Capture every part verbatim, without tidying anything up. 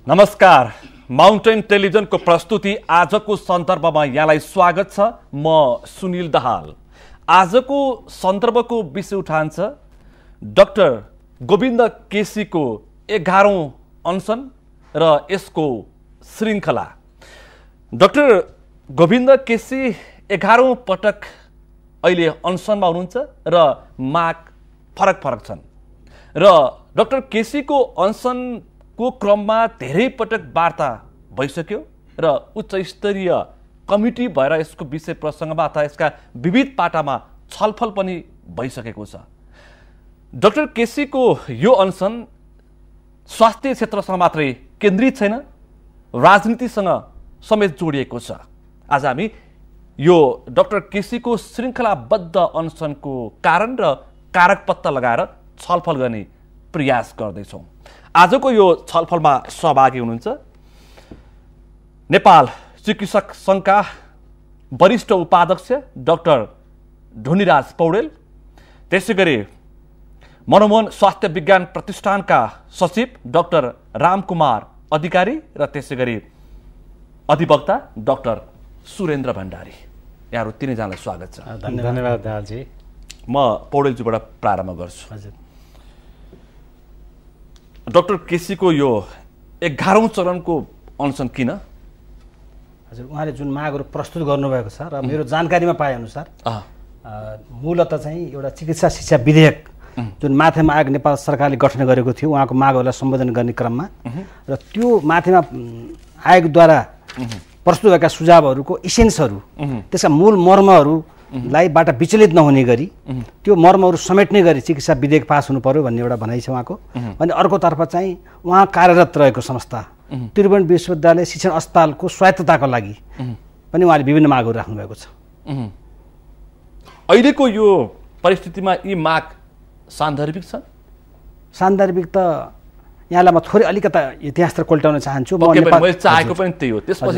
नमस्कार, माउन्टेन टेलिभिजनको प्रस्तुति आजको सन्दर्भमा यहाँलाई स्वागत छ। म सुनिल दाहाल। आजको सन्दर्भको विषय उठान्छ डाक्टर गोविन्द केसीको एघारौं अनसन र यसको श्रृङ्खला। डाक्टर गोविन्द केसी एघारौं पटक अहिले अनसनमा हुनुहुन्छ र माग फरक फरक छन् र डाक्टर केसीको अनसनको क्रममा धेरै पटक वार्ता भइसक्यो र उच्च स्तरीय कमिटी भएर यसको विषय प्रसङ्गमा अथवा यसका विविध पाटामा छलफल पनि भइसकेको छ। डाक्टर केसीको यो अनसन स्वास्थ्य क्षेत्रसँग मात्रै केन्द्रित छैन, राजनीतिसँग समेत जोडिएको छ। आज हामी यो डाक्टर केसीको श्रृङ्खलाबद्ध अनसनको कारण र कारक पत्ता लगाएर छलफल गर्ने प्रयास गर्दैछौँ। आजको यो छलफलमा सहभागी हुनुहुन्छ नेपाल चिकित्सक सङ्घका वरिष्ठ उपाध्यक्ष डाक्टर ढुनिराज पौडेल, त्यसैगरी मनोमोहन स्वास्थ्य विज्ञान प्रतिष्ठानका सचिव डाक्टर रामकुमार अधिकारी र त्यसैगरी अधिवक्ता डाक्टर सुरेन्द्र भण्डारी। यहाँहरू तिनैजनालाई स्वागत छ। धन्यवाद दाहालजी। म पौडेलजीबाट प्रारम्भ गर्छु। हजुर, डाक्टर केसीको यो एघारौं चरणको अनसन किन? हजुर, उहाँले जुन मागहरू प्रस्तुत गर्नुभएको छ र मेरो जानकारीमा पाएअनुसार मूलतः चाहिँ एउटा चिकित्सा शिक्षा विधेयक जुन माथिमा आयोग नेपाल सरकारले गठन गरेको थियो उहाँको मागहरूलाई सम्बोधन गर्ने क्रममा र त्यो माथिमा आयोगद्वारा प्रस्तुत भएका सुझावहरूको इसेन्सहरू, त्यसका मूल मर्महरूलाई बाट विचलित नहुने गरी त्यो मर्महरू समेट्ने गरी चिकित्सा विधेयक पास हुनु पर्यो भन्ने एउटा भनाइ छ उहाँको। अनि अर्कोतर्फ चाहिँ उहाँ कार्यरत रहेको संस्था त्रिभुवन विश्वविद्यालय शिक्षण अस्पतालको स्वायत्तताको लागि पनि उहाँले विभिन्न मागहरू राख्नुभएको छ। अहिलेको यो परिस्थितिमा यी माग सान्दर्भिक छन्? सान्दर्भिक त यहाँलाई म थोरै अलिकता इतिहास कोल्टाउन चाहन्छु। चाहेको पनि त्यही हो। त्यसपछि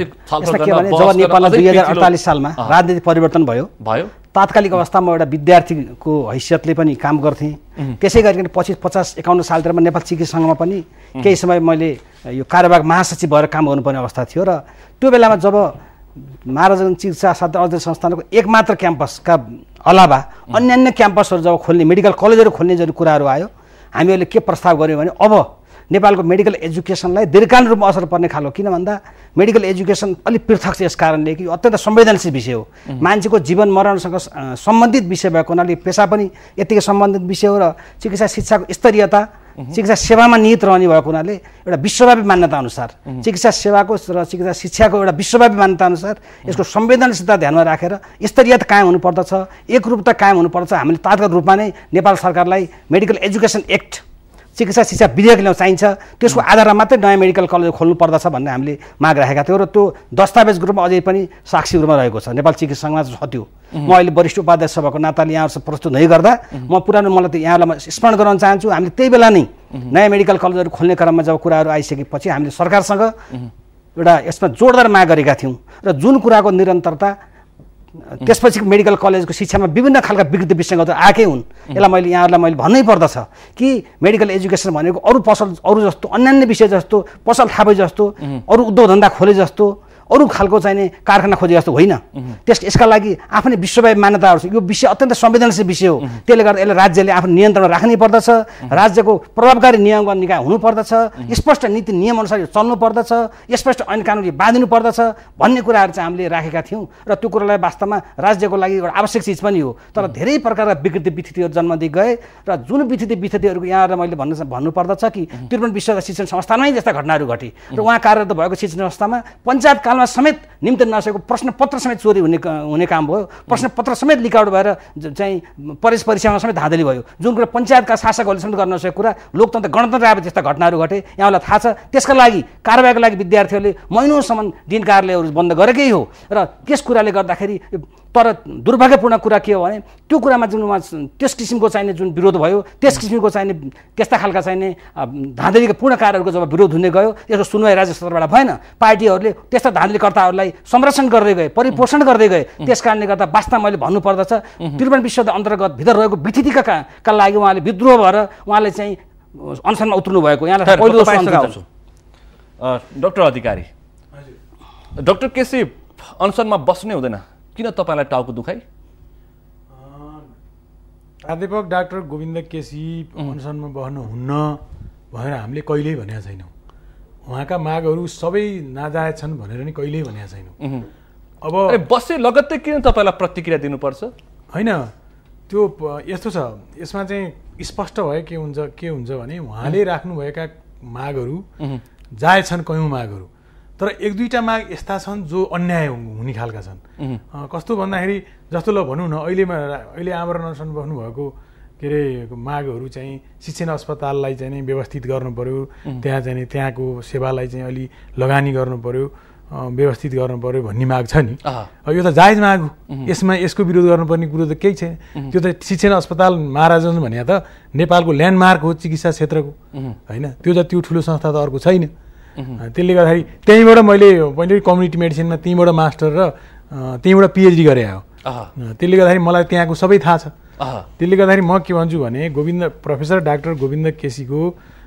जब नेपालमा दुई हजार अडतालिस सालमा राजनीतिक परिवर्तन भयो भयो तात्कालिक अवस्थामा एउटा विद्यार्थीको हैसियतले पनि काम गर्थेँ। त्यसै गरिकन पछि पचास एकाउन्न सालतिरमा नेपाल चिकित्सा सङ्घमा पनि केही समय मैले यो कार्यवाहक महासचिव भएर काम गर्नुपर्ने अवस्था थियो र त्यो बेलामा जब महाराजागञ्ज चिकित्सा अध्ययन संस्थानको एकमात्र क्याम्पसका अलावा अन्यान्य क्याम्पसहरू जब खोल्ने, मेडिकल कलेजहरू खोल्ने जुन कुराहरू आयो, हामीहरूले के प्रस्ताव गऱ्यौँ भने अब नेपालको मेडिकल एजुकेसनलाई दीर्घकालीन रूपमा असर पर्ने खालको, किन भन्दा मेडिकल एजुकेसन अलिक पृथक छ यस कारणले कि अत्यन्त संवेदनशील विषय हो, मान्छेको जीवन मरणसँग सम्बन्धित विषय भएको हुनाले पेसा पनि यत्तिकै सम्बन्धित विषय हो र चिकित्सा शिक्षाको स्तरीयता चिकित्सा सेवामा निहित रहने भएको हुनाले एउटा विश्वव्यापी मान्यता अनुसार चिकित्सा सेवाको र चिकित्सा शिक्षाको एउटा विश्वव्यापी मान्यता अनुसार यसको संवेदनशीलता ध्यानमा राखेर स्तरीयता कायम हुनुपर्दछ, एकरूपता कायम हुनुपर्दछ। हामीले तात्कालिक रूपमा नै नेपाल सरकारलाई मेडिकल एजुकेसन एक्ट चिकित्सा शिक्षा विधेयक ल्याउन चाहिन्छ, त्यसको आधारमा मात्रै नयाँ मेडिकल कलेज खोल्नु पर्दछ भन्ने हामीले माग राखेका थियौँ र त्यो दस्तावेजको रूपमा अझै पनि साक्षी रूपमा रहेको छ। नेपाल चिकित्सा सङ्घमा छ त्यो। म अहिले वरिष्ठ उपाध्यक्ष भएको नाताले यहाँहरूसँग प्रस्तुत नै गर्दा म पुरानो मलाई त यहाँलाई म स्मरण गराउन चाहन्छु, हामीले त्यही बेला नै नयाँ मेडिकल कलेजहरू खोल्ने क्रममा जब कुराहरू आइसकेपछि हामीले सरकारसँग एउटा यसमा जोडदार माग गरेका थियौँ र जुन कुराको निरन्तरता त्यसपछि मेडिकल कलेजको शिक्षामा विभिन्न खालका विकृति विसङ्गतहरू आएकै हुन्। यसलाई मैले यहाँहरूलाई मैले भन्नै पर्दछ कि मेडिकल एजुकेसन भनेको अरू पसल अरू जस्तो अन्यान्य विषय जस्तो पसल थापे जस्तो अरू उद्योग धन्दा खोले जस्तो अरू खालको चाहिने कारखाना खोजे जस्तो होइन। त्यस यसका लागि आफ्नै विश्वव्यापी मान्यताहरू छ। यो विषय अत्यन्त संवेदनशील विषय हो, त्यसले गर्दा यसले राज्यले आफ्नो नियन्त्रण राख्नै पर्दछ, राज्यको प्रभावकारी नियम निकाय हुनुपर्दछ, स्पष्ट नीति नियमअनुसार यो चल्नु पर्दछ, स्पष्ट ऐन कानुनले बाँधिनु पर्दछ भन्ने कुराहरू चाहिँ हामीले राखेका थियौँ र त्यो कुरालाई वास्तवमा राज्यको लागि एउटा आवश्यक चिज पनि हो। तर धेरै प्रकारका विकृति विथितिहरू जन्म दिइ गए र जुन विकृति विथितिहरूको यहाँहरूलाई मैले भन्नु भन्नुपर्दछ कि त्रिभुवन विश्वविद्यालय शिक्षण संस्थानमै जस्ता घटनाहरू घटे र उहाँ कार्यरत भएको शिक्षण संस्थामा पञ्चायत समेत निम्ति नसकेको प्रश्न पत्र समेत चोरी हुने हुने काम भयो, प्रश्न पत्र समेत लिक आउट भएर चाहिँ प्रवेश परीक्षामा समेत धाँधली भयो। जुन कुरा पञ्चायतका शासकहरूले समेत गर्न नसकेको कुरा लोकतन्त्र गणतन्त्र आए त्यस्ता घटनाहरू घटे, यहाँलाई थाहा छ। त्यसका लागि कारबाहीको लागि विद्यार्थीहरूले महिनौसम्म दिन कार्यालयहरू बन्द गरेकै हो र त्यस कुराले गर्दाखेरि तर दुर्भाग्यपूर्ण कुरा के हो भने त्यो कुरामा जुन त्यस किसिमको चाहिने जुन विरोध भयो, त्यस किसिमको चाहिने त्यस्ता खालका चाहिने धाँधलीका पूर्ण कार्यहरूको जब विरोध हुने गयो, यसको सुनवाई राज्य स्तरबाट भएन। पार्टीहरूले त्यस्ता धाँधलीकर्ताहरूलाई संरक्षण गर्दै गए, परिपोषण गर्दै गए। त्यस कारणले गर्दा वास्तवमा मैले भन्नुपर्दछ त्रिभुवन विश्वविद्यालय अन्तर्गत भित्र रहेको विथितिका का लागि उहाँले विद्रोह भएर उहाँले चाहिँ अनसनमा उत्रनु भएको। यहाँलाई पहिलो डाक्टर अधिकारी, डाक्टर केसी अनसनमा बस्नै हुँदैन, किन तपाईँलाई टाउको दुखाइ? प्राध्यापक डाक्टर गोविन्द केसी अनसनमा बस्नुहुन्न भनेर हामीले कहिल्यै भनेका छैनौँ। उहाँका मागहरू सबै नाजायज छन् भनेर नि कहिल्यै भनेका छैनौँ। अब बसे लगत्तै किन तपाईँलाई प्रतिक्रिया दिनुपर्छ? होइन, त्यो यस्तो छ, यसमा चाहिँ स्पष्ट भयो के हुन्छ के हुन्छ भने उहाँले राख्नुभएका मागहरू जायज छन्, कयौँ मागहरू, तर एक दुईवटा माग यस्ता छन् जो अन्याय हुने खालका छन्। कस्तो भन्दाखेरि जस्तो ल भनौँ न, अहिलेमा अहिले आमरण अनसन बस्नुभएको के अरे मागहरू चाहिँ शिक्षण अस्पताललाई चाहिँ नै व्यवस्थित गर्नु पऱ्यो, त्यहाँ चाहिँ त्यहाँको सेवालाई चाहिँ अलि लगानी गर्नु पऱ्यो, व्यवस्थित गर्नु पऱ्यो भन्ने माग छ नि। यो त जायज माग हो, यसमा यसको विरोध गर्नुपर्ने कुरो त केही छैन। त्यो त शिक्षण अस्पताल महाराजगञ्ज भने त नेपालको ल्यान्डमार्क हो चिकित्सा क्षेत्रको, होइन? त्यो त त्यो ठुलो संस्था त अर्को छैन। त्यसले गर्दाखेरि त्यहीँबाट मैले पहिले कम्युनिटी मेडिसिनमा त्यहीँबाट मास्टर र त्यहीँबाट पिएचडी गरे हो। त्यसले गर्दाखेरि मलाई त्यहाँको सबै थाहा छ। त्यसले गर्दाखेरि म के भन्छु भने गोविन्द प्रोफेसर डाक्टर गोविन्द केसीको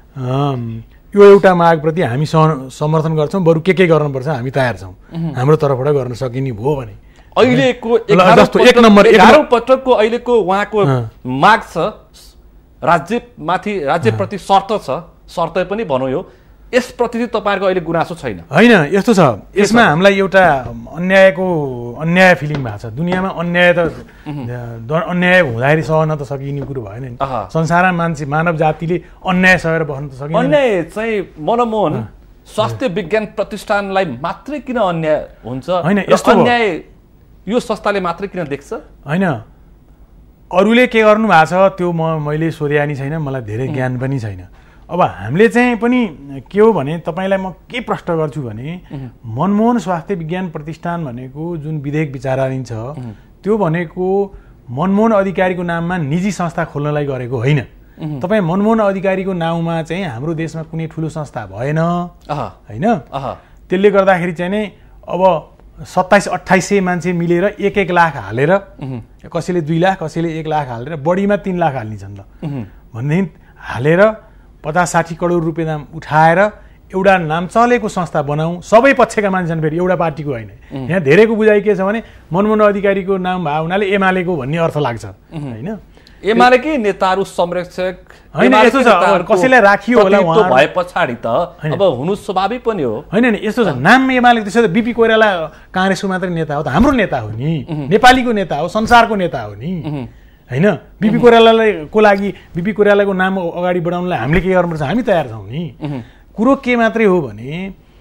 यो एउटा मागप्रति हामी समर्थन गर्छौँ, बरु के के गर्नुपर्छ हामी तयार छौँ, हाम्रो तर्फबाट गर्न सकिने भयो भने। अहिलेको एक नम्बर एघारौँ पटकको अहिलेको उहाँको माग छ, राज्यमाथि राज्यप्रति शर्त छ, शर्त पनि भनौँ यो, यसप्रति चाहिँ तपाईँहरूको अहिले गुनासो छैन? होइन, यस्तो छ, यसमा हामीलाई एउटा अन्यायको अन्याय फिलिङ भएको छ। दुनियाँमा अन्याय त अन्याय हुँदाखेरि सहन त सकिने कुरो भएन नि। संसारमा मान्छे मानव जातिले अन्याय सहेर बस्न त सकिन्छ। अन्याय चाहिँ मनमोहन स्वास्थ्य विज्ञान प्रतिष्ठानलाई मात्रै किन अन्याय हुन्छ? होइन, यस्तो अन्याय यो संस्थाले मात्रै किन देख्छ? होइन, अरूले के गर्नु भएको छ त्यो म मैले सोध्यानी छैन, मलाई धेरै ज्ञान पनि छैन। अब हामीले चाहिँ पनि के हो भने तपाईँलाई म के प्रश्न गर्छु भने मनमोहन स्वास्थ्य विज्ञान प्रतिष्ठान भनेको जुन विधेयक विचाराधीन छ त्यो भनेको मनमोहन अधिकारीको नाममा निजी संस्था खोल्नलाई गरेको होइन। तपाईँ मनमोहन अधिकारीको नाउँमा चाहिँ हाम्रो देशमा कुनै ठुलो संस्था भएन, होइन? त्यसले गर्दाखेरि चाहिँ नै अब सत्ताइस अट्ठाइस सय मान्छे मिलेर एक एक लाख हालेर, कसैले दुई लाख कसैले एक लाख हालेर, बढीमा तिन लाख हाल्नेछन् ल भनेदेखि हालेर पचास साठी करोड रुपियाँ दाम उठाएर एउटा नाम चलेको संस्था बनाऊ। सबै पक्षका मान्छे छन्, फेरि एउटा पार्टीको होइन। यहाँ धेरैको बुझाइ के छ भने मनमोहन अधिकारीको नाम भए हुनाले एमालेको भन्ने अर्थ लाग्छ, होइन? एमालेकै नेताहरू संरक्षक होइन, यस्तो छ, कसैलाई राखियो होला भए पछाडि त अब हुनु स्वाभाविक पनि हो, होइन नि? यस्तो छ, नाम एमाले त्यसो त बिपी कोइराला काङ्ग्रेसको मात्रै नेता हो त? हाम्रो नेता हो नि, नेपालीको नेता हो, संसारको नेता हो नि, होइन? बिपी कोइरालालाई को लागि बिपी कोइरालाको नाम अगाडि बढाउनलाई हामीले के गर्नुपर्छ? हामी तयार छौँ नि। कुरो के मात्रै हो भने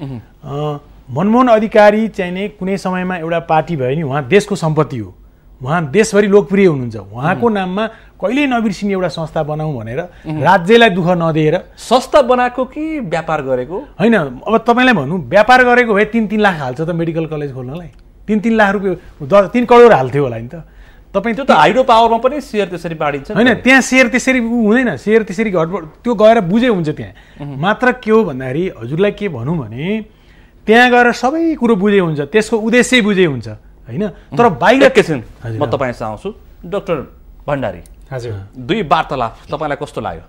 मनमोहन अधिकारी चाहिँ नै कुनै समयमा एउटा पार्टी भयो नि, उहाँ देशको सम्पत्ति हो, उहाँ देशभरि लोकप्रिय हुनुहुन्छ, उहाँको नाममा कहिल्यै नबिर्सिने एउटा संस्था बनाऊ भनेर राज्यलाई दुःख नदिएर संस्था बनाएको कि व्यापार गरेको? होइन, अब तपाईँलाई भनौँ व्यापार गरेको भए तिन तिन लाख हाल्छ त मेडिकल कलेज खोल्नलाई, तिन तिन लाख रुपियाँ दस तिन करोड हाल्थ्यो होला नि त। तपाईँ त्यो त हाइड्रो पावरमा पनि सेयर त्यसरी बाँडिन्छ होइन? त्यहाँ सेयर त्यसरी हुँदैन, सेयर त्यसरी घटबड त्यो गएर बुझे हुन्छ। त्यहाँ मात्र के हो भन्दाखेरि हजुरलाई के भनौँ भने त्यहाँ गएर सबै कुरो बुझे हुन्छ, त्यसको उद्देश्य बुझे हुन्छ, होइन? तर बाहिर एकैछिन म तपाईँसँग आउँछु। डाक्टर भण्डारी, हजुर, दुई वार्तालाप तपाईँलाई कस्तो लाग्यो?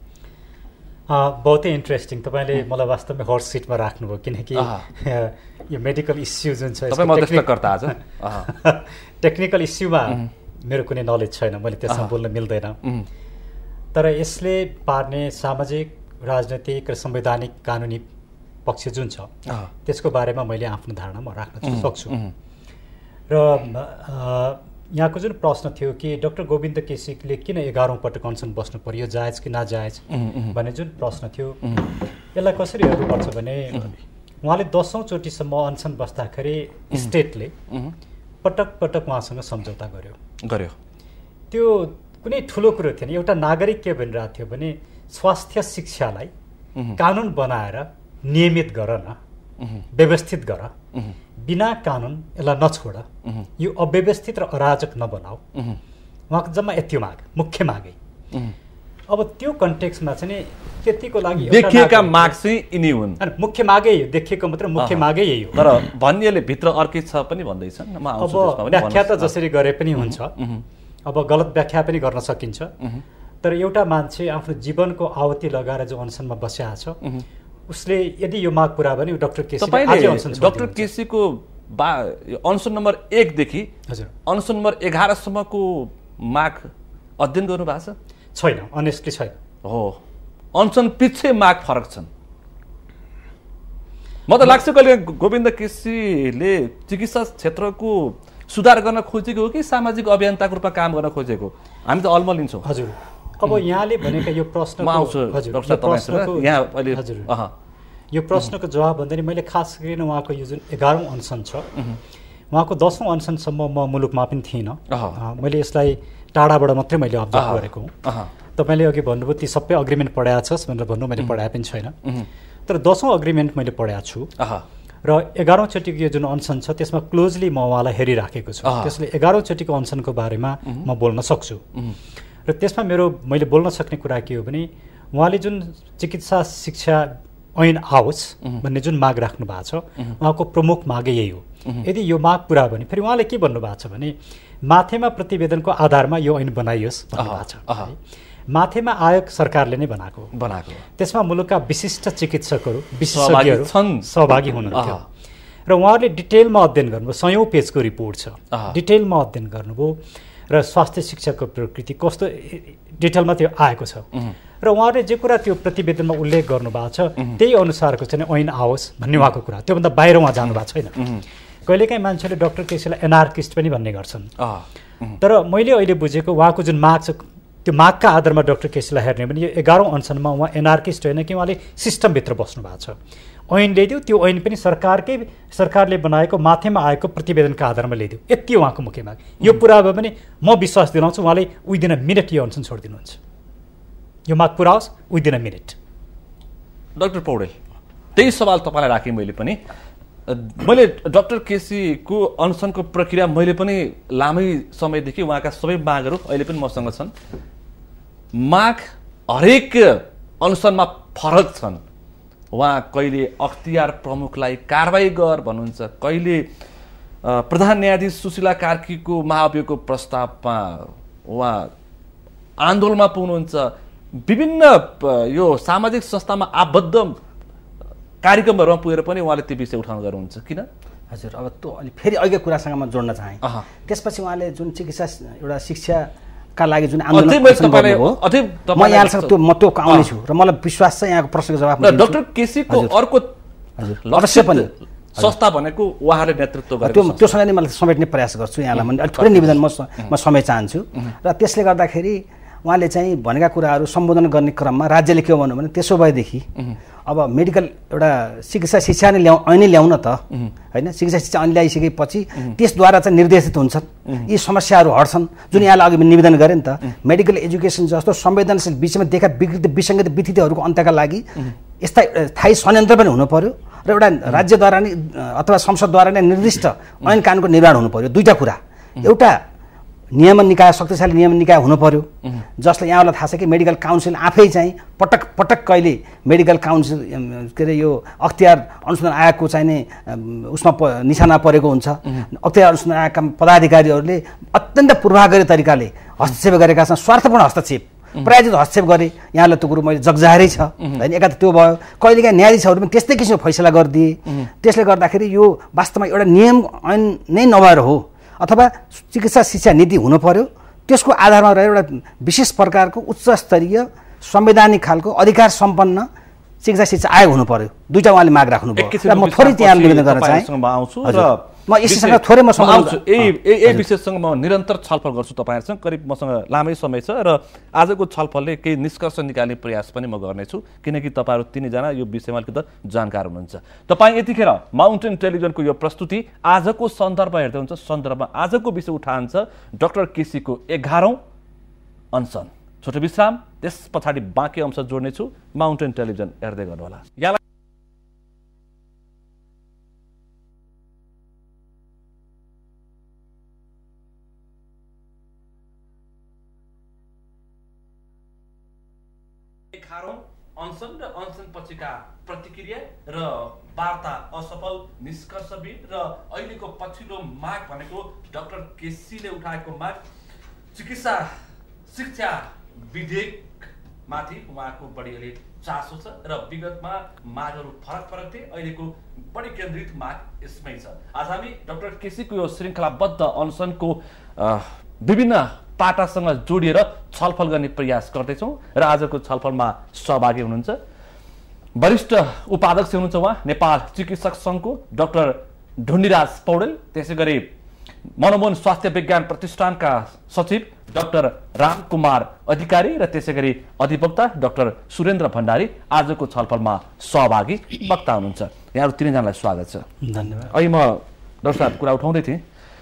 बहुतै इन्ट्रेस्टिङ। तपाईँले मलाई वास्तवमा हट सिटमा राख्नुभयो, किनकि यो मेडिकल इस्यु जुन छ मध्यस्थकर्ता आज टेक्निकल इस्युमा मेरो कुनै नलेज छैन, मैले त्यसमा बोल्न मिल्दैन। तर यसले पार्ने सामाजिक राजनैतिक र संवैधानिक कानुनी पक्ष जुन छ त्यसको बारेमा मैले आफ्नो धारणा म राख्न सक्छु। र यहाँको जुन प्रश्न थियो कि डाक्टर गोविन्द केसीले किन एघारौँ पटक अनसन बस्नु पर्यो, जायज कि नाजायज भन्ने जुन प्रश्न थियो, यसलाई कसरी हेर्नुपर्छ भने उहाँले दसौँ चोटिसम्म अनसन बस्दाखेरि स्टेटले पटक पटक उहाँसँग सम्झौता गर्यो गर्यो त्यो कुनै ठुलो कुरो थिएन। एउटा नागरिक के भनिरहेको थियो भने स्वास्थ्य शिक्षालाई कानुन बनाएर नियमित गर न, व्यवस्थित गर, बिना कानुन यसलाई नछोड, यो अव्यवस्थित र अराजक नबनाऊ। उहाँको जम्मा यति माग, मुख्य मागै। अब त्यो कन्टेक्स्टमा चाहिँ त्यतिको लागि देखिएका माग चाहिँ यिनी हुन्, मुख्य मागै हो, देखिएको मात्र मुख्य मागै यही हो। तर भन्नेले भित्र अर्कै छ पनि भन्दैछन्। अब व्याख्या त जसरी गरे पनि हुन्छ, अब गलत व्याख्या पनि गर्न सकिन्छ। तर एउटा मान्छे आफ्नो जीवनको आहुति लगाएर जो अनसनमा बसिरहेको छ उसले यदि यो माग पुरा भने डाक्टर केसी डाक्टर केसीको बा अनसन नम्बर एकदेखि हजुर अनसन नम्बर एघारसम्मको माग अध्ययन गर्नु भएको छ छैन अनेस्टली छैन हो अनसन पछि माग फरक छन् म त लाग्छ कहिले गोविन्द केसीले चिकित्सा क्षेत्रको सुधार गर्न खोजेको हो कि सामाजिक अभियन्ताको रूपमा काम गर्न खोजेको हामी त अलमल लिन्छौँ हजुर अब यहाँले भनेका यो प्रश्न यो प्रश्नको जवाब भन्दा नि मैले खास गरी उहाँको यो जुन एघारौँ अनसन छ उहाँको दसौँ अनसनसम्म म मुलुकमा पनि थिइनँ मैले यसलाई टाढाबाट मात्रै मैले अब्जर्भ गरेको हुँ तपाईँले अघि भन्नुभयो ती सबै अग्रिमेन्ट पढाएको छस् भनेर भन्नु मैले पढाए पनि छैन तर दसौँ अग्रिमेन्ट मैले पढाएको छु र एघारौँचोटिको यो जुन अनसन छ त्यसमा क्लोजली म उहाँलाई हेरिराखेको छु त्यसले एघारौँचोटिको अनसनको बारेमा म बोल्न सक्छु र त्यसमा मेरो मैले बोल्न सक्ने कुरा के हो भने उहाँले जुन चिकित्सा शिक्षा ऐन आओस् भन्ने जुन माग राख्नु भएको छ उहाँको प्रमुख मागै यही हो यदि यो माग पुरा भने फेरि उहाँले के भन्नुभएको छ भने माथेमा प्रतिवेदनको आधारमा यो ऐन बनाइयोस् भन्नुभएको छ माथेमा आयोग सरकारले नै बनाएको बनाएको त्यसमा मुलुकका विशिष्ट चिकित्सकहरू विशेषज्ञहरू सहभागी हुनुहुन्थ्यो र उहाँहरूले डिटेलमा अध्ययन गर्नुभयो सयौँ पेजको रिपोर्ट छ डिटेलमा अध्ययन गर्नुभयो र स्वास्थ्य शिक्षाको प्रकृति कस्तो डिटेलमा त्यो आएको छ र उहाँले जे कुरा त्यो प्रतिवेदनमा उल्लेख गर्नुभएको छ त्यही अनुसारको चाहिँ ऐन आओस् भन्ने उहाँको कुरा त्योभन्दा बाहिर उहाँ जानु भएको छैन कहिलेकाहीँ मान्छेले डाक्टर केसीलाई एनार्किस्ट पनि भन्ने गर्छन् तर मैले अहिले बुझेको उहाँको जुन माग छ त्यो मागका आधारमा डाक्टर केसीलाई हेर्ने भने यो एघारौँ अनसनमा उहाँ एनार्किस्ट होइन कि उहाँले सिस्टमभित्र बस्नु भएको छ ऐन ल्याइदियो त्यो ऐन पनि सरकारकै सरकारले बनाएको माथेमा आएको प्रतिवेदनका आधारमा ल्याइदियो यति उहाँको मुख्य माग यो पुरा भयो भने म विश्वास दिलाउँछु उहाँले विदिन अ मिनट यो अनसन छोडिदिनुहुन्छ यो माग पुरा होस् within a minute doctor Paudel त्यही सवाल तपाईँलाई राखेँ मैले पनि मैले डाक्टर केसीको अनसनको प्रक्रिया मैले पनि लामै समयदेखि उहाँका सबै मागहरू अहिले पनि मसँग छन् माग हरेक अनसनमा फरक छन् उहाँ कहिले अख्तियार प्रमुखलाई कारबाही गर भन्नुहुन्छ कहिले प्रधान न्यायाधीश सुशीला कार्कीको महाभियोगको प्रस्तावमा उहाँ आन्दोलनमा पुग्नुहुन्छ विभिन्न यो सामाजिक संस्थामा आबद्ध कार्यक्रमहरूमा पुगेर पनि उहाँले त्यो विषय उठाउन गर्नुहुन्छ किन हजुर अब त्यो अलि फेरि अघिको कुरासँग म जोड्न चाहेँ त्यसपछि उहाँले जुन चिकित्सा एउटा शिक्षाका लागि जुन आन्दोलन म यहाँसँग त्यो म त्यो आउने छु र मलाई विश्वास छ यहाँको प्रश्नको जवाब डाक्टर केसीको अर्को अवश्य पनि संस्था भनेको उहाँले नेतृत्व गरेको त्यो त्योसँग नै मैले समेट्ने प्रयास गर्छु यहाँलाई मैले अलिक थोरै निवेदन म म समय चाहन्छु र त्यसले गर्दाखेरि उहाँले चाहिँ भनेका कुराहरू सम्बोधन गर्ने क्रममा राज्यले के भन्नु भने त्यसो भएदेखि अब मेडिकल एउटा चिकित्सा शिक्षा नै ल्याउ ऐनै ल्याउन त होइन चिकित्सा शिक्षा ऐन ल्याइसकेपछि त्यसद्वारा चाहिँ निर्देशित हुन्छन् यी समस्याहरू हट्छन् जुन यहाँलाई अघि निवेदन गरेँ नि त मेडिकल एजुकेसन जस्तो संवेदनशील विषयमा देखा विकृति विसङ्गत विथितिहरूको अन्त्यका लागि यस्ता स्थायी संयन्त्र पनि हुनु पर्यो र एउटा राज्यद्वारा नै अथवा संसदद्वारा नै निर्दिष्ट ऐन कानुनको निर्माण हुनु पर्यो दुईटा कुरा एउटा नियमन निकाय शक्तिशाली नियमन निकाय हुनु पर्यो जसले यहाँलाई थाहा छ कि मेडिकल काउन्सिल आफै चाहिँ पटक पटक कहिले मेडिकल काउन्सिल के अरे यो अख्तियार अनुसन्धान आयोगको चाहिँ नै उसमा निशाना परेको हुन्छ अख्तियार अनुसन्धान आयोगका पदाधिकारीहरूले अत्यन्त पूर्वाग्रही तरिकाले हस्तक्षेप गरेका छन् स्वार्थपूर्ण हस्तक्षेप प्रायोजित हस्तक्षेप गरे यहाँलाई त्यो कुरो मैले जगजाहेरै छ होइन एका त त्यो भयो कहिलेकाहीँ न्यायाधीशहरू पनि त्यस्तै किसिमको फैसला गरिदिए त्यसले गर्दाखेरि यो वास्तवमा एउटा नियम ऐन नै नभएर हो अथवा चिकित्सा शिक्षा नीति हुनु पर्यो त्यसको आधारमा रहेर एउटा विशेष प्रकारको उच्च स्तरीय संवैधानिक खालको अधिकार सम्पन्न चिकित्सा शिक्षा आयोग हुनु पर्यो दुईटा उहाँले माग राख्नुभयो म थोरै त्यहाँ निवेदन गर्न चाहेँ म यसैसँग थोरै म आउँछु यही विषयसँग म निरन्तर छलफल गर्छु तपाईँहरूसँग करिब मसँग लामै समय छ र आजको छलफलले केही निष्कर्ष निकाल्ने प्रयास पनि म गर्नेछु किनकि तपाईँहरू तिनैजना यो विषयमा अलिकति जानकार हुनुहुन्छ तपाईँ यतिखेर माउन्टेन टेलिभिजनको यो प्रस्तुति आजको सन्दर्भ हेर्दै हुन्छ सन्दर्भमा आजको विषय उठान्छ डाक्टर केसीको एघारौँ अनसन छोटो विश्राम त्यस पछाडि बाँकी अंश जोड्नेछु माउन्टेन टेलिभिजन हेर्दै गर्नुहोला यहाँलाई अनसन र अनसन पछिका प्रतिक्रिया र वार्ता असफल निष्कर्षविद र अहिलेको पछिल्लो माग भनेको डाक्टर केसीले उठाएको माग चिकित्सा शिक्षा विधेयकमाथि उहाँको बढी अलि चासो छ र विगतमा मागहरू फरक फरक थिए, अहिलेको बढी केन्द्रित माग यसमै छ। आज हामी डाक्टर केसीको यो श्रृङ्खलाबद्ध अनसनको विभिन्न पाटासँग जोडिएर छलफल गर्ने प्रयास गर्दैछौँ र आजको छलफलमा सहभागी हुनुहुन्छ वरिष्ठ उपाध्यक्ष हुनुहुन्छ उहाँ नेपाल चिकित्सक सङ्घको डाक्टर ढुण्डिराज पौडेल, त्यसै गरी मनोमन स्वास्थ्य विज्ञान प्रतिष्ठानका सचिव डाक्टर रामकुमार अधिकारी र त्यसै गरी अधिवक्ता डाक्टर सुरेन्द्र भण्डारी आजको छलफलमा सहभागी वक्ता हुनुहुन्छ। यहाँहरू तिनैजनालाई स्वागत छ। धन्यवाद। अहिले म डाक्टर साहब कुरा उठाउँदै थिएँ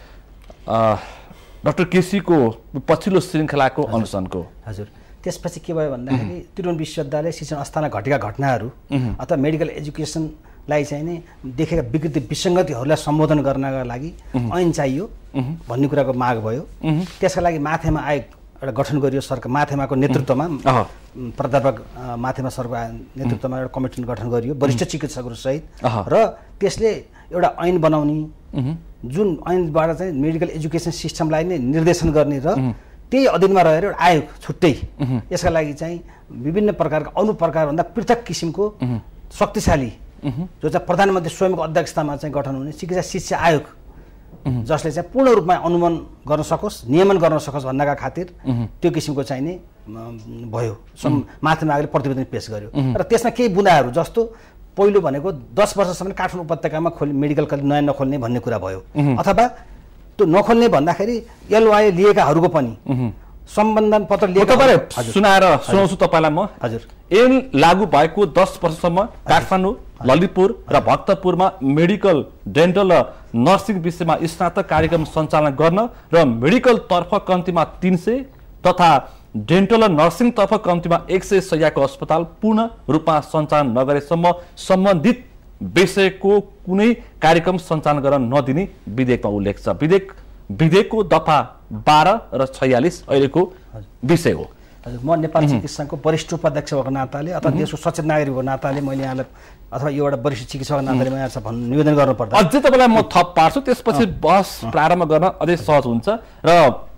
डाक्टर केसीको पछिल्लो श्रृङ्खलाको अनसनको। हजुर, त्यसपछि के भयो भन्दाखेरि त्रिभुवन विश्वविद्यालय शिक्षण अवस्थामा घटेका घटनाहरू अथवा मेडिकल एजुकेसनलाई चाहिँ नै देखेका विकृति विसङ्गतिहरूलाई सम्बोधन गर्नका लागि ऐन चाहियो भन्ने कुराको माग भयो। त्यसका लागि माथेमा आयोग एउटा गठन गरियो सरकार, माथेमाको नेतृत्वमा प्राध्यापक माथेमा सरको नेतृत्वमा एउटा कमिटी गठन गरियो वरिष्ठ चिकित्सकहरू सहित र त्यसले एउटा ऐन बनाउने जुन ऐनबाट चाहिँ मेडिकल एजुकेसन सिस्टमलाई नै निर्देशन गर्ने र त्यही अधीनमा रहेर एउटा आयोग छुट्टै यसका लागि चाहिँ विभिन्न प्रकारका अरू प्रकारभन्दा पृथक किसिमको शक्तिशाली जो चाहिँ प्रधानमन्त्री स्वयंको अध्यक्षतामा चाहिँ गठन हुने चिकित्सा शिक्षा आयोग जसले चाहिँ पूर्ण रूपमा अनुमोदन गर्न सकोस्, नियमन गर्न सकोस् भन्नका खातिर त्यो किसिमको चाहिँ नै भयो। माथि मागले प्रतिवेदन पेश गर्यो र त्यसमा केही बुँदाहरू जस्तो पहिलो भनेको दस वर्षसम्म काठमाडौँ उपत्यकामा खोल्ने मेडिकल कलेज नयाँ नखोल्ने भन्ने कुरा भयो, अथवा त्यो नखोल्ने भन्दाखेरि एलओआई लिएकाहरूको पनि सम्बन्धन पत्र लिएका सुनाएर सुनाउँछु तपाईँलाई म। हजुर, ऐन लागू भएको दस वर्षसम्म काठमाडौँ, ललितपुर र भक्तपुरमा मेडिकल, डेन्टल र नर्सिङ विषयमा स्नातक कार्यक्रम सञ्चालन गर्न र मेडिकल तर्फ कम्तीमा तीन सय तथा डेन्टल र नर्सिङ तर्फ कम्तीमा एक सय शय्याको अस्पताल पूर्ण रूपमा सञ्चालन नगरेसम्म सम्बन्धित विषयको कुनै कार्यक्रम सञ्चालन गर्न नदिने विधेयकमा उल्लेख छ। विधेयक विधेयकको दफा बाह्र र छयालिस अहिलेको विषय हो। हजुर, म नेपाल चिकित्सकको वरिष्ठ उपाध्यक्ष भएको नाताले अथवा देशको सचेत नागरिक भएको नाताले मैले यहाँलाई अथवा यो एउटा वरिष्ठ चिकित्सकको नाताले म यहाँ भन्नु निवेदन गर्नुपर्छ। अझै तपाईँलाई म थप पार्छु, त्यसपछि बहस प्रारम्भ गर्न अझै सहज हुन्छ। र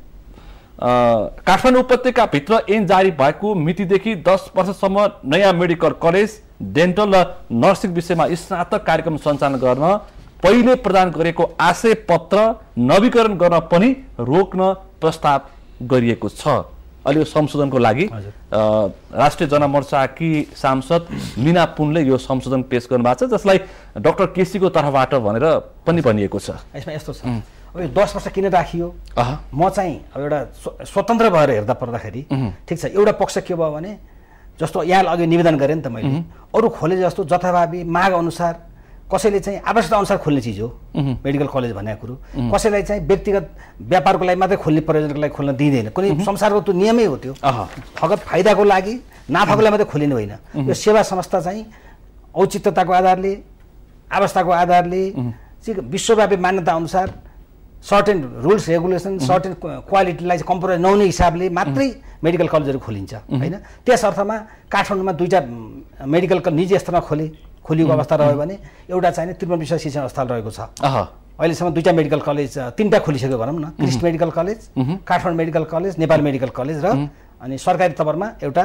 काठमाडौँ उपत्यकाभित्र ऐन जारी भएको मितिदेखि दस वर्षसम्म नयाँ मेडिकल कलेज, डेन्टल र नर्सिङ विषयमा स्नातक कार्यक्रम सञ्चालन गर्न पहिले प्रदान गरेको आशय पत्र नवीकरण गर्न पनि रोक्न प्रस्ताव गरिएको छ। अहिले यो संशोधनको लागि राष्ट्रिय जनमोर्चाकी सांसद मीना पुनले यो संशोधन पेश गर्नुभएको छ, जसलाई डाक्टर केसीको तर्फबाट भनेर पनि भनिएको छ। यसमा यस्तो छ, अब यो दस वर्ष किन राखियो? म चाहिँ अब एउटा स्वतन्त्र भएर हेर्दा पर्दाखेरि ठिक छ, एउटा पक्ष के भयो भने जस्तो यहाँलाई अघि निवेदन गरेँ नि त मैले, अरू खोले जस्तो जथाभावी माग अनुसार कसैले चाहिँ आवश्यकता अनुसार खोल्ने चिज हो मेडिकल कलेज भनेको कुरो, कसैलाई चाहिँ व्यक्तिगत व्यापारको लागि मात्रै खोल्ने प्रयोजनको लागि खोल्न दिँदैन। कुनै संसारको त्यो नियमै हो, त्यो फगत फाइदाको लागि नाफाको लागि मात्रै खोलिनु होइन। यो सेवा संस्था चाहिँ औचित्यताको आधारले, अवस्थाको आधारले विश्वव्यापी मान्यता अनुसार सर्टेन रुल्स रेगुलेसन, सर्टेन क्वालिटीलाई कम्प्रोमाइज नहुने हिसाबले मात्रै मेडिकल कलेजहरू खोलिन्छ होइन। त्यस अर्थमा काठमाडौँमा दुईवटा मेडिकल निजी स्तरमा खोले खोलिएको अवस्था रह्यो भने एउटा चाहिँ त्रिभुवन विश्व शिक्षण अस्पताल रहेको छ। अहिलेसम्म दुईवटा मेडिकल कलेज, तिनवटा खोलिसक्यो भनौँ न, KIST medical college, Kathmandu medical college, Nepal medical college र अनि सरकारी तवरमा एउटा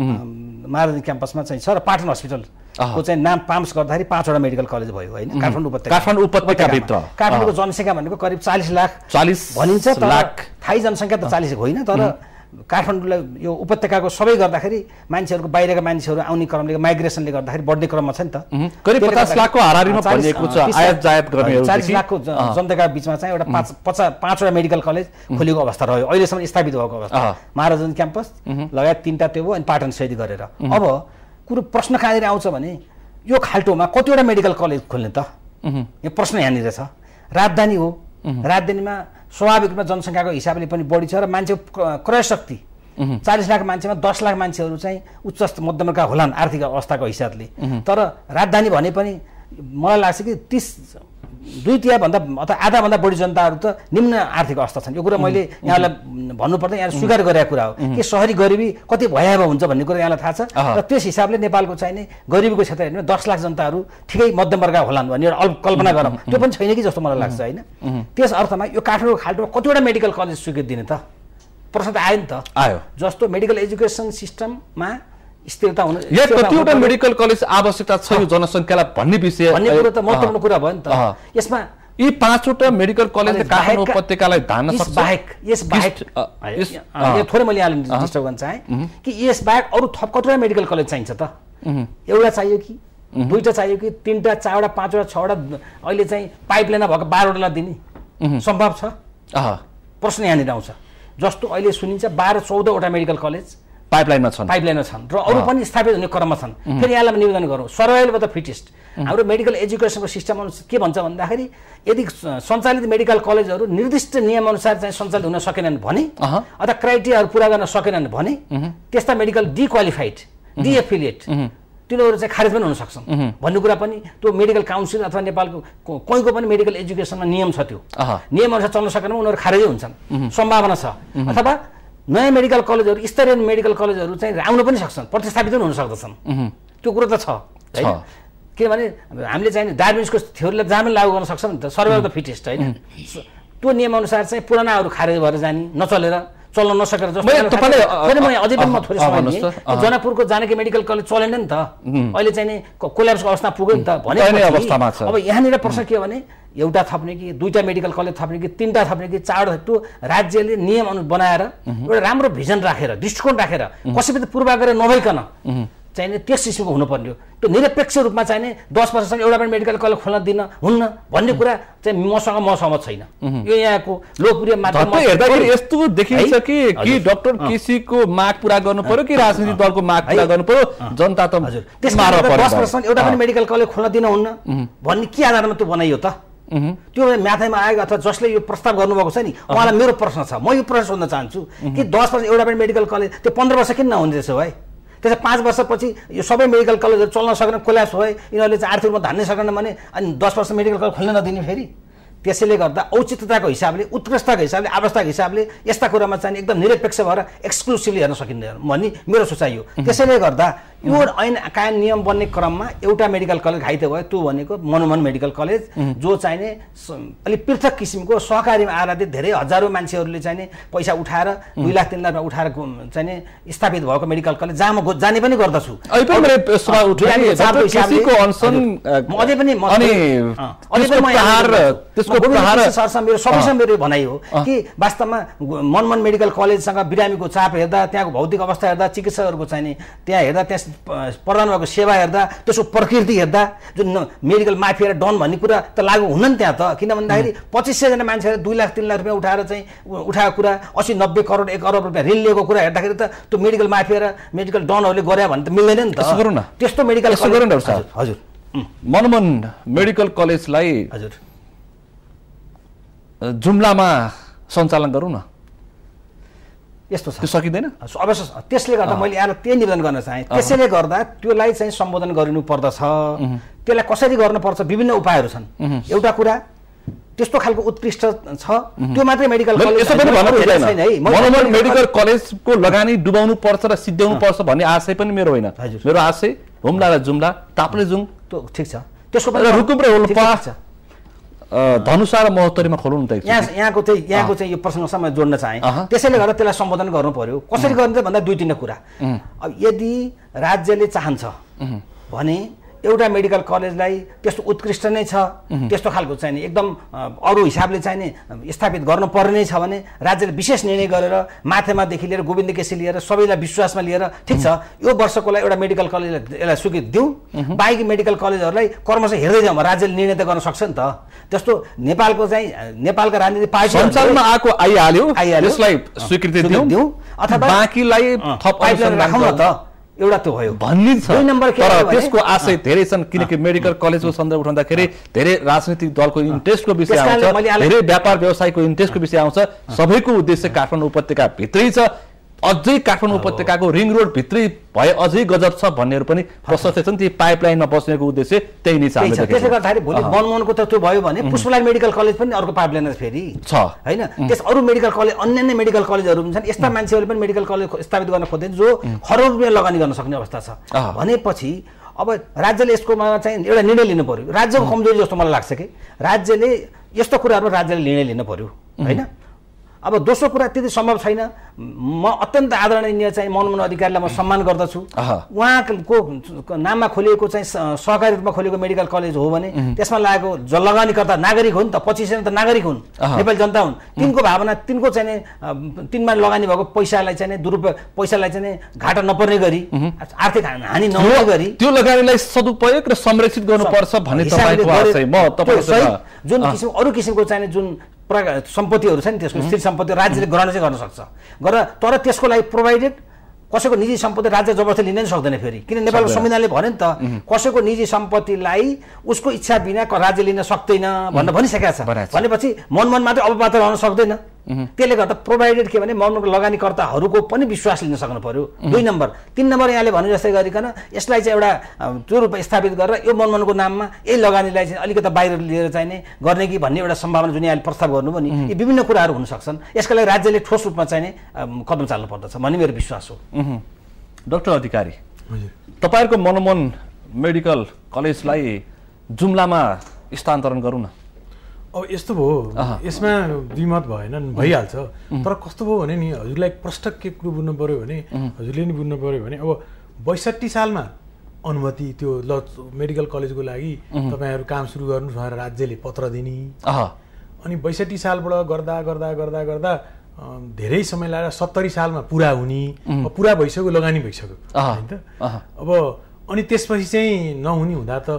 महारानी क्याम्पसमा चाहिँ छ र पाटन हस्पिटलको चाहिँ नाम पाम्स गर्दाखेरि पाँचवटा मेडिकल कलेज भयो होइन काठमाडौँ उपत्यका। काठमाडौँ उपत्यकाभित्र काठमाडौँको जनसङ्ख्या भनेको करिब चालिस लाख चालिस भनिन्छ, तर थाई जनसङ्ख्या त चालिस होइन, तर काठमाडौँलाई यो उपत्यकाको सबै गर्दाखेरि मान्छेहरूको बाहिरका मान्छेहरू आउने क्रमले माइग्रेसनले गर्दाखेरि बढ्ने क्रममा छ नि त। करिब पचास लाखको हाराहारीमा भनिएको छ आयात जायत गर्नेहरू, चालिस लाखको जनताका बिचमा चाहिँ एउटा पाँच पचास पाँचवटा मेडिकल कलेज खोलेको अवस्था रह्यो अहिलेसम्म स्थापित भएको अवस्था। महाराजन क्याम्पस लगायत तिनवटा त्यो भयो अनि पाटन सहित गरेर। अब कुरो प्रश्न कहाँनिर आउँछ भने यो खाल्टोमा कतिवटा मेडिकल कलेज खोल्ने त, यो प्रश्न यहाँनिर छ। राजधानी हो, राजधानीमा स्वाभाविक रूपमा जनसङ्ख्याको हिसाबले पनि बढी छ र मान्छे क्रय शक्ति चालीस लाख मान्छेमा दस लाख मान्छेहरू चाहिँ उच्च मध्यमका होलान् आर्थिक अवस्थाको हिसाबले। तर राजधानी भने पनि मलाई लाग्छ कि तीस दुई तिहाईभन्दा अथवा आधाभन्दा बढी जनताहरू त निम्न आर्थिक अवस्था छन्। यो कुरा मैले यहाँलाई भन्नुपर्दा यहाँ स्वीकार गरेको कुरा हो कि सहरी गरिबी कति भयावह हुन्छ भन्ने कुरा यहाँलाई थाहा छ र त्यस हिसाबले नेपालको चाहिँ नि गरिबीको क्षेत्र हेर्ने दस लाख जनताहरू ठिकै मध्यम वर्गका होलान् भन्ने एउटा अल्प कल्पना गरौँ, त्यो पनि छैन कि जस्तो मलाई लाग्छ होइन। त्यस अर्थमा यो काठमाडौँ खाल्टोमा कतिवटा मेडिकल कलेज स्वीकृति दिने त? प्रश्न त आयो नि त, आयो। जस्तो मेडिकल एजुकेसन सिस्टममा स्थिरता हुनु या कतिवटा मेडिकल कलेज आवश्यकता छ यो जनसङ्ख्यालाई भन्ने विषय भन्ने कुरो त महत्त्वपूर्ण कुरा भयो नि त। यसमा यी पाँचवटा मेडिकल कलेजले काठमाडौँ उपत्यकालाई धान्न सक्छ बाहेक यस बाहेक यो थोरै मैले यहाँले डिस्टर्ब गर्न चाहेँ कि यस बाहेक अरू थप कतिवटा मेडिकल कलेज चाहिन्छ त? एउटा चाहियो कि दुईवटा चाहियो कि तिनवटा चारवटा पाँचवटा छवटा अहिले चाहिँ पाइपलाइन भएको बाह्रवटालाई दिने सम्भव छ? प्रश्न यहाँनिर आउँछ। जस्तो अहिले सुनिन्छ बाह्र चौधवटा मेडिकल कलेज पाइपलाइनमा छन् पाइपलाइनमा छन् र अरू पनि स्थापित हुने क्रममा छन्। फेरि यहाँलाई निवेदन गरौँ, सर्भाइभल अफ द फिटेस्ट। हाम्रो मेडिकल एजुकेसनको सिस्टम के भन्छ भन्दाखेरि यदि सञ्चालित मेडिकल कलेजहरू निर्दिष्ट नियमअनुसार चाहिँ सञ्चालित हुन सकेनन् भने अथवा क्राइटेरियाहरू पुरा गर्न सकेनन् भने त्यस्ता मेडिकल डिक्वालिफाइड डिएफिलिएट तिनीहरू चाहिँ खारेज पनि हुन सक्छन् भन्ने कुरा पनि त्यो मेडिकल काउन्सिल अथवा नेपालको कहीँको पनि मेडिकल एजुकेसनमा नियम छ। त्यो नियमअनुसार चल्न सकेन उनीहरू खारेजै हुन्छन्, सम्भावना छ। अथवा नयाँ मेडिकल कलेजहरू स्तरीय मेडिकल कलेजहरू चाहिँ आउन पनि सक्छन्, प्रतिस्थापित पनि हुन सक्दछन्। त्यो कुरो त छ है। किनभने हामीले चाहिँ डार्विन्सको थ्योरीलाई जहाँ पनि लागू गर्न सक्छौँ नि त, सर्भाइभल अफ द फिटेस्ट होइन। त्यो नियमअनुसार चाहिँ पुरानाहरू खारेज भएर जाने, नचलेर चल्न नसकेर जस्तो अझै पनि म थोरै समय दिएँ। जनकपुरको जानकी मेडिकल कलेज चलेन नि त, अहिले चाहिँ नि कोल्याप्सको अवस्था पुग्यो नि त भने अवस्थामा छ। अब यहाँनिर प्रश्न के हो भने एउटा थप्ने कि दुईटा मेडिकल कलेज थप्ने कि तिनवटा थप्ने कि चारवटा, त्यो राज्यले नियम अनु बनाएर एउटा राम्रो भिजन राखेर दृष्टिकोण राखेर कसैले पूर्वाग्रह नभइकन चाहिने त्यस किसिमको हुनुपर्ने हो। त्यो निरपेक्ष रूपमा चाहिने दस वर्षसम्म एउटा पनि मेडिकल कलेज खोल्न दिन हुन्न भन्ने कुरा चाहिँ मसँग म सहमत छैन। यो यहाँको लोकप्रिय माध्यम हेर्दाखेरि यस्तो देखिन्छ कि कि डाक्टर केसीको माग पुरा गर्नु पर्यो कि राजनीतिक दलको माग पुरा गर्नु पर्यो, जनता त त्यसमा दस वर्षसम्म एउटा पनि मेडिकल कलेज खोल्न दिन हुन्न भन्ने के आधारमा त्यो बनाइयो त? त्यो म्याथमा आएको अथवा जसले यो प्रस्ताव गर्नुभएको छ नि उहाँलाई मेरो प्रश्न छ, म यो प्रश्न सोध्न चाहन्छु कि दस वर्ष एउटा पनि मेडिकल कलेज त्यो पन्ध्र वर्ष किन नहुने रहेछ भाइ? त्यसै पाँच वर्षपछि यो सबै मेडिकल कलेजहरू चल्न सकेन, कोल्याप्स भयो, यिनीहरूले चाहिँ आर्थिक रूपमा धान्नै सकेन भने अनि दस वर्ष मेडिकल कलेज खोल्न नदिने फेरि? त्यसैले गर्दा औचित्यताको हिसाबले, उत्कृष्टताको हिसाबले, आवश्यकताको हिसाबले यस्ता कुरामा चाहिँ एकदम निरपेक्ष भएर एक्सक्लुसिभली हेर्न सकिँदैन भन्ने मेरो सोचाइ हो। त्यसैले गर्दा यो ऐन कायम नियम बन्ने क्रममा एउटा मेडिकल कलेज घाइते भयो, त्यो भनेको मनोमन मेडिकल कलेज जो चाहिने अलिक पृथक किसिमको सहकारीमा आधारित धेरै हजारौँ मान्छेहरूले चाहिने पैसा उठाएर दुई लाख तीन लाख उठाएर चाहिने स्थापित भएको मेडिकल कलेज जहाँ म जाने पनि गर्दछु। अझै पनि मेरो सबैसँग मेरो भनाइ हो कि वास्तवमा मनमन मेडिकल कलेजसँग बिरामीको चाप हेर्दा, त्यहाँको भौतिक अवस्था हेर्दा, चिकित्सकहरूको चाहिने त्यहाँ हेर्दा, त्यहाँ प्रदान भएको सेवा हेर्दा, त्यसको प्रकृति हेर्दा जुन मेडिकल माफिया र डन भन्ने कुरा त लागू हुन्न नि त्यहाँ त। किन भन्दाखेरि पच्चिस सयजना मान्छेले दुई लाख तिन लाख रुपियाँ उठाएर चाहिँ उठाएको कुरा, अस्सी नब्बे करोड एक अरब रुपियाँ ऋण लिएको कुरा हेर्दाखेरि त त्यो मेडिकल माफिया र मेडिकल डनहरूले गरे भने त मिल्दैन नि त। त्यस्तो मेडिकल हजुर मनमन मेडिकल कलेजलाई हजुर जुम्लामा सञ्चालन गरौँ न, यस्तो छ सकिँदैन? अवश्य। त्यसले गर्दा मैले यहाँ त्यही निवेदन गर्न चाहेँ। त्यसैले गर्दा त्यसलाई चाहिँ सम्बोधन गरिनु पर्दछ। त्यसलाई कसरी गर्नुपर्छ विभिन्न उपायहरू छन्। एउटा कुरा त्यस्तो खालको उत्कृष्ट छ त्यो मात्रै मेडिकल कलेज मनोमन मेडिकल कलेजको लगानी डुबाउनु पर्छ र सिद्ध्याउनु पर्छ भन्ने आशय पनि मेरो होइन। मेरो आशय हुम्ला र जुम्ला, ताप्लेजुङ त्यो ठिक छ, त्यसको रुकुम र रोल्पा, धनुषा र महोत्तरीमा खोल्नु त यहाँ यहाँको चाहिँ यहाँको चाहिँ यो प्रसङ्गसँग जोड्न चाहेँ। त्यसैले गर्दा त्यसलाई सम्बोधन गर्नु पर्यो। कसरी गर्ने भन्दा दुई तिनवटा कुरा। अब यदि राज्यले चाहन्छ भने एउटा मेडिकल कलेजलाई त्यस्तो उत्कृष्ट नै छ, त्यस्तो खालको चाहिँ एकदम अरू हिसाबले चाहिँ स्थापित गर्नुपर्ने छ भने राज्यले विशेष निर्णय गरेर माथेमादेखि लिएर गोविन्द केसी लिएर सबैलाई विश्वासमा लिएर ठिक छ यो वर्षकोलाई एउटा मेडिकल कलेजलाई यसलाई स्वीकृति दिउँ, बाँकी मेडिकल कलेजहरूलाई क्रमशः हेर्दै जाउँ, राज्यले निर्णय त गर्न सक्छ नि त। त्यस्तो नेपालको चाहिँ नेपालका राजनीतिक पार्टी सञ्चालनमा आएको आइहाल्यो, यसलाई स्वीकृति दिउँ अथवा बाँकीलाई थप पाइपलाइन राखौँ न त, एउटा त्यो भयो भन्ने छ। तर त्यसको आशय धेरै छन्, किनकि मेडिकल कलेजको सन्दर्भ उठाउँदाखेरि धेरै राजनीतिक दलको इन्ट्रेस्टको विषय आउँछ, धेरै व्यापार व्यवसायको इन्ट्रेस्टको विषय आउँछ। सबैको उद्देश्य काठमाडौँ उपत्यका भित्रै छ, अझै काठमाडौँ उपत्यकाको रिङ रोड भित्रै भए अझै गजब छ भन्नेहरू पनि प्रशस्त छन्। ती पाइपलाइनमा बस्नेको उद्देश्य त्यही नै छ। त्यसले गर्दाखेरि भोलि मनमोहनको त त्यो भयो भने पुष्पलाल मेडिकल कलेज पनि अर्को पाइपलाइन फेरि छ होइन। त्यस अरू मेडिकल कलेज अन्य मेडिकल कलेजहरू पनि छन्, यस्ता मान्छेहरूले पनि मेडिकल कलेज स्थापित गर्न खोज्दैन जो खरब रुपियाँ लगानी गर्न सक्ने अवस्था छ भनेपछि अब राज्यले यसकोमा चाहिँ एउटा निर्णय लिनु पर्यो। राज्यको कमजोरी जस्तो मलाई लाग्छ कि राज्यले यस्तो कुराहरू राज्यले निर्णय लिनु पर्यो होइन। अब दोस्रो कुरा त्यति सम्भव छैन। म अत्यन्त आदरणीय चाहिँ मनमोहन अधिकारीलाई म सम्मान गर्दछु। उहाँको नाममा खोलिएको चाहिँ सहकारी रूपमा खोलिएको मेडिकल कलेज हो भने त्यसमा लागेको लगानीकर्ता नागरिक हुन् त, पच्चिसजना त नागरिक हुन्, नेपाली जनता हुन्। तिनको भावना, तिनको चाहिँ तिनमा लगानी भएको पैसालाई चाहिँ दुरुपयोग, पैसालाई चाहिँ घाटा नपर्ने गरी, आर्थिक हानि नहुने गरी त्यो लगानीलाई सदुपयोग र संरक्षित गर्नुपर्छ भन्ने तपाईँको आशय। म तपाईसँग जुन किसिम अरू किसिमको चाहिँ जुन सम्पत्तिहरू छ नि त्यसको स्थिर सम्पत्ति राज्यले ग्रहण चाहिँ गर्न सक्छ गर्न, तर त्यसको लागि प्रोभाइडेड कसैको निजी सम्पत्ति राज्य जबरजस्ती लिनै सक्दैन फेरि, किन नेपालको संविधानले भन्यो नि त कसैको निजी सम्पत्तिलाई उसको इच्छा बिना राज्य लिन सक्दैन भनेर भनिसकेको छ। भनेपछि मनमन मात्रै अपपात्र रहन सक्दैन। त्यसले गर्दा प्रोभाइडेड के भने मनमनको लगानीकर्ताहरूको पनि विश्वास लिन सक्नु पर्यो। दुई नम्बर। तीन नम्बर यहाँले भने जस्तै गरिकन यसलाई चाहिँ एउटा त्यो रूपमा स्थापित गरेर यो मनमनको नाममा यही लगानीलाई चाहिँ अलिकति बाहिर लिएर चाहिने गर्ने कि भन्ने एउटा सम्भावना जुन यहाँले प्रस्ताव गर्नुभयो नि, यी विभिन्न कुराहरू हुन सक्छन्। यसका लागि राज्यले ठोस रूपमा चाहिने कदम चाल्नु पर्दछ भन्ने मेरो विश्वास हो। डाक्टर अधिकारी, तपाईँहरूको मनमोहन मेडिकल कलेजलाई जुम्लामा स्थानान्तरण गरौँ न। अब यस्तो भयो, यसमा द्विमत भएन, भइहाल्छ। तर कस्तो भयो भने नि हजुरलाई प्रष्ट के कुरो बुझ्नु पर्यो भने, हजुरले नि बुझ्नु पर्यो भने अब बैसठी सालमा अनुमति त्यो ल मेडिकल कलेजको लागि तपाईँहरू काम सुरु गर्नुहोस् भनेर राज्यले पत्र दिने, अनि बैसठी सालबाट गर्दा गर्दा गर्दा गर्दा धेरै समय लागेर सत्तरी सालमा पुरा हुने, पुरा भइसक्यो, लगानी भइसक्यो होइन त। अब अनि त्यसपछि चाहिँ नहुने हुँदा त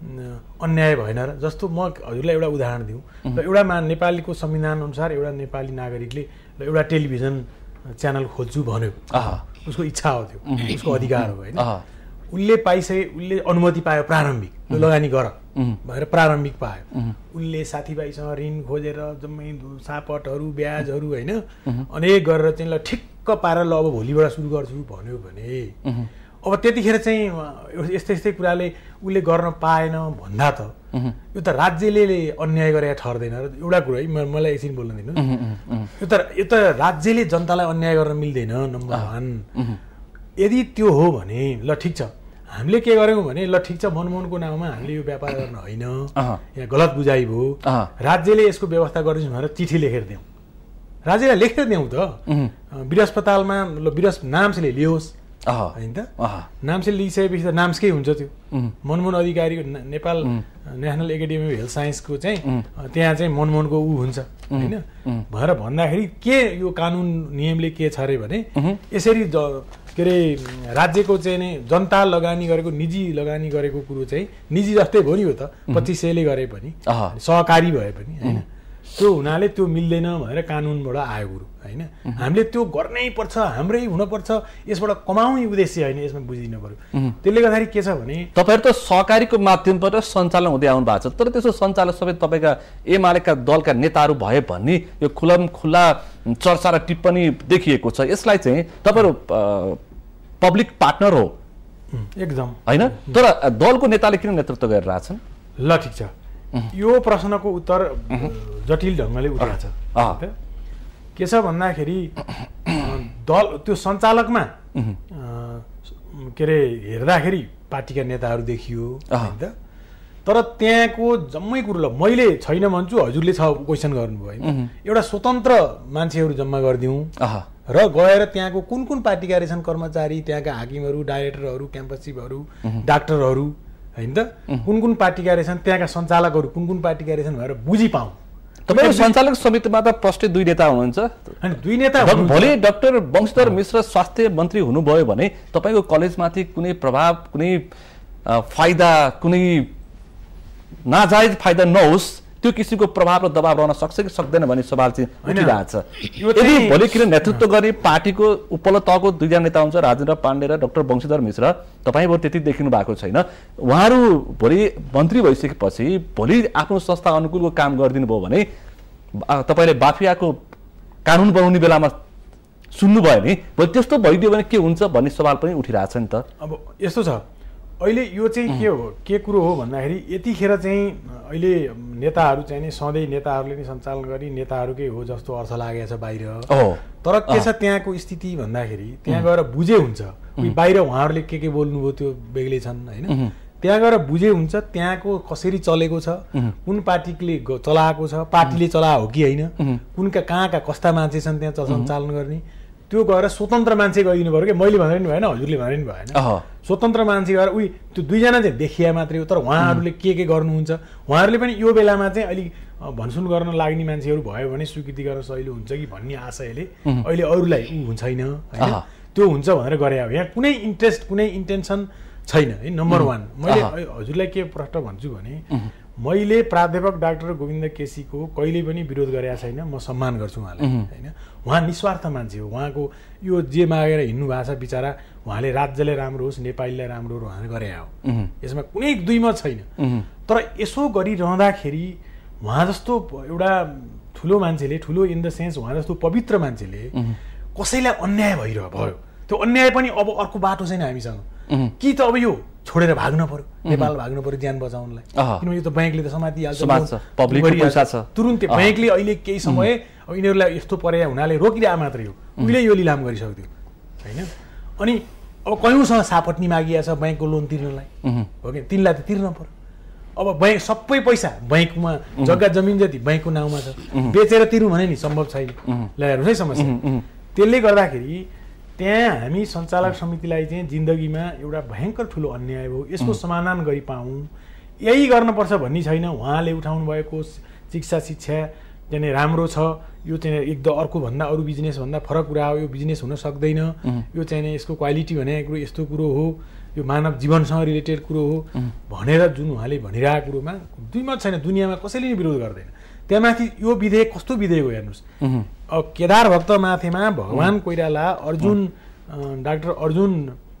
अन्याय भएन र। जस्तो म हजुरलाई एउटा उदाहरण दिउँ, र एउटा मा नेपालीको संविधान अनुसार एउटा नेपाली नागरिकले एउटा टेलिभिजन च्यानल खोज्छु भन्यो, उसको इच्छा हो, त्यो उसको अधिकार हो होइन। उसले पाइसके, उसले अनुमति पायो प्रारम्भिक, लगानी गर भनेर प्रारम्भिक पायो। उसले साथीभाइसँग ऋण खोजेर जम्मै सापटहरू ब्याजहरू होइन अनेक गरेर चाहिँ ल ठिक्क पारेर ल अब भोलिबाट सुरु गर्छु भन्यो भने अब त्यतिखेर चाहिँ यस्तै यस्तै कुराले उसले गर्न पाएन भन्दा त यो त राज्यले अन्याय गरेर ठर्दैन र। एउटा कुरा है, मलाई एकछिन बोल्न दिनु, यो त यो त राज्यले जनतालाई अन्याय गर्न मिल्दैन नम्बर वान। यदि त्यो हो भने ल ठिक छ, हामीले के गर्यौँ भने ल ठिक छ मनमोहनको नाममा हामीले यो व्यापार गर्न होइन, यहाँ गलत बुझाइ भयो, राज्यले यसको व्यवस्था गरिदिनुहोस् भनेर चिठी लेखेर दिउँ, राज्यलाई लेखेर दिउँ त। वीर अस्पतालमा ल वीर नाम्सले लियोस् होइन त, नाम्सले लिइसकेपछि त नाम्सकै हुन्छ त्यो। मनमोहन अधिकारीको Nepal national academy of health साइन्सको चाहिँ त्यहाँ चाहिँ मनमोहनको ऊ हुन्छ होइन भनेर भन्दाखेरि के यो कानुन नियमले के छ अरे भने यसरी के अरे राज्यको चाहिँ नि जनता लगानी गरेको निजी लगानी गरेको कुरो चाहिँ निजी जस्तै भयो नि, हो त पच्चिस सयले गरे पनि सहकारी भए पनि होइन, त्यो हुनाले त्यो मिल्दैन भनेर कानुनबाट आयो कुरो होइन। हामीले त्यो गर्नै पर्छ, हाम्रै हुनुपर्छ, यसबाट कमाउने उद्देश्य होइन, यसमा बुझिनु पर्यो। त्यसले गर्दाखेरि के छ भने तपाईँहरू त सहकारीको माध्यमबाट सञ्चालन हुँदै आउनु भएको छ, तर त्यसो सञ्चालन सबै तपाईँका एमालेका दलका नेताहरू भए भन्ने यो खुलम खुला चर्चा र टिप्पणी देखिएको छ। यसलाई चाहिँ तपाईँहरू पब्लिक पार्टनर हो एकदम होइन, तर दलको नेताले किन नेतृत्व गरिरहेछन्? ल ठिक छ, यो प्रश्नको उत्तर जटिल ढङ्गले उठेको छ। के छ भन्दाखेरि दल त्यो सञ्चालकमा के अरे हेर्दाखेरि पार्टीका नेताहरू देखियो होइन त, तर त्यहाँको जम्मै कुरो ल मैले छैन भन्छु, हजुरले छ क्वेसन गर्नुभयो होइन, एउटा स्वतन्त्र मान्छेहरू जम्मा गरिदिउँ र गएर त्यहाँको कुन कुन पार्टीका रहेछन् कर्मचारी, त्यहाँका हाकिमहरू, डाइरेक्टरहरू, क्याम्पस चिफहरू, डाक्टरहरू होइन त, कुन कुन पार्टीका रहेछन्, त्यहाँका सञ्चालकहरू कुन कुन पार्टीका रहेछन् भनेर बुझि पाऊँ। तपाईँको सञ्चालक समितिमा त प्रष्ट दुई नेता हुनुहुन्छ, दुई नेता भोलि डाक्टर वंशीधर मिश्र स्वास्थ्य मन्त्री हुनुभयो भने तपाईँको कलेजमाथि कुनै प्रभाव, कुनै फाइदा, कुनै नाजायज फाइदा नहोस्, त्यो किसिमको प्रभाव र दबाव रहन सक्छ कि सक्दैन भन्ने सवाल चाहिँ उठिरहेको छ। यदि भोलि किन नेतृत्व गर्ने पार्टीको उपल्लो तहको दुईजना नेता हुन्छ, राजेन्द्र पाण्डे र डाक्टर वंशीधर मिश्र, तपाईँबाट त्यति देखिनु भएको छैन, उहाँहरू भोलि मन्त्री भइसकेपछि भोलि आफ्नो संस्था अनुकूलको काम गरिदिनु भयो भने तपाईँले बाफियाको कानुन बनाउने बेलामा सुन्नुभयो नि, भोलि त्यस्तो भइदियो भने के हुन्छ भन्ने सवाल पनि उठिरहेको छ नि त। अब यस्तो छ, अहिले यो चाहिँ के हो के कुरो हो भन्दाखेरि यतिखेर चाहिँ अहिले नेताहरू चाहिँ नि सधैँ नेताहरूले नै सञ्चालन गरी नेताहरूकै हो जस्तो अर्थ लागेको छ बाहिर। तर के छ त्यहाँको स्थिति भन्दाखेरि त्यहाँ गएर बुझे हुन्छ, बाहिर उहाँहरूले के के बोल्नुभयो त्यो बेग्लै छन् होइन, त्यहाँ गएर बुझे हुन्छ त्यहाँको कसरी चलेको छ, कुन पार्टीले चलाएको छ, पार्टीले चलाएको हो कि होइन, कुनका कहाँका कस्ता मान्छे छन् त्यहाँ सञ्चालन गर्ने, त्यो गएर स्वतन्त्र मान्छे गइदिनु पऱ्यो कि मैले भनेर नि भएन, हजुरले भनेर नि भएन। स्वतन्त्र मान्छे गएर उही त्यो दुईजना चाहिँ देखिया मात्रै हो, तर उहाँहरूले के के गर्नुहुन्छ उहाँहरूले पनि यो बेलामा चाहिँ अलिक भनसुन गर्न लाग्ने मान्छेहरू भयो भने स्वीकृति गर्न सजिलो हुन्छ कि भन्ने आशयले अहिले अरूलाई ऊ हुन्छ होइन होइन त्यो हुन्छ भनेर गरे हो। यहाँ कुनै इन्ट्रेस्ट कुनै इन्टेन्सन छैन है। नम्बर वान मैले हजुरलाई के प्रश्न भन्छु भने मैले प्राध्यापक डाक्टर गोविन्द केसीको कहिले पनि विरोध गरेका छैन, म सम्मान गर्छु उहाँलाई होइन। उहाँ निस्वार्थ मान्छे हो, उहाँको यो जे मागेर हिँड्नु भएको छ बिचरा उहाँले राज्यलाई राम्रो होस् नेपालीलाई राम्रो होस् भनेर गरे हो, यसमा कुनै दुई मत छैन। तर यसो गरिरहँदाखेरि उहाँ जस्तो एउटा ठुलो मान्छेले, ठुलो इन द सेन्स उहाँ जस्तो पवित्र मान्छेले कसैलाई अन्याय भइरह भयो, त्यो अन्याय पनि अब अर्को बाटो छैन हामीसँग कि त अब यो छोडेर भाग्न पर्यो, नेपाल भाग्न पर्यो ज्यान बचाउनलाई, किनभने यो त ब्याङ्कले त समातिहाल्छ तुरुन्तै। ब्याङ्कले अहिले केही समय अब यिनीहरूलाई यस्तो पर्या हुनाले रोकिरह मात्रै हो, उहिले यो लिलाम गरिसक्थ्यो होइन। अनि अब कयौँसँग सापट्नी मागिया छ ब्याङ्कको लोन तिर्नलाई हो कि तिनलाई त तिर्न पर्यो। अब ब्याङ्क सबै पैसा ब्याङ्कमा जग्गा जमिन जति ब्याङ्कको नाउँमा छ, बेचेर तिर्नु भने नि सम्भव छैन, ल्याएर है समस्या। त्यसले गर्दाखेरि त्यहाँ हामी सञ्चालक समितिलाई चाहिँ जिन्दगीमा एउटा भयङ्कर ठुलो अन्याय हो, यसको समाधान गरी पाऊँ यही गर्नुपर्छ भन्ने छैन। उहाँले उठाउनु भएको शिक्षा शिक्षा चाहिँ राम्रो छ, यो चाहिँ एकदम अर्को भन्दा अरू बिजनेस भन्दा फरक कुरा हो, यो बिजनेस हुन सक्दैन, यो चाहिँ यसको क्वालिटी भनेको कुरो यस्तो कुरो हो, यो मानव जीवनसँग रिलेटेड कुरो हो भनेर जुन उहाँले भनिरहेको कुरोमा दुई मत छैन, दुनियाँमा कसैले नि विरोध गर्दैन। त्यहाँमाथि यो विधेयक कस्तो विधेयक हो हेर्नुहोस्, अब केदार भक्त माथेमा भगवान कोइराला अर्जुन डाक्टर अर्जुन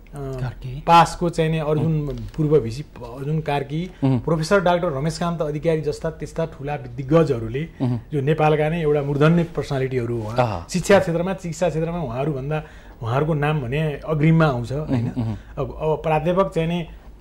पासको चाहिने अर्जुन पूर्व VC Arjun Karki, professor doctor Rameshkant Adhikari जस्ता त्यस्ता ठुला दिग्गजहरूले जो नेपालका नै एउटा मूर्धन्य पर्सनालिटीहरू हो, शिक्षा क्षेत्रमा चिकित्सा क्षेत्रमा उहाँहरूभन्दा उहाँहरूको नाम भने अग्रिममा आउँछ होइन। अब अब प्राध्यापक चाहिने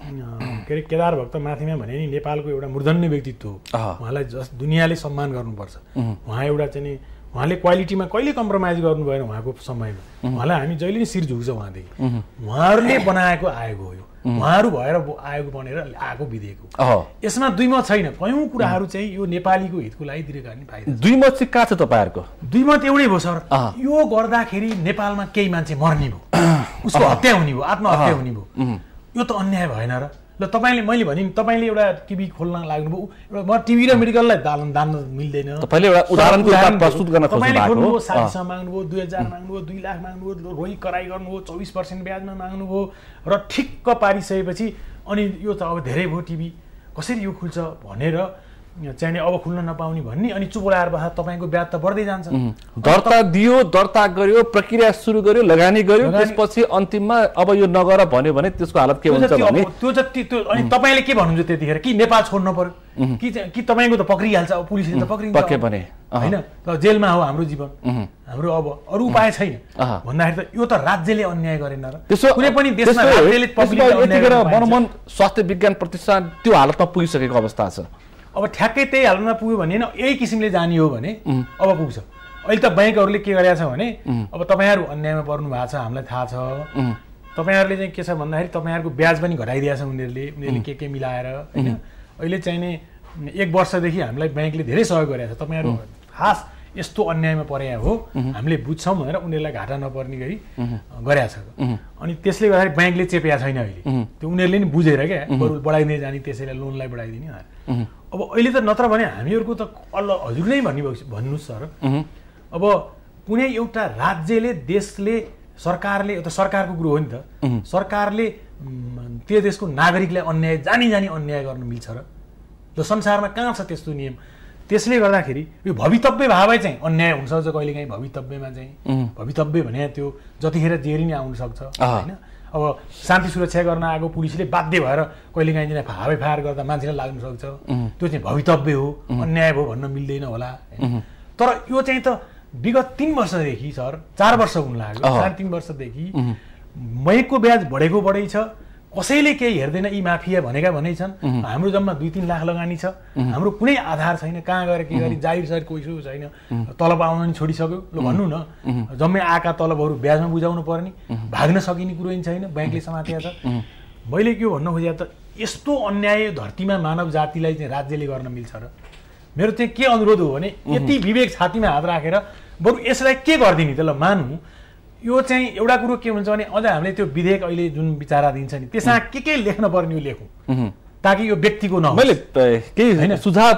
के अरे केदार भक्त माथिमा भने नि नेपालको एउटा मूर्धन्य व्यक्तित्व हो, उहाँलाई जस दुनियाँले सम्मान गर्नुपर्छ। उहाँ एउटा चाहिँ उहाँले क्वालिटीमा कहिले कम्प्रोमाइज गर्नु भएन उहाँको समयमा, उहाँलाई हामी जहिले नै शिर झुक्छ उहाँदेखि। उहाँहरूले बनाएको आएको हो, यो उहाँहरू भएर आएको बनेर आएको विधेयक हो, यसमा दुई मत छैन। कयौँ कुराहरू चाहिँ यो नेपालीको हितको लागि दिएका नि फाइदा। दुई मत चाहिँ कहाँ छ तपाईँहरूको? दुई मत एउटै भयो सर, यो गर्दाखेरि नेपालमा केही मान्छे मर्ने भयो, उसको हत्या हुने भयो, आत्महत्या हुने भयो, यो त अन्याय भएन र। ल तपाईँले मैले भने नि तपाईँले एउटा टिभी खोल्न लाग्नुभयो, एउटा म टिभी र मेडिकललाई दान दान मिल्दैन, तपाईँले एउटा उदाहरणको रूपमा प्रस्तुत गर्न खोज्नुभयो, साठी सय माग्नुभयो, दुई हजार माग्नुभयो, दुई लाख माग्नुभयो, रोही कराई गर्नुभयो, चौबिस पर्सेन्ट ब्याजमा माग्नुभयो र ठिक्क पारिसकेपछि अनि यो त अब धेरै भयो टिभी कसरी यो खुल्छ भनेर चाहिने अब खुल्न नपाउने भन्ने, अनि चुप लगाएर बस्दा तपाईँको ब्याज त बढ्दै जान्छ। दर्ता दियो, दर्ता गर्यो, प्रक्रिया सुरु गर्यो, लगानी गर्यो, त्यसपछि अन्तिममा अब यो नगर भन्यो भने त्यसको हालत के हुन्छ भने त्यो जति त्यो अनि तपाईँले के भन्नुहुन्छ त्यतिखेर कि नेपाल छोड्नु पर्यो कि कि तपाईँको त पक्रिहाल्छ, अब पुलिसले त पक्रिन्छ पक्कै भने होइन, त जेलमा हो हाम्रो जीवन, हाम्रो अब अरू उपाय छैन भन्दाखेरि त यो त राज्यले अन्याय गरेन र। कुनै पनि देशमा राज्यले मनोमन स्वास्थ्य विज्ञान प्रतिष्ठान त्यो हालतमा पुगिसकेको अवस्था छ। अब ठ्याक्कै त्यही हालतमा पुग्यो भने यही किसिमले जाने हो भने अब पुग्छ। अहिले त ब्याङ्कहरूले के गरेका छ भने अब तपाईँहरू अन्यायमा पर्नु भएको छ हामीलाई थाहा छ, तपाईँहरूले चाहिँ के छ भन्दाखेरि तपाईँहरूको ब्याज पनि घटाइदिएको छ उनीहरूले, उनीहरूले के के मिलाएर होइन। अहिले चाहिने एक वर्षदेखि हामीलाई ब्याङ्कले धेरै सहयोग गरेको छ, तपाईँहरू खास यस्तो अन्यायमा परे हो हामीले बुझ्छौँ भनेर उनीहरूलाई घाटा नपर्ने गरी गरेका छ। अनि त्यसले गर्दाखेरि ब्याङ्कले चेपेका छैन अहिले, त्यो उनीहरूले नि बुझेर क्या बरु बढाइदिने जाने, त्यसैलाई लोनलाई बढाइदिने। अब अहिले त नत्र भने हामीहरूको त अल्ल हजुर नै भन्ने भन्नुहोस् सर, अब कुनै एउटा राज्यले देशले सरकारले त सरकारको कुरो हो नि त, सरकारले त्यो देशको नागरिकलाई अन्याय जानी जानी अन्याय गर्न मिल्छ र? ल संसारमा कहाँ छ त्यस्तो नियम? त्यसले गर्दाखेरि यो भवितव्य भावै चाहिँ अन्याय हुनसक्छ कहिलेकाहीँ, भवितव्यमा चाहिँ भवितव्य भने त्यो जतिखेर जेरी नै आउन सक्छ होइन। अब शान्ति सुरक्षा गर्न आएको पुलिसले बाध्य भएर कहिलेकाहीँ चाहिँ हावे फायर गर्दा मान्छेलाई लाग्न सक्छ, त्यो चाहिँ भवितव्य हो, अन्याय भयो भन्न मिल्दैन होला। तर यो चाहिँ त विगत तीन वर्षदेखि सर चार वर्ष हुन लाग्यो, साढे तीन वर्षदेखि बैंकको ब्याज बढेको बढै छ, कसैले केही हेर्दैन, यी माफिया भनेका भनै छन्। हाम्रो जम्मा दुई तीन लाख लगानी छ, हाम्रो कुनै आधार छैन, कहाँ गएर के गरी जाहिर सर कोही छैन, तलब आउन नि छोडिसक्यो। ल भन्नु न, जम्मै आएका तलबहरू ब्याजमा बुझाउनु पर्ने, भाग्न सकिने कुरो नि छैन, ब्याङ्कले समातेको छ। मैले के भन्नु खोजेँ त यस्तो अन्याय धरतीमा मानव जातिलाई चाहिँ राज्यले गर्न मिल्छ र? मेरो चाहिँ के अनुरोध हो भने यति विवेक छातीमा हात राखेर बरु यसलाई के गरिदिने त ल मानौँ, यो चाहिँ एउटा कुरो के हुन्छ भने अझ हामीले त्यो विधेयक अहिले जुन विचारा दिन्छ नि त्यसमा के के लेख्न पर्ने हो लेखौँ, ताकि यो व्यक्तिको नहोस्। मैले केही सुझाव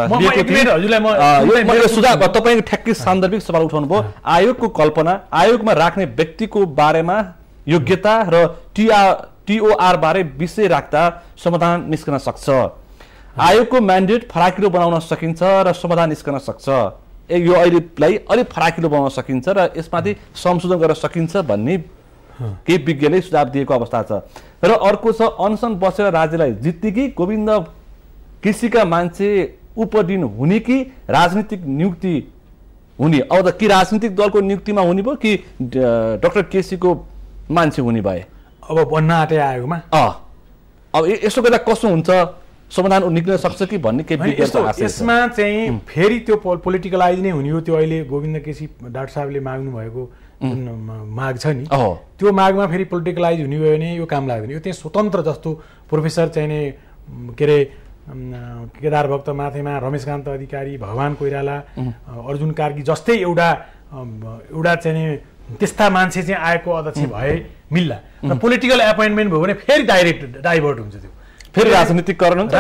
सुझाव तपाईँ ठ्याक्कै सान्दर्भिक सवाल उठाउनु भयो। आयोगको कल्पना, आयोगमा राख्ने व्यक्तिको बारेमा योग्यता र टिआर टिओआर बारे विषय राख्दा समाधान निस्कन सक्छ। आयोगको म्यान्डेट फराकिलो बनाउन सकिन्छ र समाधान निस्कन सक्छ। यो अहिलेलाई अलिक फराकिलो बनाउन सकिन्छ र यसमाथि संशोधन गर्न सकिन्छ भन्ने केही विज्ञले सुझाव दिएको अवस्था छ। र अर्को छ अनसन बसेर राज्यलाई जित्ने कि गोविन्द केसीका मान्छे उपदिन हुने कि राजनीतिक नियुक्ति हुने? अब त कि राजनीतिक दलको नियुक्तिमा हुने भयो कि डाक्टर केसीको मान्छे हुने भए? अब भन्न आँटे आयोगमा अँ अब यसो गर्दा कसो हुन्छ, समाधान निक्लिन सक्छ कि भन्ने केही यसमा चाहिँ फेरि त्यो पोलिटिकलाइज नै हुने हो। त्यो अहिले गोविन्द केसी डाक्टर साहबले माग्नु भएको जुन माग छ नि त्यो मागमा फेरि पोलिटिकलाइज हुने भयो भने यो काम लाग्दैन। यो चाहिँ स्वतन्त्र जस्तो प्रोफेसर चाहिँ नि के अरे केदार भक्त माथेमा, रमेशकान्त अधिकारी, भगवान कोइराला, अर्जुन कार्की जस्तै एउटा एउटा चाहिँ नि त्यस्ता मान्छे चाहिँ आएको अध्यक्ष भए मिल्ला। र पोलिटिकल एपोइन्टमेन्ट भयो भने फेरि डाइरेक्ट डाइभर्ट हुन्छ, त्यो फेरि राजनीतिकरण हुन्छ।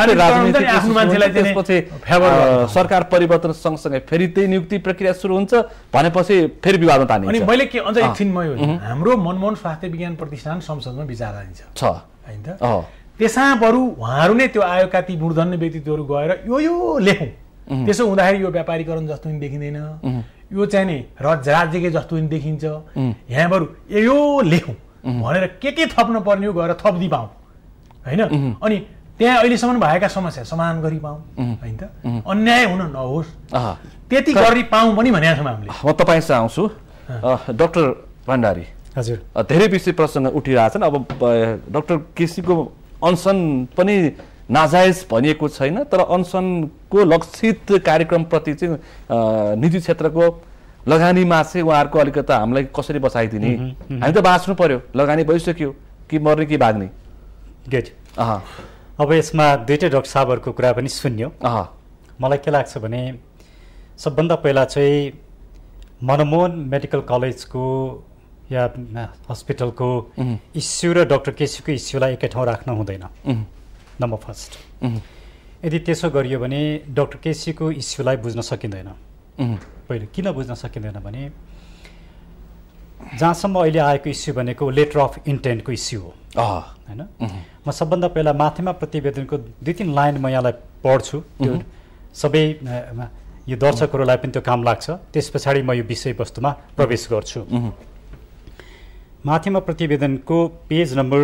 सरकार परिवर्तन सँगसँगै फेरि त्यही नियुक्ति प्रक्रिया सुरु हुन्छ भनेपछि फेरि विवादमा तानिन्छ। अनि मैले के अझ एकछिन म हाम्रो मनमोहन स्वास्थ्य विज्ञान प्रतिष्ठान संसदमा विचाराधीन छ हैन त, त्यसमा बरु उहाँहरू नै त्यो आयोगका ती मूर्धन्य व्यक्तित्वहरू गएर यो यो लेखौँ। त्यसो हुँदाखेरि यो व्यापारीकरण जस्तो नि देखिँदैन, यो चाहिँ नि राज्यकै जस्तो नि देखिन्छ। यहाँ बरु यो लेखौँ भनेर के के थप्न पर्ने हो गएर थप्दी पाऊँ होइन। अनि त्यहाँ अहिलेसम्म भएका समस्या समाधान गरी पाऊँ होइन त, अन्याय हुन नहोस् त्यति गरी पाऊँ पनि भनेको छौँ हामीले। म तपाईँसँग आउँछु डाक्टर भण्डारी। हजुर, धेरै विषय प्रसङ्ग उठिरहेछन्। अब डाक्टर केसीको अनसन पनि नाजायज भनिएको छैन, तर अनसनको लक्षित कार्यक्रमप्रति चाहिँ निजी क्षेत्रको लगानीमा चाहिँ उहाँहरूको अलिकता हामीलाई कसरी बचाइदिने? हामी त बाँच्नु पर्यो, लगानी भइसक्यो, कि मर्ने कि भाग्ने? गुड। अब यसमा दुइटै डाक्टर साहबहरूको कुरा पनि सुन्यो। मलाई के लाग्छ भने सबभन्दा पहिला चाहिँ मनमोहन मेडिकल कलेजको या हस्पिटलको इस्यु र डाक्टर केसीको इस्युलाई एकै ठाउँ राख्न हुँदैन, नम्बर फर्स्ट। यदि त्यसो गरियो भने डाक्टर केसीको इस्युलाई बुझ्न सकिँदैन। पहिलो किन बुझ्न सकिँदैन भने जहाँसम्म अहिले आएको इस्यु भनेको लेटर अफ इन्टेन्टको इस्यु हो होइन। म सबभन्दा पहिला माथिमा प्रतिवेदनको दुई तिन लाइन म यहाँलाई पढ्छु, त्यो सबै यो दर्शकहरूलाई पनि त्यो काम लाग्छ। त्यस पछाडि म यो विषयवस्तुमा प्रवेश गर्छु। माथिमा प्रतिवेदनको पेज नम्बर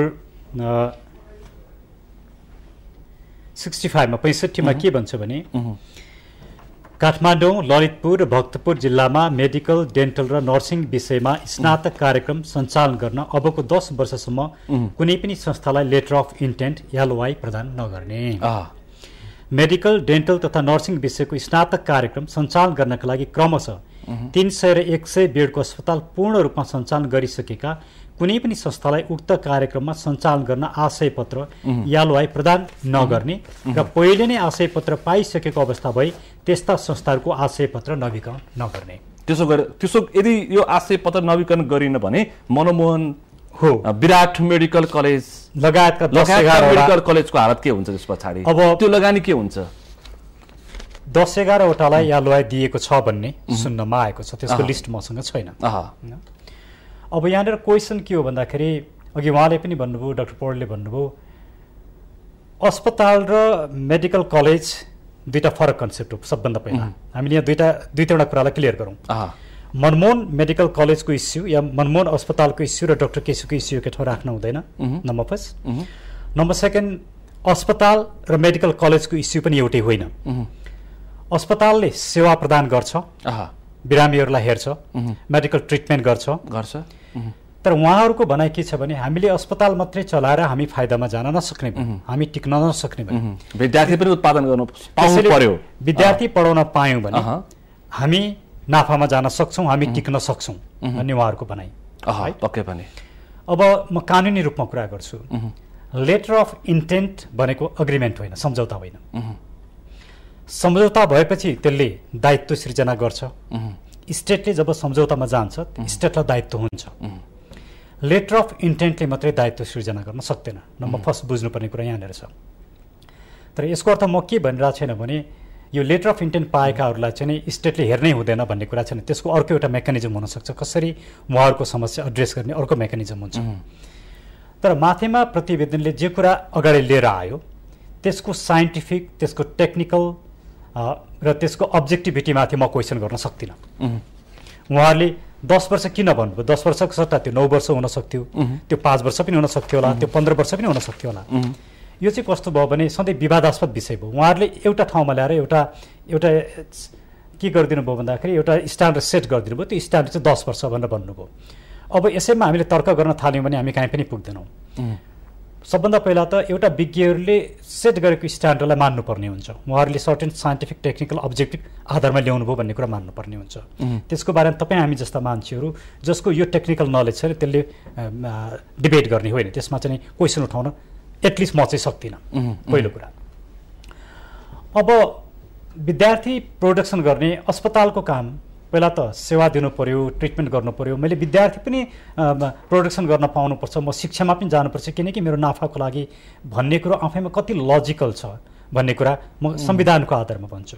सिक्सटी फाइभमा पैँसठीमा के भन्छ भने काठमाडौँ, ललितपुर र भक्तपुर जिल्लामा मेडिकल, डेन्टल र नर्सिङ विषयमा स्नातक कार्यक्रम सञ्चालन गर्न अबको दस वर्षसम्म कुनै पनि संस्थालाई लेटर अफ इन्टेन्ट एलओआई प्रदान नगर्ने। मेडिकल, डेन्टल तथा नर्सिङ विषयको स्नातक कार्यक्रम सञ्चालन गर्नका लागि क्रमशः तीन सय र एक सय बेडको अस्पताल पूर्ण रूपमा सञ्चालन गरिसकेका कुनै पनि संस्थालाई उक्त कार्यक्रममा सञ्चालन गर्न आशय पत्र एलओआई प्रदान नगर्ने र पहिले नै आशय पत्र पाइसकेको अवस्था भए त्यस्ता संस्थाहरूको आशय पत्र नवीकरण नगर्ने। त्यसो गरे त्यसो यदि यो आशय पत्र नवीकरण गरिन भने मनमोहन हो विराट मेडिकल कलेज लगायतका दस एघार मेडिकल कलेजको हालत के हुन्छ त्यस पछाडि? अब त्यो लगानी के हुन्छ? दस एघारवटालाई एलओआई दिएको छ भन्ने सुन्नमा आएको छ, त्यसको लिस्ट मसँग छैन। अब यहाँनिर क्वेसन के हो भन्दाखेरि अघि उहाँले पनि भन्नुभयो, डाक्टर पौडेलले भन्नुभयो, अस्पताल र मेडिकल कलेज दुईवटा फरक कन्सेप्ट हो। सबभन्दा पहिला हामीले यहाँ दुईवटा दुई तिनवटा कुरालाई क्लियर गरौँ। मनमोहन मेडिकल कलेजको इस्यु या मनमोहन अस्पतालको इस्यु र डाक्टर केसीको इस्यु एकै ठाउँ राख्न हुँदैन, नम्बर फर्स्ट। नम्बर सेकेन्ड, अस्पताल र मेडिकल कलेजको इस्यु पनि एउटै होइन। अस्पतालले सेवा प्रदान गर्छ, बिरामीहरूलाई हेर्छ, मेडिकल ट्रिटमेन्ट गर्छ गर्छ तर उहाँहरूको भनाइ के छ भने हामीले अस्पताल मात्रै चलाएर हामी फाइदामा जान नसक्ने भयौँ, हामी टिक्न नसक्ने भयौँ। विद्यार्थी पनि उत्पादन गर्नु पर्यो, विद्यार्थी पढाउन पायौँ भने हामी नाफामा जान सक्छौँ, हामी टिक्न सक्छौँ भन्ने उहाँहरूको भनाइ। पक्कै पनि। अब म कानुनी रूपमा कुरा गर्छु। लेटर अफ इन्टेन्ट भनेको अग्रिमेन्ट होइन, सम्झौता होइन। सम्झौता भएपछि त्यसले दायित्व सृजना गर्छ। स्टेटले जब सम्झौतामा जान्छ स्टेटलाई दायित्व हुन्छ। लेटर अफ इन्टेन्टले मात्रै दायित्व सृजना गर्न सक्दैन। नम्बर फर्स्ट बुझ्नुपर्ने कुरा यहाँनिर छ। तर यसको अर्थ म के भनिरहेको छैन भने यो लेटर अफ इन्टेन्ट पाएकाहरूलाई चाहिँ नि स्टेटले हेर्नै हुँदैन भन्ने कुरा छैन। त्यसको अर्को एउटा मेकानिजम हुनसक्छ, कसरी उहाँहरूको समस्या एड्रेस गर्ने अर्को मेकानिजम हुन्छ। तर माथिमा प्रतिवेदनले जे कुरा अगाडि लिएर आयो त्यसको साइन्टिफिक, त्यसको टेक्निकल र त्यसको अब्जेक्टिभिटीमाथि म क्वेसन गर्न सक्दिनँ। उहाँहरूले दस वर्ष किन भन्नुभयो? दस वर्षको सट्टा त्यो नौ वर्ष हुन सक्थ्यो, त्यो पाँच वर्ष पनि हुन सक्थ्यो होला, त्यो पन्ध्र वर्ष पनि हुन सक्थ्यो होला। यो चाहिँ कस्तो भयो भने सधैँ विवादास्पद विषय भयो। उहाँहरूले एउटा ठाउँमा ल्याएर एउटा एउटा के गरिदिनु भयो भन्दाखेरि एउटा स्ट्यान्डर्ड सेट गरिदिनु भयो। त्यो स्ट्यान्डर्ड चाहिँ दस वर्ष भनेर भन्नुभयो। अब यसैमा हामीले तर्क गर्न थाल्यौँ भने हामी कहीँ पनि पुग्दैनौँ। सबभन्दा पहिला त एउटा विज्ञहरूले सेट गरेको स्ट्यान्डर्डलाई मान्नुपर्ने हुन्छ। उहाँहरूले सर्टेन साइन्टिफिक टेक्निकल अब्जेक्टिभ आधारमा ल्याउनु भयो भन्ने कुरा मान्नुपर्ने हुन्छ। त्यसको बारेमा तपाईँ हामी जस्ता मान्छेहरू जसको यो टेक्निकल नलेज छ त्यसले डिबेट गर्ने होइन, त्यसमा चाहिँ क्वेसन उठाउन एटलिस्ट म चाहिँ सक्दिनँ। पहिलो कुरा। अब विद्यार्थी प्रोडक्सन गर्ने अस्पतालको काम पहिला त सेवा दिनु पर्यो, ट्रिटमेन्ट गर्नु पर्यो। मैले विद्यार्थी पनि प्रोडक्सन गर्न पाउनुपर्छ, म शिक्षामा पनि जानुपर्छ किनकि मेरो नाफाको लागि भन्ने कुरो आफैमा कति लजिकल छ भन्ने कुरा म संविधानको आधारमा भन्छु।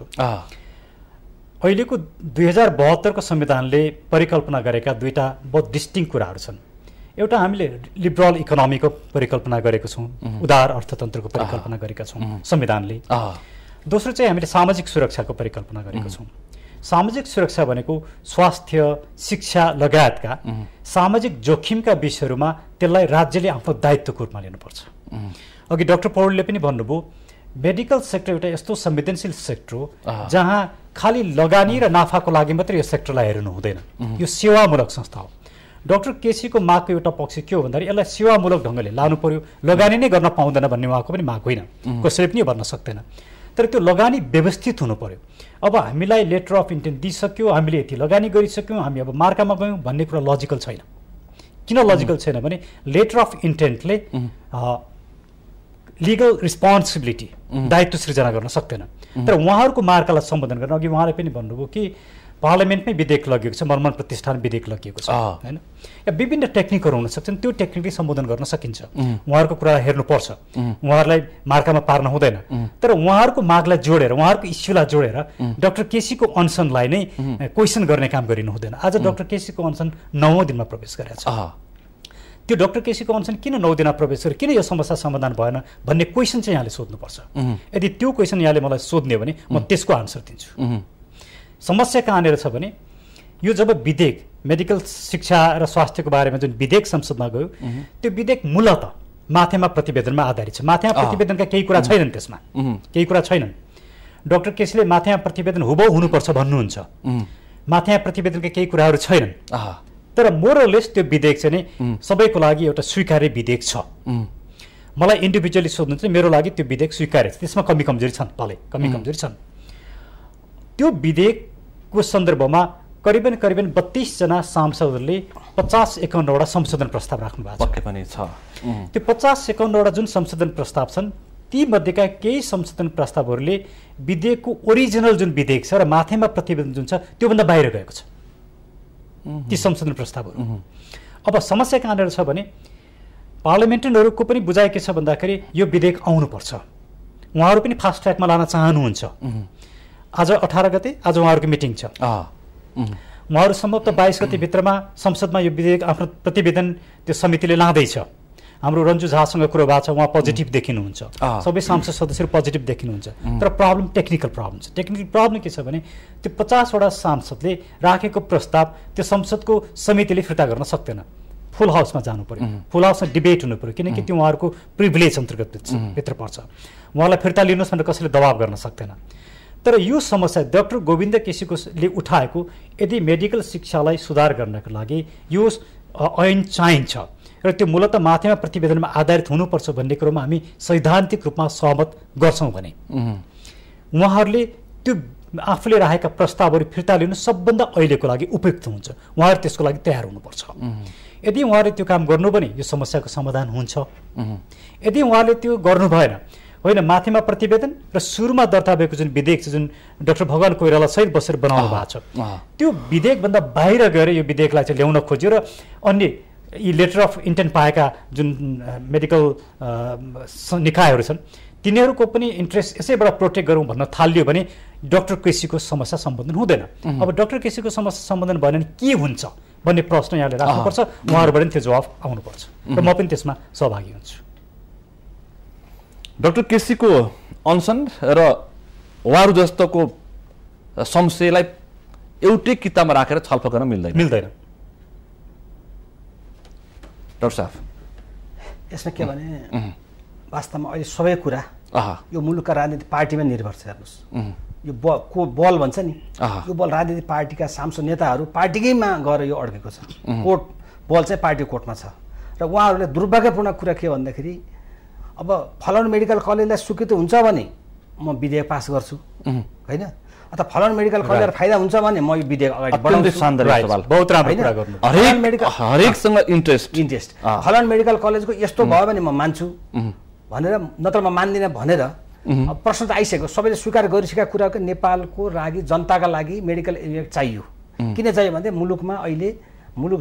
अहिलेको दुई हजार बहत्तरको संविधानले परिकल्पना गरेका दुईटा बहुत डिस्टिङ कुराहरू छन्। एउटा हामीले लिबरल इकोनोमीको परिकल्पना गरेको छौँ, उदार अर्थतन्त्रको परिकल्पना गरेका छौँ संविधानले। दोस्रो चाहिँ हामीले सामाजिक सुरक्षाको परिकल्पना गरेको छौँ। सामाजिक सुरक्षा भनेको स्वास्थ्य, शिक्षा लगायतका सामाजिक जोखिमका विषयहरूमा त्यसलाई राज्यले आफ्नो दायित्वको रूपमा लिनुपर्छ। अघि डाक्टर पौडेलले पनि भन्नुभयो मेडिकल सेक्टर एउटा यस्तो संवेदनशील सेक्टर हो जहाँ खालि लगानी र नाफाको लागि मात्रै यो सेक्टरलाई हेर्नु हुँदैन। यो सेवामूलक संस्था हो। डाक्टर केसीको मागको एउटा पक्ष के हो भन्दाखेरि यसलाई सेवामूलक ढङ्गले लानु पर्यो, लगानी नै गर्न पाउँदैन भन्ने उहाँको पनि माग होइन, कसैले पनि भन्न सक्दैन। तर त्यो लगानी व्यवस्थित हुनु पर्यो। अब हामीलाई लेटर अफ इन्टेन्ट दिइसक्यो, हामीले यति लगानी गरिसक्यौँ, हामी अब मार्कामा गयौँ भन्ने कुरा लजिकल छैन। किन लजिकल छैन भने लेटर अफ इन्टेन्टले लिगल रिस्पोन्सिबिलिटी, दायित्व सृजना गर्न सक्दैन। तर उहाँहरूको मार्कालाई सम्बोधन गर्न अघि उहाँले पनि भन्नुभयो कि पार्लियामेन्टमै विधेयक लगिएको छ, मर्मन प्रतिष्ठान विधेयक लगिएको छ होइन। या विभिन्न टेक्निकहरू हुन सक्छन्, त्यो टेक्निकले सम्बोधन गर्न सकिन्छ। उहाँहरूको कुरा हेर्नुपर्छ, उहाँहरूलाई मार्कामा पार्न हुँदैन। तर उहाँहरूको मागलाई जोडेर, उहाँहरूको इस्युलाई जोडेर डाक्टर केसीको अनसनलाई नै क्वेसन गर्ने काम गरिनु हुँदैन। आज डाक्टर केसीको अनसन नौौँ दिनमा प्रवेश गरेको छ। त्यो डाक्टर केसीको अनसन किन नौ दिनमा प्रवेश गरे, किन यो समस्या समाधान भएन भन्ने क्वेसन चाहिँ यहाँले सोध्नुपर्छ। यदि त्यो क्वेसन यहाँले मलाई सोध्ने भने म त्यसको आन्सर दिन्छु। समस्या कहाँनिर छ भने यो जब विधेयक मेडिकल शिक्षा र स्वास्थ्यको बारेमा जुन विधेयक संसदमा गयो त्यो विधेयक मूलतः माथेमा प्रतिवेदनमा आधारित छ। माथेमा प्रतिवेदनका केही कुरा छैनन्, त्यसमा केही कुरा छैनन्। डाक्टर केसीले माथेमा प्रतिवेदन हुबहु हुनुपर्छ भन्नुहुन्छ, माथेमा प्रतिवेदनका केही कुराहरू छैनन्। तर मोरलेस त्यो विधेयक चाहिँ नि सबैको लागि एउटा स्वीकार्य विधेयक छ। मलाई इन्डिभिजुअली सोध्नु चाहिँ मेरो लागि त्यो विधेयक स्वीकार्य छ, त्यसमा कमी कमजोरी छन्, भले कमी कमजोरी छन्। त्यो विधेयकको सन्दर्भमा करिबन करिबन बत्तीसजना सांसदहरूले पचास एकाउन्नवटा संशोधन प्रस्ताव राख्नु भएको छ। त्यो पचास एकाउन्नवटा जुन संशोधन प्रस्ताव छन् तीमध्येका केही संशोधन प्रस्तावहरूले विधेयकको ओरिजिनल जुन विधेयक छ र माथिमा प्रतिवेदन जुन छ त्योभन्दा बाहिर गएको छ ती संशोधन प्रस्तावहरू। अब समस्या कहाँनिर छ भने पार्लियामेन्टेरियनहरूको पनि बुझाइ के छ भन्दाखेरि यो विधेयक आउनुपर्छ, उहाँहरू पनि फास्ट ट्र्याकमा लान चाहनुहुन्छ। आज अठार गते आज उहाँहरूको मिटिङ छ, उहाँहरू सम्भवतः बाइस गते भित्रमा संसदमा यो विधेयक आफ्नो प्रतिवेदन त्यो समितिले लाँदैछ। हाम्रो रन्जु झासँग कुरो भएको छ, उहाँ पोजिटिभ देखिनुहुन्छ, सबै सांसद सदस्यहरू पोजिटिभ देखिनुहुन्छ। तर प्रब्लम टेक्निकल प्रब्लम छ। टेक्निकल प्रब्लम के छ भने त्यो पचासवटा सांसदले राखेको प्रस्ताव त्यो संसदको समितिले फिर्ता गर्न सक्दैन, फुल हाउसमा जानु पर्यो, फुल हाउसमा डिबेट हुनु पर्यो, किनकि त्यो उहाँहरूको प्रिभिलेज अन्तर्गत भित्र पर्छ। उहाँलाई फिर्ता लिनुहोस् भनेर कसैले दबाब गर्न सक्दैन। तर यो समस्या डाक्टर गोविन्द केसीकोले उठाएको यदि मेडिकल शिक्षालाई सुधार गर्नको लागि यो ऐन चाहिन्छ र त्यो मूलतः माथिमा प्रतिवेदनमा आधारित हुनुपर्छ भन्ने कुरोमा हामी सैद्धान्तिक रूपमा सहमत गर्छौँ भने उहाँहरूले त्यो आफूले राखेका प्रस्तावहरू फिर्ता लिनु सबभन्दा अहिलेको लागि उपयुक्त हुन्छ। उहाँहरू त्यसको लागि तयार हुनुपर्छ। यदि उहाँहरूले त्यो काम गर्नु पनि यो समस्याको समाधान हुन्छ। यदि उहाँहरूले त्यो गर्नु भएन, होइन माथिमा प्रतिवेदन र सुरुमा दर्ता भएको जुन विधेयक छ, जुन डाक्टर भगवान कोइराला सहित बसेर बनाउनु भएको छ, त्यो विधेयकभन्दा बाहिर गएर यो विधेयकलाई चाहिँ ल्याउन खोज्यो र अन्य यी लेटर अफ इन्टेन्ट पाएका जुन मेडिकल निकायहरू छन् तिनीहरूको पनि इन्ट्रेस्ट यसैबाट प्रोटेक्ट गरौँ भन्न थालियो भने डाक्टर केसीको समस्या सम्बोधन हुँदैन। अब डाक्टर केसीको समस्या सम्बोधन भएन भने के हुन्छ भन्ने प्रश्न यहाँले राख्नुपर्छ। उहाँहरूबाट पनि त्यो जवाफ आउनुपर्छ र म पनि त्यसमा सहभागी हुन्छु। डाक्टर केसीको अनसन र उहाँहरू जस्तोको संशयलाई एउटै किताबमा राखेर छलफल गर्न मिल्दैन मिल्दैन डाक्टर साहब, यसमा के भने वास्तवमा अहिले सबै कुरा यो मुलुकका राजनीतिक पार्टीमा निर्भर छ। हेर्नुहोस्, यो ब को बल भन्छ नि, यो बल राजनीतिक पार्टीका सांसद नेताहरू पार्टीकैमा गएर यो अड्केको छ। कोर्ट बल चाहिँ पार्टी कोर्टमा छ र उहाँहरूले दुर्भाग्यपूर्ण कुरा के भन्दाखेरि अब फलानु मेडिकल कलेजलाई सुकित हुन्छ भने म विधेयक पास गर्छु, होइन, अथवा फलानु मेडिकल कलेज फाइदा हुन्छ भने म यो विधेयक अगाडि बढाउँछु। बहुत राम्रो कुरा गर्नु। हरेक मेडिकल हरेकसँग इन्ट्रेस्ट इन्ट्रेस्ट फलानु मेडिकल कलेजको यस्तो भयो भने म मान्छु भनेर, नत्र म मान्दिनँ भनेर प्रश्न त आइसक्यो। सबैले स्वीकार गरिसकेका कुराको नेपालको लागि जनताका लागि मेडिकल एजुकेसन चाहियो। किन चाहियो भने मुलुकमा अहिले मुलुक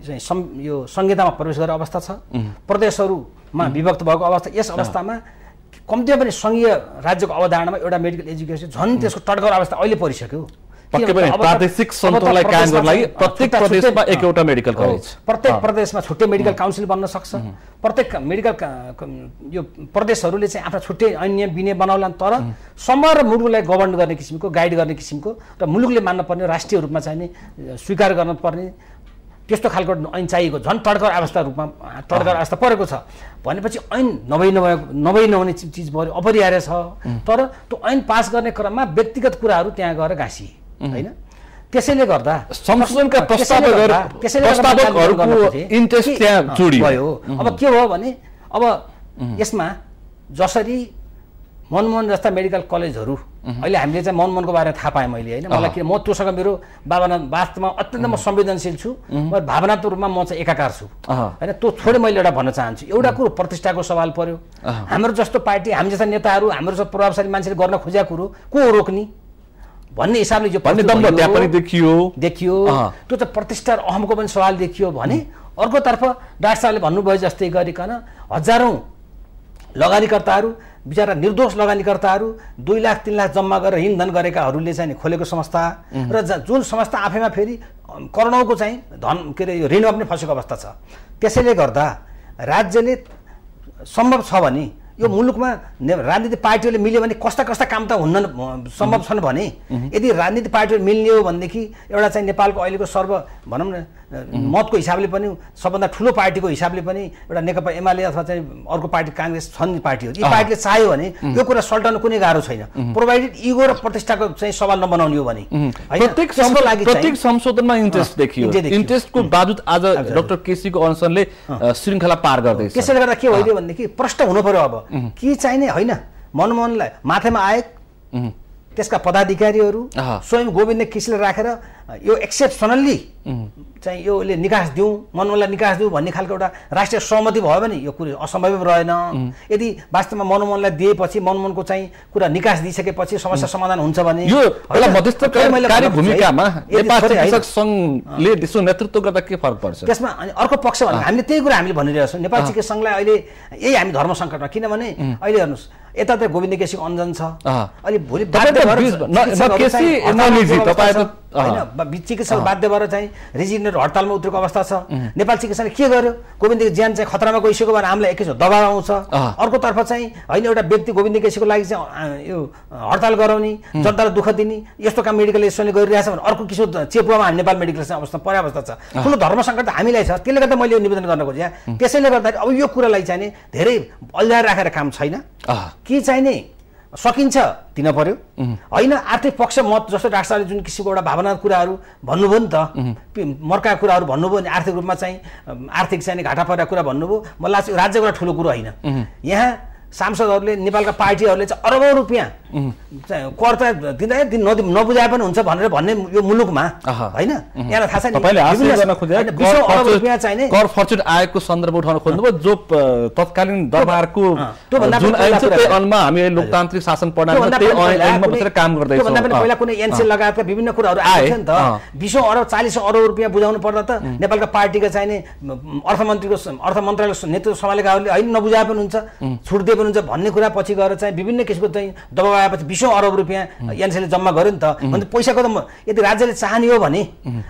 यो संहितामा प्रवेश गरेर अवस्था छ, प्रदेशहरूमा विभक्त भएको अवस्था। यस अवस्थामा कम्तीमा पनि सङ्घीय राज्यको अवधारणामा एउटा मेडिकल एजुकेसन झन् त्यसको टटकर अवस्था अहिले परिसक्यो। प्रादेशिक सन्तुलनलाई कायम गर्नका लागि प्रत्येक प्रदेशमा एक एउटा मेडिकल कलेज, प्रत्येक प्रदेशमा छुट्टै मेडिकल काउन्सिल बन्न सक्छ। प्रत्येक मेडिकल यो प्रदेशहरूले चाहिँ आफ्ना छुट्टै ऐन नियम विनय बनाउलान्, तर समग्र मुलुकलाई गभर्न गर्ने किसिमको, गाइड गर्ने किसिमको र मुलुकले मान्नुपर्ने राष्ट्रिय रूपमा चाहिँ स्वीकार गर्नुपर्ने त्यस्तो खालको ऐन चाहिएको। झन् टड्कर अवस्था रूपमा टड्कर अवस्था परेको छ भनेपछि ऐन नभई नभएको नभई नहुने चिज भयो, अपरिहार्य छ। तर त्यो ऐन पास गर्ने क्रममा व्यक्तिगत कुराहरू त्यहाँ गएर गाँसिए, होइन। त्यसैले गर्दा संशोधनका प्रस्तावकहरूको इन्ट्रेस्ट त्यहाँ भयो। अब के भयो भने अब यसमा जसरी मनमोहन जस्ता मेडिकल कलेजहरू अहिले हामीले चाहिँ मनमोहनको बारेमा थाहा पाएँ मैले, होइन। मलाई किन म त्योसँग मेरो भावना वास्तवमा अत्यन्त म संवेदनशील छु, म भावनात्मक रूपमा म चाहिँ एकाकार छु, होइन। त्यो छोडे मैले एउटा भन्न चाहन्छु। एउटा कुरो प्रतिष्ठाको सवाल पर्यो। हाम्रो जस्तो पार्टी, हामी जस्ता नेताहरू, हाम्रो जस्तो प्रभावशाली मान्छेले गर्न खोजेको कुरो को रोक्ने भन्ने हिसाबले जो त्यहाँ पनि देखियो देखियो त्यो त प्रतिष्ठा र अहमको पनि सवाल देखियो भने, अर्कोतर्फ डाक्टर साहबले भन्नुभयो जस्तै गरिकन हजारौँ लगानीकर्ताहरू, बिचरा निर्दोष लगानीकर्ताहरू दुई लाख तिन लाख जम्मा गरेर हिँडधन गरेकाहरूले चाहिँ खोलेको संस्था र जुन संस्था आफैमा फेरि करोडौँको चाहिँ धन के अरे यो ऋणमा पनि फसेको अवस्था छ। त्यसैले गर्दा राज्यले सम्भव छ भने यो मुलुकमा राजनीतिक पार्टीहरूले मिल्यो भने कस्ता कस्ता काम त हुन्न सम्भव छन् भने, यदि राजनीतिक पार्टीहरू मिल्ने हो भनेदेखि एउटा चाहिँ नेपालको अहिलेको सर्व भनौँ न मतको हिसाबले पनि सबभन्दा ठुलो पार्टीको हिसाबले पनि एउटा नेकपा एमाले अथवा चाहिँ अर्को पार्टी काङ्ग्रेस छन् पार्टी हो। यी पार्टीले चाह्यो भने यो कुरा सल्टाउन कुनै गाह्रो छैन, प्रोभाइडेड इगो र प्रतिष्ठाको चाहिँ सवाल नबनाउने हो भने। प्रत्येक संशोधनमा इन्ट्रेस्ट देखियो। इन्ट्रेस्टको बावजुद आज डाक्टर केसीको अनसनले श्रृङ्खला पार गर्दैछ। त्यसैले गर्दा के भइदियो भनेदेखि प्रश्न हुनु पर्यो अब के चाहिने, होइन। मनमोहनलाई माथामा आए त्यसका पदाधिकारीहरू स्वयं गोविन्द केसीले राखेर यो एक्सेप्सनल्ली चाहिँ योले निकास दिउँ, मनमोहनलाई निकास दिउँ भन्ने खालको एउटा राष्ट्रिय सहमति भयो भने यो कुरो असम्भव रहेन। यदि वास्तवमा मनमोहनलाई दिएपछि मनमोहनको चाहिँ कुरा निकास दिइसकेपछि समस्या समाधान हुन्छ भने यो एउटा मध्यस्थकारी भूमिकामा नेपाल चिकित्सक सङ्घले त्यसो नेतृत्व गर्दा के फरक पर्छ? त्यसमा अनि अर्को पक्ष भने हामीले त्यही कुरा हामीले भनिरहेको छौँ। नेपाल चिकित्सक सङ्घलाई अहिले यही हामी धर्म सङ्कटमा, किनभने अहिले हेर्नुहोस् यता त गोविन्द केसीको अन्जन छ, अहिले भोलि चिकित्सक बाध्य भएर चाहिँ रेजिग्नेट हडतालमा उत्रेको अवस्था छ। नेपाल चिकित्सकले के गर्यो? गोविन्द ज्यान चाहिँ खतरामा गइसक्यो भने हामीलाई एकैचोटि दबाब आउँछ। अर्कोतर्फ चाहिँ होइन एउटा व्यक्ति गोविन्द केसीको लागि चाहिँ यो हडताल गराउने, जनतालाई दुःख दिने यस्तो काम मेडिकल एसोसिएसनले गरिरहेछ भने अर्को किसिम चेपुवामा हामी नेपाल मेडिकल अवस्था परे अवस्था छ। ठुलो धर्म सङ्कट हामीलाई छ। त्यसले गर्दा मैले यो निवेदन गर्न खोजेँ। त्यसैले गर्दाखेरि अब यो कुरालाई चाहिँ धेरै अल्झाएर राखेर काम छैन। के चाहिने सकिन्छ दिन पर्यो, होइन। आर्थिक पक्ष मत जस्तो डाक्टर साहबले जुन किसिमको एउटा भावनात्मक कुराहरू भन्नुभयो नि त, मर्का कुराहरू भन्नुभयो नि, आर्थिक रूपमा चाहिँ आर्थिक चाहिँ घाटा परेका कुरा भन्नुभयो। मलाई लाग्छ राज्यको ठुलो कुरो होइन। यहाँ सांसदहरूले नेपालका पार्टीहरूले चाहिँ अरबौँ रुपियाँ कर त दिँदा नबुझाए पनि हुन्छ भनेर भन्ने यो मुलुकमा होइन यहाँलाई थाहा छ नि कर फर्चुन आएको सन्दर्भ उठाउन खोज्नुभयो जो तत्कालीन दरबारको जुन ऐन छ त्यही ऐनमा हामी लोकतान्त्रिक शासन प्रणालीमा त्यही ऐनमा बसेर काम गर्दैछौँ। त्योभन्दा पनि पहिला कुनै एनसेल लगायतका विभिन्न कुराहरू आएको थियो नि त। बिसौँ अरब चालिसौँ अरब रुपियाँ बुझाउनु पर्दा त नेपालका पार्टीका चाहिने अर्थमन्त्रीको अर्थ मन्त्रालयको नेतृत्व सम्हालेकाहरूले होइन नबुझाए पनि हुन्छ छुट दिए पनि हुन्छ भन्ने कुरा पछि गएर चाहिँ विभिन्न किसिमको चाहिँ दबाब आएपछि बिसौँ अरब रुपियाँ एनसेलले जम्मा गर्यो नि त। भने पैसाको त यदि राज्यले चाहने हो भने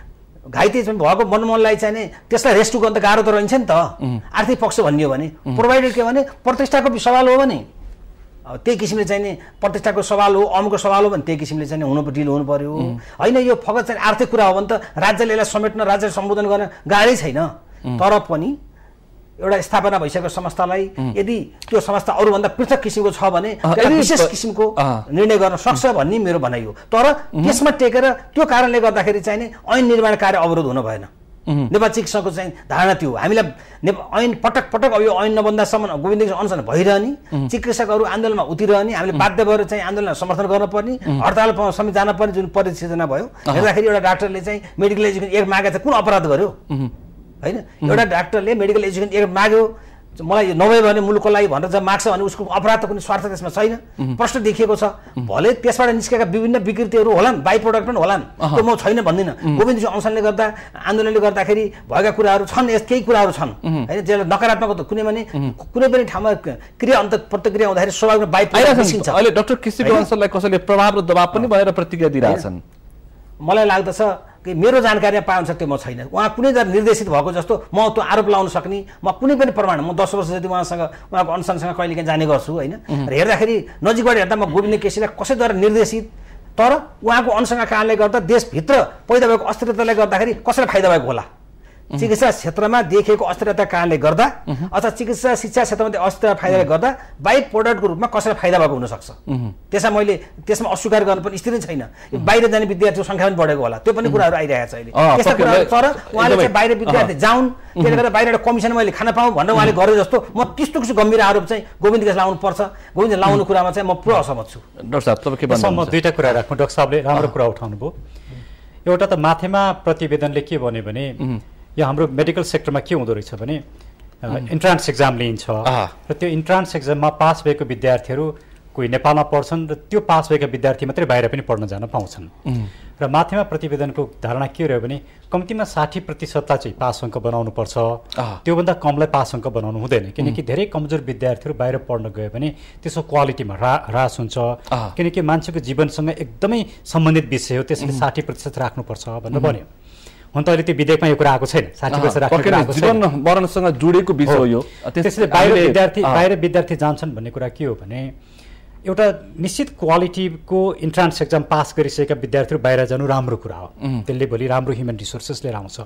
घाइते भएको मनमोहनलाई चाहिँ त्यसलाई रेस्क्यु गर्न त गाह्रो त रहन्छ नि त। आर्थिक पक्ष भन्ने हो भने प्रोभाइडेड के भने प्रतिष्ठाको सवाल हो भने त्यही किसिमले चाहिँ नि प्रतिष्ठाको सवाल हो अमुको सवाल हो भने त्यही किसिमले चाहिँ हुनु डिल हुनु पर्यो होइन। यो फगत चाहिँ आर्थिक कुरा हो भने त राज्यले यसलाई समेट्न राज्यले सम्बोधन गर्न गाह्रै छैन। तर पनि एउटा स्थापना भइसकेको संस्थालाई यदि त्यो संस्था अरूभन्दा पृथक किसिमको छ भने विशेष किसिमको निर्णय गर्न सक्छ भन्ने मेरो भनाइ हो। तर त्यसमा टेकेर त्यो कारणले गर्दाखेरि चाहिँ नि ऐन निर्माण कार्य अवरोध हुन भएन। नेपाल चिकित्साको चाहिँ धारणा त्यो हो। हामीलाई ऐन पटक पटक अब यो ऐन नबन्दासम्म गोविन्द अनसन भइरहने चिकित्सकहरू आन्दोलनमा उतिरहने हामीले बाध्य भएर चाहिँ आन्दोलनलाई समर्थन गर्न पर्ने हडताल समेत जान पर्ने जुन परिस्थिति भयो हेर्दाखेरि एउटा डाक्टरले चाहिँ मेडिकल एजुकेसन एक मागेको कुन अपराध गर्यो होइन। एउटा डाक्टरले मेडिकल एजुकेसन एक माग्यो मलाई नभए भने मुलुकको लागि भनेर जब माग्छ भने उसको अपराध त कुनै स्वार्थ त्यसमा छैन प्रश्न देखिएको छ। भले त्यसबाट निस्केका विभिन्न विकृतिहरू होलान् बाई प्रोडक्ट पनि होलान् त्यो म छैन भन्दिनँ। गोविन्दजी अनसनले गर्दा आन्दोलनले गर्दाखेरि भएका कुराहरू छन् यस केही कुराहरू छन् होइन जसलाई नकारात्मक त कुनै भने कुनै पनि ठाउँमा क्रिया अन्त प्रतिक्रिया हुँदाखेरि स्वाभाविक बाई प्रोडक्ट निस्किन्छ। अहिले डाक्टर केसीपी अनसनलाई कसैले प्रभाव र दबाब पनि भनेर प्रतिक्रिया दिइरहेछन्। मलाई लाग्दछ कि मेरो जानकारीमा पाए अनुसार त्यो म छैन। उहाँ कुनै जरा निर्देशित भएको जस्तो म त्यो आरोप लगाउन सक्ने म कुनै पनि प्रमाण म दस वर्ष जति उहाँसँग उहाँको अनसनसँग कहिले काहीँ जाने गर्छु होइन। र हेर्दाखेरि नजिकबाट हेर्दा म गोविन्द केसीलाई कसैद्वारा निर्देशित तर उहाँको अनसनका कारणले गर्दा देशभित्र पैदा भएको अस्थिरताले गर्दाखेरि कसैलाई फाइदा भएको होला। चिकित्सा क्षेत्रमा देखिएको अस्थिरताका कारणले गर्दा अथवा चिकित्सा शिक्षा क्षेत्रमा अस्थिरता फाइदाले गर्दा बाई प्रोडक्टको रूपमा कसैलाई फाइदा भएको हुनसक्छ। त्यसमा मैले त्यसमा अस्वीकार गर्न पनि स्थिति छैन। बाहिर जाने विद्यार्थीको सङ्ख्या पनि बढेको होला त्यो पनि कुराहरू आइरहेको छ अहिले त्यस्ता कुराहरू। तर उहाँले चाहिँ बाहिर विद्यार्थी जाउन् त्यसले गर्दा बाहिरबाट कमिसन मैले खान पाऊँ भनेर उहाँले गरे जस्तो म त्यस्तो किसिम गम्भीर आरोप चाहिँ गोविन्द केसी लाउनु पर्छ गोविन्द लाउनु कुरामा चाहिँ म पुरा असहमत छु। डाक्टर साहब तपाईँ के भन्नुहुन्छ? म दुईवटा कुरा राख्नु डाक्टर साहबले राम्रो कुरा उठाउनु भयो। एउटा त माथिमा प्रतिवेदनले के भन्यो भने यो हाम्रो मेडिकल सेक्टरमा के हुँदो रहेछ भने इन्ट्रान्स एक्जाम लिइन्छ र त्यो इन्ट्रान्स एक्जाममा पास भएको विद्यार्थीहरू कोही नेपालमा पढ्छन् र त्यो पास भएका विद्यार्थी मात्रै बाहिर पनि पढ्न जान पाउँछन्। र माथिमा प्रतिवेदनको धारणा के रह्यो भने कम्तीमा साठी प्रतिशतलाई चाहिँ पास अङ्क बनाउनु पर्छ त्योभन्दा कमलाई पास अङ्क बनाउनु हुँदैन किनकि धेरै कमजोर विद्यार्थीहरू बाहिर पढ्न गयो भने त्यसको क्वालिटीमा रा ह्रास हुन्छ किनकि मान्छेको जीवनसँग एकदमै सम्बन्धित विषय हो त्यसले साठी प्रतिशत राख्नुपर्छ भनेर भन्यो। हुन त अहिले त्यो विधेयकमा यो कुरा आएको छैन साठी प्रतिशत राख्नु जीवन मरणसँग जोडेको विषय हो यो। त्यसले बाहिर विद्यार्थी बाहिर विद्यार्थी जान्छन् भन्ने कुरा के हो भने एउटा निश्चित क्वालिटीको इन्ट्रान्स एक्जाम पास गरिसकेका विद्यार्थीहरू बाहिर जानु राम्रो कुरा हो। त्यसले भोलि राम्रो ह्युमन रिसोर्सेस लिएर आउँछ।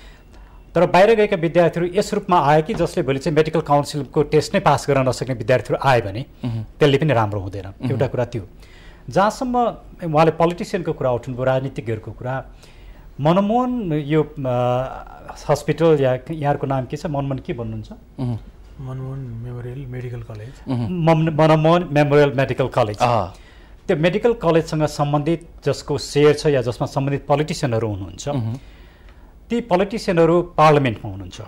तर बाहिर गएका विद्यार्थीहरू यस रूपमा आए कि जसले भोलि चाहिँ मेडिकल काउन्सिलको टेस्ट नै पास गर्न नसक्ने विद्यार्थीहरू आए भने त्यसले पनि राम्रो हुँदैन। एउटा कुरा त्यो। जहाँसम्म उहाँले पोलिटिसियनको कुरा उठाउनुभयो राजनीतिज्ञहरूको कुरा मनमोहन यो हस्पिटल या यहाँको नाम के छ मनमोहन के भन्नुहुन्छ? Manmohan memorial medical college Manmohan memorial medical college त्यो मेडिकल कलेजसँग सम्बन्धित जसको सेयर छ या जसमा सम्बन्धित पोलिटिसियनहरू हुनुहुन्छ ती पोलिटिसियनहरू पार्लिमेन्टमा हुनुहुन्छ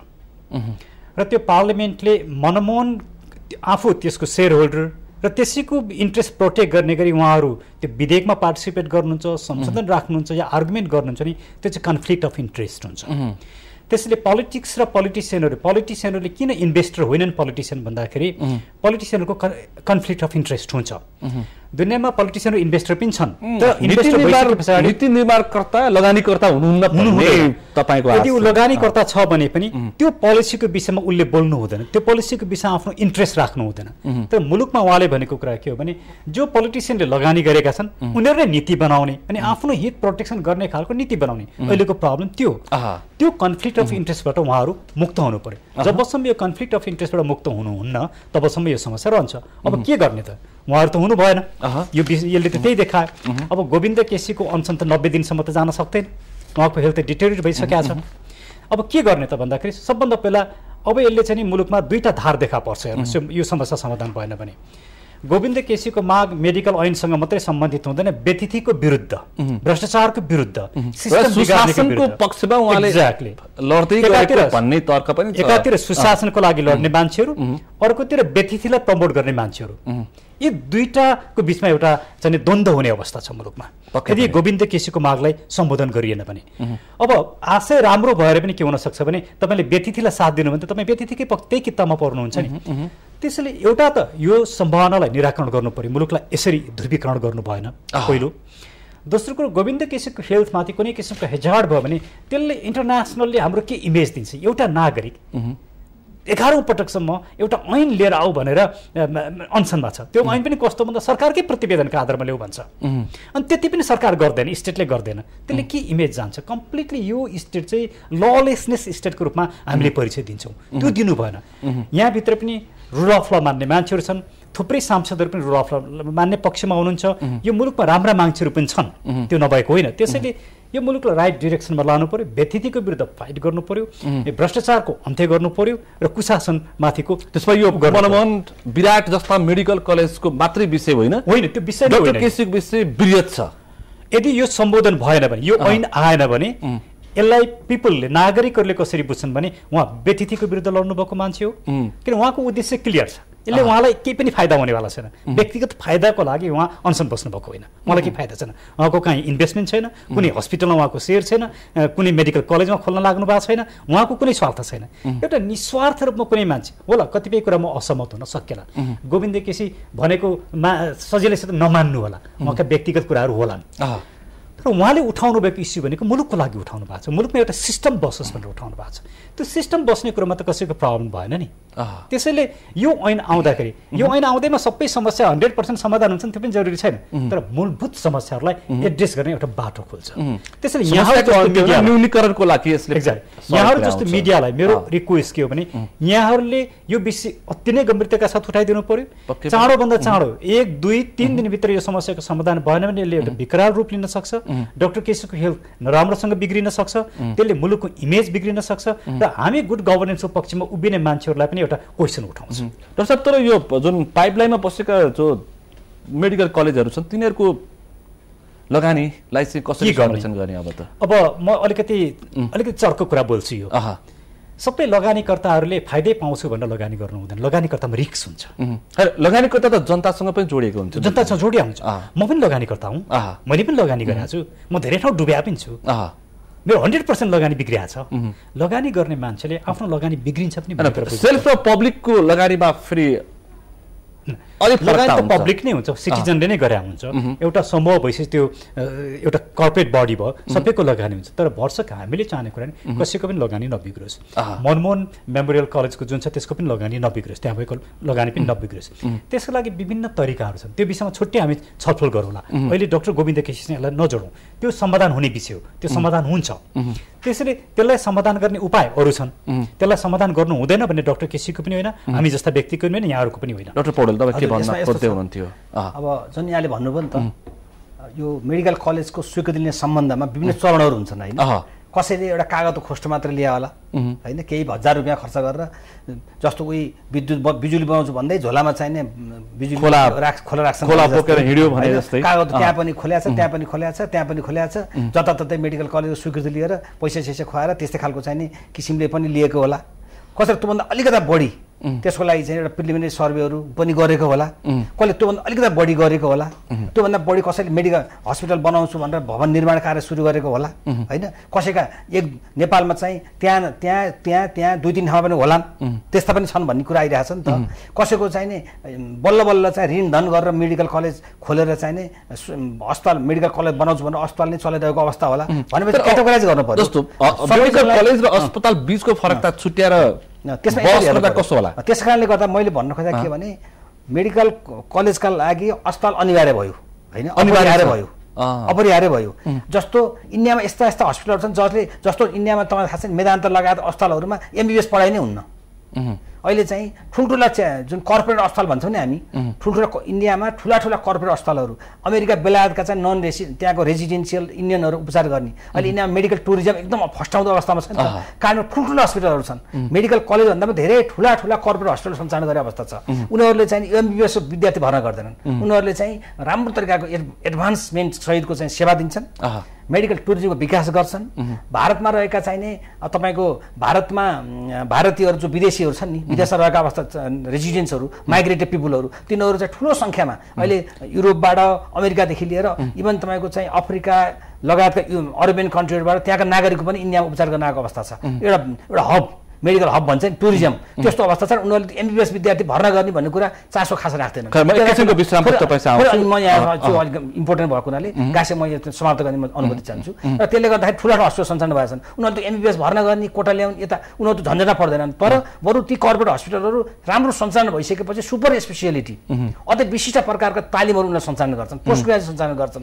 र त्यो पार्लिमेन्टले मनमोहन आफू त्यसको सेयर होल्डर र त्यसैको इन्ट्रेस्ट प्रोटेक्ट गर्ने गरी उहाँहरू त्यो विधेयकमा पार्टिसिपेट गर्नुहुन्छ संशोधन राख्नुहुन्छ या आर्गुमेन्ट गर्नुहुन्छ नि त्यो चाहिँ कन्फ्लिक्ट अफ इन्ट्रेस्ट हुन्छ। त्यसैले पोलिटिक्स र पोलिटिसियनहरू पोलिटिसियनहरूले किन इन्भेस्टर होइनन् पोलिटिसियन भन्दाखेरि पोलिटिसियनहरूको कन्फ्लिक्ट अफ इन्ट्रेस्ट हुन्छ। दुनियाँमा पोलिटिसियन र इन्भेस्टर पनि छन् तर इन्भेस्टर नीति निर्माणकर्ता लगानीकर्ता हुनुहुन्न भन्ने तपाईको आशा। यदि ऊ लगानीकर्ता छ भने पनि त्यो पोलिसीको विषयमा उसले बोल्नु हुँदैन त्यो पोलिसीको विषयमा आफ्नो इन्ट्रेस्ट राख्नु हुँदैन। तर मुलुकमा उहाँले भनेको कुरा के हो भने जो पोलिटिसियनले लगानी गरेका छन् उनीहरूले नीति बनाउने अनि आफ्नो हित प्रोटेक्सन गर्ने खालको नीति बनाउने अहिलेको प्रब्लम त्यो त्यो कन्फ्लिक्ट अफ इन्ट्रेस्टबाट उहाँहरू मुक्त हुनु पर्यो। जबसम्म यो कन्फ्लिक्ट अफ इन्ट्रेस्टबाट मुक्त हुनुहुन्न तबसम्म यो समस्या रहन्छ। अब के गर्ने त उहाँहरू त हुनु भएन यो यसले त त्यही देखायो। अब गोविन्द केसीको अनसन त नब्बे दिनसम्म त जान सक्दैन उहाँको हेल्थ डिटेरियोरेट भइसकेको छ। अब के गर्ने त भन्दाखेरि सबभन्दा पहिला अब यसले चाहिँ मुलुकमा दुईटा धार देखा पर्छ हेर्नुहोस् यो समस्या समाधान भएन भने। गोविन्द केसीको माग मेडिकल ऐनसँग मात्रै सम्बन्धित हुँदैन, व्यतिथिको विरुद्ध, भ्रष्टाचारको विरुद्ध, सुशासनको पक्षमा उहाँले लड्दै गएको भन्ने तर्क पनि छ। एकातिर सुशासनको लागि लड्ने मान्छेहरू, अर्कोतिर व्यतिथिलाई प्रमोट गर्ने मान्छेहरू, यी दुईटाको बिचमा एउटा चाहिँ द्वन्द्व हुने अवस्था छ मुलुकमा यदि गोविन्द केसीको मागलाई सम्बोधन गरिएन भने। अब आशय राम्रो भएर पनि के हुन सक्छ भने तपाईँले व्यतिथिलाई साथ दिनु भने त तपाईँ व्यतिथिकै पक्ष त्यही किताबमा पर्नुहुन्छ नि। त्यसैले एउटा त यो सम्भावनालाई निराकरण गर्नु पर्यो, मुलुकलाई यसरी ध्रुवीकरण गर्नु भएन पहिलो। दोस्रो कुरो गोविन्द केसीको हेल्थमाथि कुनै किसिमको हेजार्ड भयो भने त्यसले इन्टरनेसनलले हाम्रो के इमेज दिन्छ, एउटा नागरिक एघारौँ पटकसम्म एउटा ऐन लिएर आऊ भनेर अनसनमा छ, त्यो ऐन पनि कस्तो भन्दा सरकारकै प्रतिवेदनको आधारमा ल्याऊ भन्छ, अनि त्यति पनि सरकार गर्दैन, स्टेटले गर्दैन, त्यसले के इमेज जान्छ? कम्प्लिटली यो स्टेट चाहिँ ललेसनेस स्टेटको रूपमा हामीले परिचय दिन्छौँ, त्यो दिनु भएन। यहाँभित्र पनि रुल अफ ल मान्ने मान्छेहरू छन्, थुप्रै सांसदहरू पनि रुल अफ ल मान्ने पक्षमा हुनुहुन्छ, यो मुलुकमा राम्रा मान्छेहरू पनि छन्, त्यो नभएको होइन। त्यसैले यो मुलुकलाई राइट डिरेक्सनमा लानु पर्यो, व्यतिथिको विरुद्ध फाइट गर्नु पर्यो, भ्रष्टाचारको अन्त्य गर्नु पर्यो र कुशासनमाथिको। त्यसमा यो मनमोहन विराट जस्ता मेडिकल कलेजको मात्रै विषय होइन, होइन त्यो विषय डाक्टर केसीको विषय बृहत छ। यदि यो सम्बोधन भएन भने, यो ऐन आएन भने यसलाई पिपलले नागरिकहरूले कसरी बुझ्छन् भने उहाँ व्यतिथिको विरुद्ध लड्नुभएको मान्छे हो, किन उहाँको उद्देश्य क्लियर छ, यसले उहाँलाई केही पनि फाइदा हुनेवाला छैन, व्यक्तिगत फाइदाको लागि उहाँ अनसन बस्नुभएको होइन, उहाँलाई केही फाइदा छैन, उहाँको कहीँ इन्भेस्टमेन्ट छैन, कुनै हस्पिटलमा उहाँको सेयर छैन, कुनै मेडिकल कलेजमा खोल्न लाग्नु भएको छैन, उहाँको कुनै स्वार्थ छैन, एउटा निस्वार्थ रूपमा कुनै मान्छे होला कतिपय कुरा म असहमत हुन सकेला, गोविन्द केसी भनेको मा सजिलैसित नमान्नु होला, उहाँका व्यक्तिगत कुराहरू होलान्, तर उहाँले उठाउनु भएको इस्यु भनेको मुलुकको लागि उठाउनु भएको छ, मुलुकमा एउटा सिस्टम बसोस् भनेर उठाउनु भएको छ, त्यो सिस्टम बस्ने कुरोमा त कसैको प्रब्लम भएन नि। त्यसैले यो ऐन आउँदाखेरि यो ऐन आउँदैमा सबै समस्या हन्ड्रेड पर्सेन्ट समाधान हुन्छन् त्यो पनि जरुरी छैन, तर मूलभूत समस्याहरूलाई एड्रेस गर्ने एउटा बाटो खोल्छ। त्यसैले न्यूनीकरणको लागि यसले यहाँहरू जस्तो मिडियालाई मेरो रिक्वेस्ट के हो भने यहाँहरूले यो विषय अति नै गम्भीरताका साथ उठाइदिनु पर्यो, चाँडोभन्दा चाँडो एक दुई तिन दिनभित्र यो समस्याको समाधान भएन भने यसले एउटा विकराल रूप लिन सक्छ, डाक्टर केसीको हेल्थ नराम्रोसँग बिग्रिन सक्छ, त्यसले मुलुकको इमेज बिग्रिन सक्छ र हामी गुड गभर्नेन्सको पक्षमा उभिने मान्छेहरूलाई पनि एउटा क्वेसन उठाउँछ। डाक्टर साहब, तर यो जुन पाइपलाइनमा बसेका जो मेडिकल कलेजहरू छन् तिनीहरूको लगानीलाई चाहिँ कसरी संरक्षण गर्ने? अब त अब म अलिकति अलिकति चर्को कुरा बोल्छु, यो सबै लगानीकर्ताहरूले फाइदै पाउँछु भनेर लगानी गर्नु हुँदैन, लगानीकर्तामा रिस्क हुन्छ। लगानीकर्ता त जनतासँग पनि जोडिएको हुन्छ, जनतासँग जोडिया हुन्छ। म पनि लगानीकर्ता हुँ, मैले पनि लगानी गरेको छु, म धेरै ठाउँ डुब्या पनि छु, मेरो हन्ड्रेड पर्सेन्ट लगानी बिग्रिया छ। लगानी गर्ने मान्छेले आफ्नो लगानी बिग्रिन्छ पनि, सेल्फ र पब्लिकको लगानीमा फेरि लगानी त पब्लिक नै हुन्छ, सिटिजनले नै गरे हुन्छ, एउटा समूह भइसक्यो, त्यो एउटा कर्पोरेट बडी भयो, सबैको लगानी हुन्छ। तर भर्सक हामीले चाहने कुरा नि कसैको पनि लगानी नबिग्रोस्, मनमोहन मेमोरियल कलेजको जुन छ त्यसको पनि लगानी नबिग्रोस्, त्यहाँ भएको लगानी पनि नबिग्रोस्। त्यसको लागि विभिन्न तरिकाहरू छन्, त्यो विषयमा छुट्टै हामी छलफल गरौँला। अहिले डाक्टर गोविन्द केसीसँग यसलाई नजोडौँ, त्यो समाधान हुने विषय हो, त्यो समाधान हुन्छ। त्यसैले त्यसलाई समाधान गर्ने उपाय अरू छन्, त्यसलाई समाधान गर्नु हुँदैन भने डाक्टर केसीको पनि होइन, हामी जस्ता व्यक्तिको पनि होइन, यहाँहरूको पनि होइन। डाक्टर पौडेल तपाईँ के भन्न खोज्दै हुनुहुन्थ्यो? अब जुन यहाँले भन्नुभयो नि त, यो मेडिकल कलेजको स्वीकृति लिने सम्बन्धमा विभिन्न चरणहरू हुन्छन् होइन, कसैले एउटा कागजको खोस्टो मात्र ल्यायो होला होइन, केही हजार रुपियाँ खर्च गरेर, जस्तो उही विद्युत बिजुली बनाउँछु भन्दै झोलामा चाहिने बिजुली खोला राख खोला राख्छ, खोला बोकेर हिँड्यो भने जस्तै कागज त्यहाँ पनि खोल्या छ, त्यहाँ पनि खोल्या छ, त्यहाँ पनि खोल्या छ, जताततै मेडिकल कलेजको स्वीकृति लिएर पैसा सैसा खुवाएर त्यस्तै खालको चाहिने किसिमले पनि लिएको होला। कसैले त्योभन्दा अलिकता बढी त्यसको लागि चाहिँ एउटा प्रिलिमिनरी सर्वेहरू पनि गरेको होला, कसले त्योभन्दा अलिकता बढी गरेको होला, त्योभन्दा बढी कसैले मेडिकल हस्पिटल बनाउँछु भनेर भवन निर्माण कार्य सुरु गरेको होला होइन। कसैका एक नेपालमा चाहिँ त्यहाँ त्यहाँ त्यहाँ त्यहाँ दुई तिन ठाउँमा पनि होलान्, त्यस्ता पनि छन् भन्ने कुरा आइरहेछ नि त। कसैको चाहिँ नि बल्ल बल्ल चाहिँ ऋण धन गरेर मेडिकल कलेज खोलेर चाहिँ नि अस्पताल मेडिकल कलेज बनाउँछु भनेर अस्पताल नै चलाइरहेको अवस्था होला भनेपछि क्याटेगोराइज गर्नु पर्यो। जस्तो मेडिकल कलेज र अस्पताल बिचको फरक त छुट्याएर कस्तो होला। त्यस कारणले गर्दा मैले भन्न खोजेको के भने मेडिकल कलेजका लागि अस्पताल अनिवार्य भयो होइन, अनिवार्य भयो, अपरिहार्य भयो। जस्तो इन्डियामा यस्ता यस्ता हस्पिटलहरू छन् जसले, जस्तो इन्डियामा तपाईँलाई थाहा छ मेदान्त लगायत अस्पतालहरूमा एमबिबिएस पढाइ नै हुन्न, अहिले चाहिँ ठुल्ठुला जुन कर्पोरेट अस्पताल भन्छौँ नि हामी ठुल्ठुला इन्डियामा ठुला ठुला कर्पोरेट अस्पतालहरू अमेरिका बेलायतका चाहिँ नन रेसि त्यहाँको रेजिडेन्सियल इन्डियनहरू उपचार गर्ने अहिले इन्डियामा मेडिकल टुरिज्म एकदम फस्टाउँदो अवस्थामा छ नि त कारण ठुल्ठुला हस्पिटलहरू छन् मेडिकल कलेजभन्दा पनि धेरै ठुला ठुला कर्पोरेट हस्पिटल सञ्चालन गर्ने अवस्था छ उनीहरूले चाहिँ एमबिबिएस विद्यार्थी भर्ना गर्दैनन् उनीहरूले चाहिँ राम्रो तरिकाको एडभान्समेन्ट सहितको चाहिँ सेवा दिन्छन् मेडिकल टुरिज्मको विकास गर्छन् भारतमा रहेका चाहिने तपाईँको भारतमा भारतीयहरू जो विदेशीहरू छन् नि विदेशमा रहेका अवस्था रेजिडेन्ट्सहरू माइग्रेटेड पिपुलहरू तिनीहरू चाहिँ ठुलो सङ्ख्यामा अहिले युरोपबाट अमेरिकादेखि लिएर इभन तपाईँको चाहिँ अफ्रिका लगायतका अरेबियन कन्ट्रीहरूबाट त्यहाँका नागरिकको पनि इन्डियामा उपचार गर्न आएको अवस्था छ एउटा एउटा हब मेडिकल हब भन्छ नि टुरिज्म त्यस्तो अवस्था छ उनीहरूले एमबिबिएस विद्यार्थी भर्ना गर्ने भन्ने कुरा चासो खास राख्दैन म यहाँ अलिक इम्पोर्टेन्ट भएको हुनाले गाँसे म यो समाप्त गर्ने अनुमति चाहन्छु र त्यसले गर्दाखेरि ठुला ठुला हस्पिटल सञ्चालन भएका छन् उनीहरू त एमबिबिएस भर्ना गर्ने कोटा ल्याउने यता उनीहरू त झन्झट पर्दैनन् तर बरु ती कर्पोरेट हस्पिटलहरू राम्रो सञ्चालन भइसकेपछि सुपर स्पेसियालिटी अझै विशिष्ट प्रकारका तालिमहरू उनीहरूले सञ्चालन गर्छन् पोस्ट ग्रेजुएसन सञ्चालन गर्छन्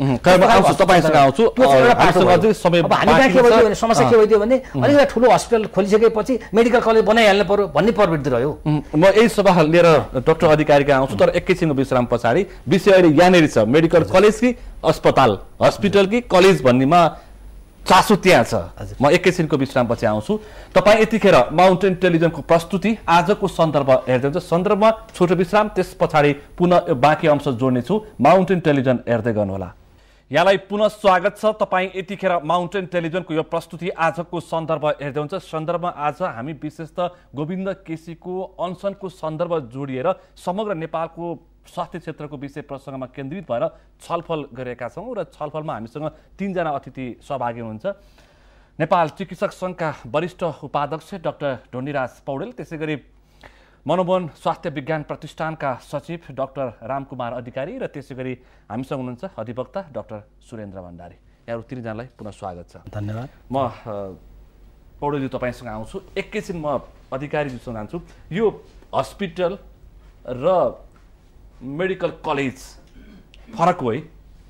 हामी कहाँ के भइदियो भने समस्या के भइदियो भने अलिकति ठुलो हस्पिटल खोलिसकेपछि मेडिकल कलेज बनाइहाल्नु पर्यो भन्ने प्रवृत्ति रह्यो म यही सभा लिएर डाक्टर अधिकारीका आउँछु तर एकैछिनको विश्राम पछाडि विषय अहिले यहाँनिर छ मेडिकल कलेज कि अस्पताल हस्पिटल कि कलेज भन्नेमा चासो त्यहाँ छ म एकैछिनको विश्राम पछि आउँछु तपाईँ यतिखेर माउन्टेन टेलिभिजनको प्रस्तुति आजको सन्दर्भ हेर्दै हुन्छ सन्दर्भमा छोटो विश्राम त्यस पछाडि पुनः बाँकी अंश जोड्नेछु माउन्टेन टेलिभिजन हेर्दै गर्नुहोला यहाँलाई पुनः स्वागत छ तपाईँ यतिखेर माउन्टेन टेलिभिजनको यो प्रस्तुति आजको सन्दर्भ हेर्दै हुन्छ सन्दर्भमा आज हामी विशेषतः गोविन्द केसीको अनसनको सन्दर्भ जोडिएर समग्र नेपालको स्वास्थ्य क्षेत्रको विषय प्रसङ्गमा केन्द्रित भएर छलफल गरेका छौँ र छलफलमा हामीसँग तीनजना अतिथि सहभागी हुनुहुन्छ नेपाल चिकित्सक सङ्घका वरिष्ठ उपाध्यक्ष डाक्टर ढोण्डीराज पौडेल त्यसै गरी मनोवन स्वास्थ्य विज्ञान प्रतिष्ठानका सचिव डाक्टर रामकुमार अधिकारी र त्यसै गरी हामीसँग हुनुहुन्छ अधिवक्ता डाक्टर सुरेन्द्र भण्डारी यहाँहरू तिनजनालाई पुनः स्वागत छ धन्यवाद म पौडेलजी तपाईँसँग आउँछु एकैछिन म अधिकारीजीसँग जान्छु यो हस्पिटल र मेडिकल कलेज फरक हो है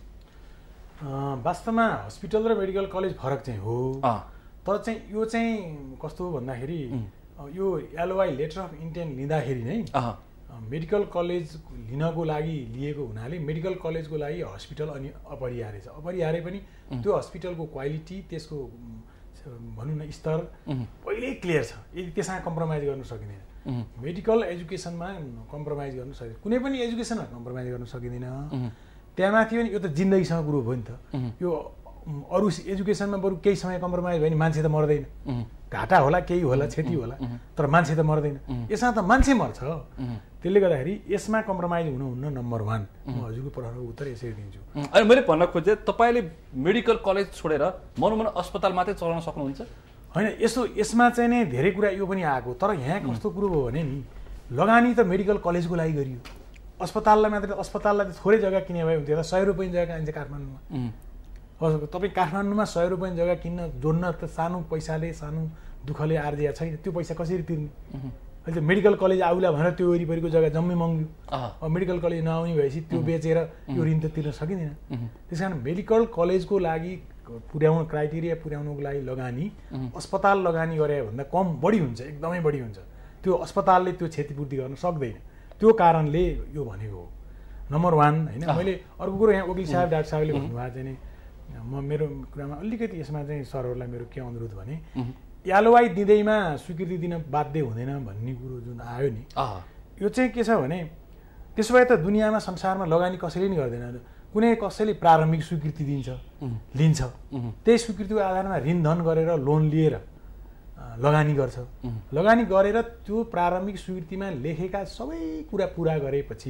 वास्तवमा हस्पिटल र मेडिकल कलेज फरक चाहिँ हो तर चाहिँ यो चाहिँ कस्तो हो भन्दाखेरि यो एलओआई लेटर अफ इन्टेन्ट लिँदाखेरि नै मेडिकल कलेज लिनको लागि लिएको हुनाले मेडिकल कलेजको लागि हस्पिटल अनि अपरिहार्य छ अपरिहार्य पनि त्यो हस्पिटलको क्वालिटी त्यसको भनौँ न स्तर पहिल्यै क्लियर छ यदि त्यसमा कम्प्रोमाइज गर्न सकिँदैन मेडिकल एजुकेसनमा कम्प्रोमाइज गर्न सकिँदैन कुनै पनि एजुकेसनमा कम्प्रोमाइज गर्न सकिँदैन त्यहाँमाथि पनि यो त जिन्दगीसँग कुरो भयो नि त यो अरू एजुकेसनमा बरु केही समय कम्प्रोमाइज भयो भने मान्छे त मर्दैन घाटा होला केही होला क्षति होला तर मान्छे त मर्दैन यसमा त मान्छे मर्छ त्यसले गर्दाखेरि यसमा कम्प्रोमाइज हुनुहुन्न नम्बर वान म हजुरको प्रश्नको उत्तर यसरी दिन्छु अनि मैले भन्न खोजेँ तपाईँले मेडिकल कलेज छोडेर मनोमन अस्पताल मात्रै चलाउन सक्नुहुन्छ होइन यसो यसमा चाहिँ नै धेरै कुरा यो पनि आएको तर यहाँ कस्तो कुरो हो भने नि लगानी त मेडिकल कलेजको लागि गरियो अस्पताललाई मात्रै अस्पताललाई त थोरै जग्गा किने भए हुन्थ्यो सय रुपियाँ जग्गा किन्छ काठमाडौँमा तपाईँ काठमाडौँमा सय रुपियाँ जग्गा किन्न जोड्न त सानो पैसाले सानो दुःखले आर्जिया छैन त्यो पैसा कसरी तिर्ने अहिले मेडिकल कलेज आउला भनेर त्यो वरिपरिको जग्गा जम्मै महँग्यो अब मेडिकल कलेज नआउने भएपछि त्यो बेचेर यो ऋण त तिर्न सकिँदैन त्यस कारण मेडिकल कलेजको लागि पुर्याउनु क्राइटेरिया पुर्याउनुको लागि लगानी अस्पताल लगानी गरे भन्दा कम बढी हुन्छ एकदमै बढी हुन्छ त्यो अस्पतालले त्यो क्षतिपूर्ति गर्न सक्दैन त्यो कारणले यो भनेको हो नम्बर वान होइन मैले अर्को कुरो यहाँ वकिल साहब डाक्टर साहबले भन्नुभएको चाहिँ म मेरो कुरामा अलिकति यसमा चाहिँ सरहरूलाई मेरो के अनुरोध भने एलओआई दिँदैमा स्वीकृति दिन बाध्य हुँदैन भन्ने कुरो जुन आयो नि यो चाहिँ के छ भने त्यसो भए त दुनियाँमा संसारमा लगानी कसैले नि गर्दैन कुनै कसैले प्रारम्भिक स्वीकृति दिन्छ लिन्छ त्यही स्वीकृतिको आधारमा ऋण धन गरेर लोन लिएर लगानी गर्छ लगानी गरेर त्यो प्रारम्भिक स्वीकृतिमा लेखेका सबै कुरा पुरा गरेपछि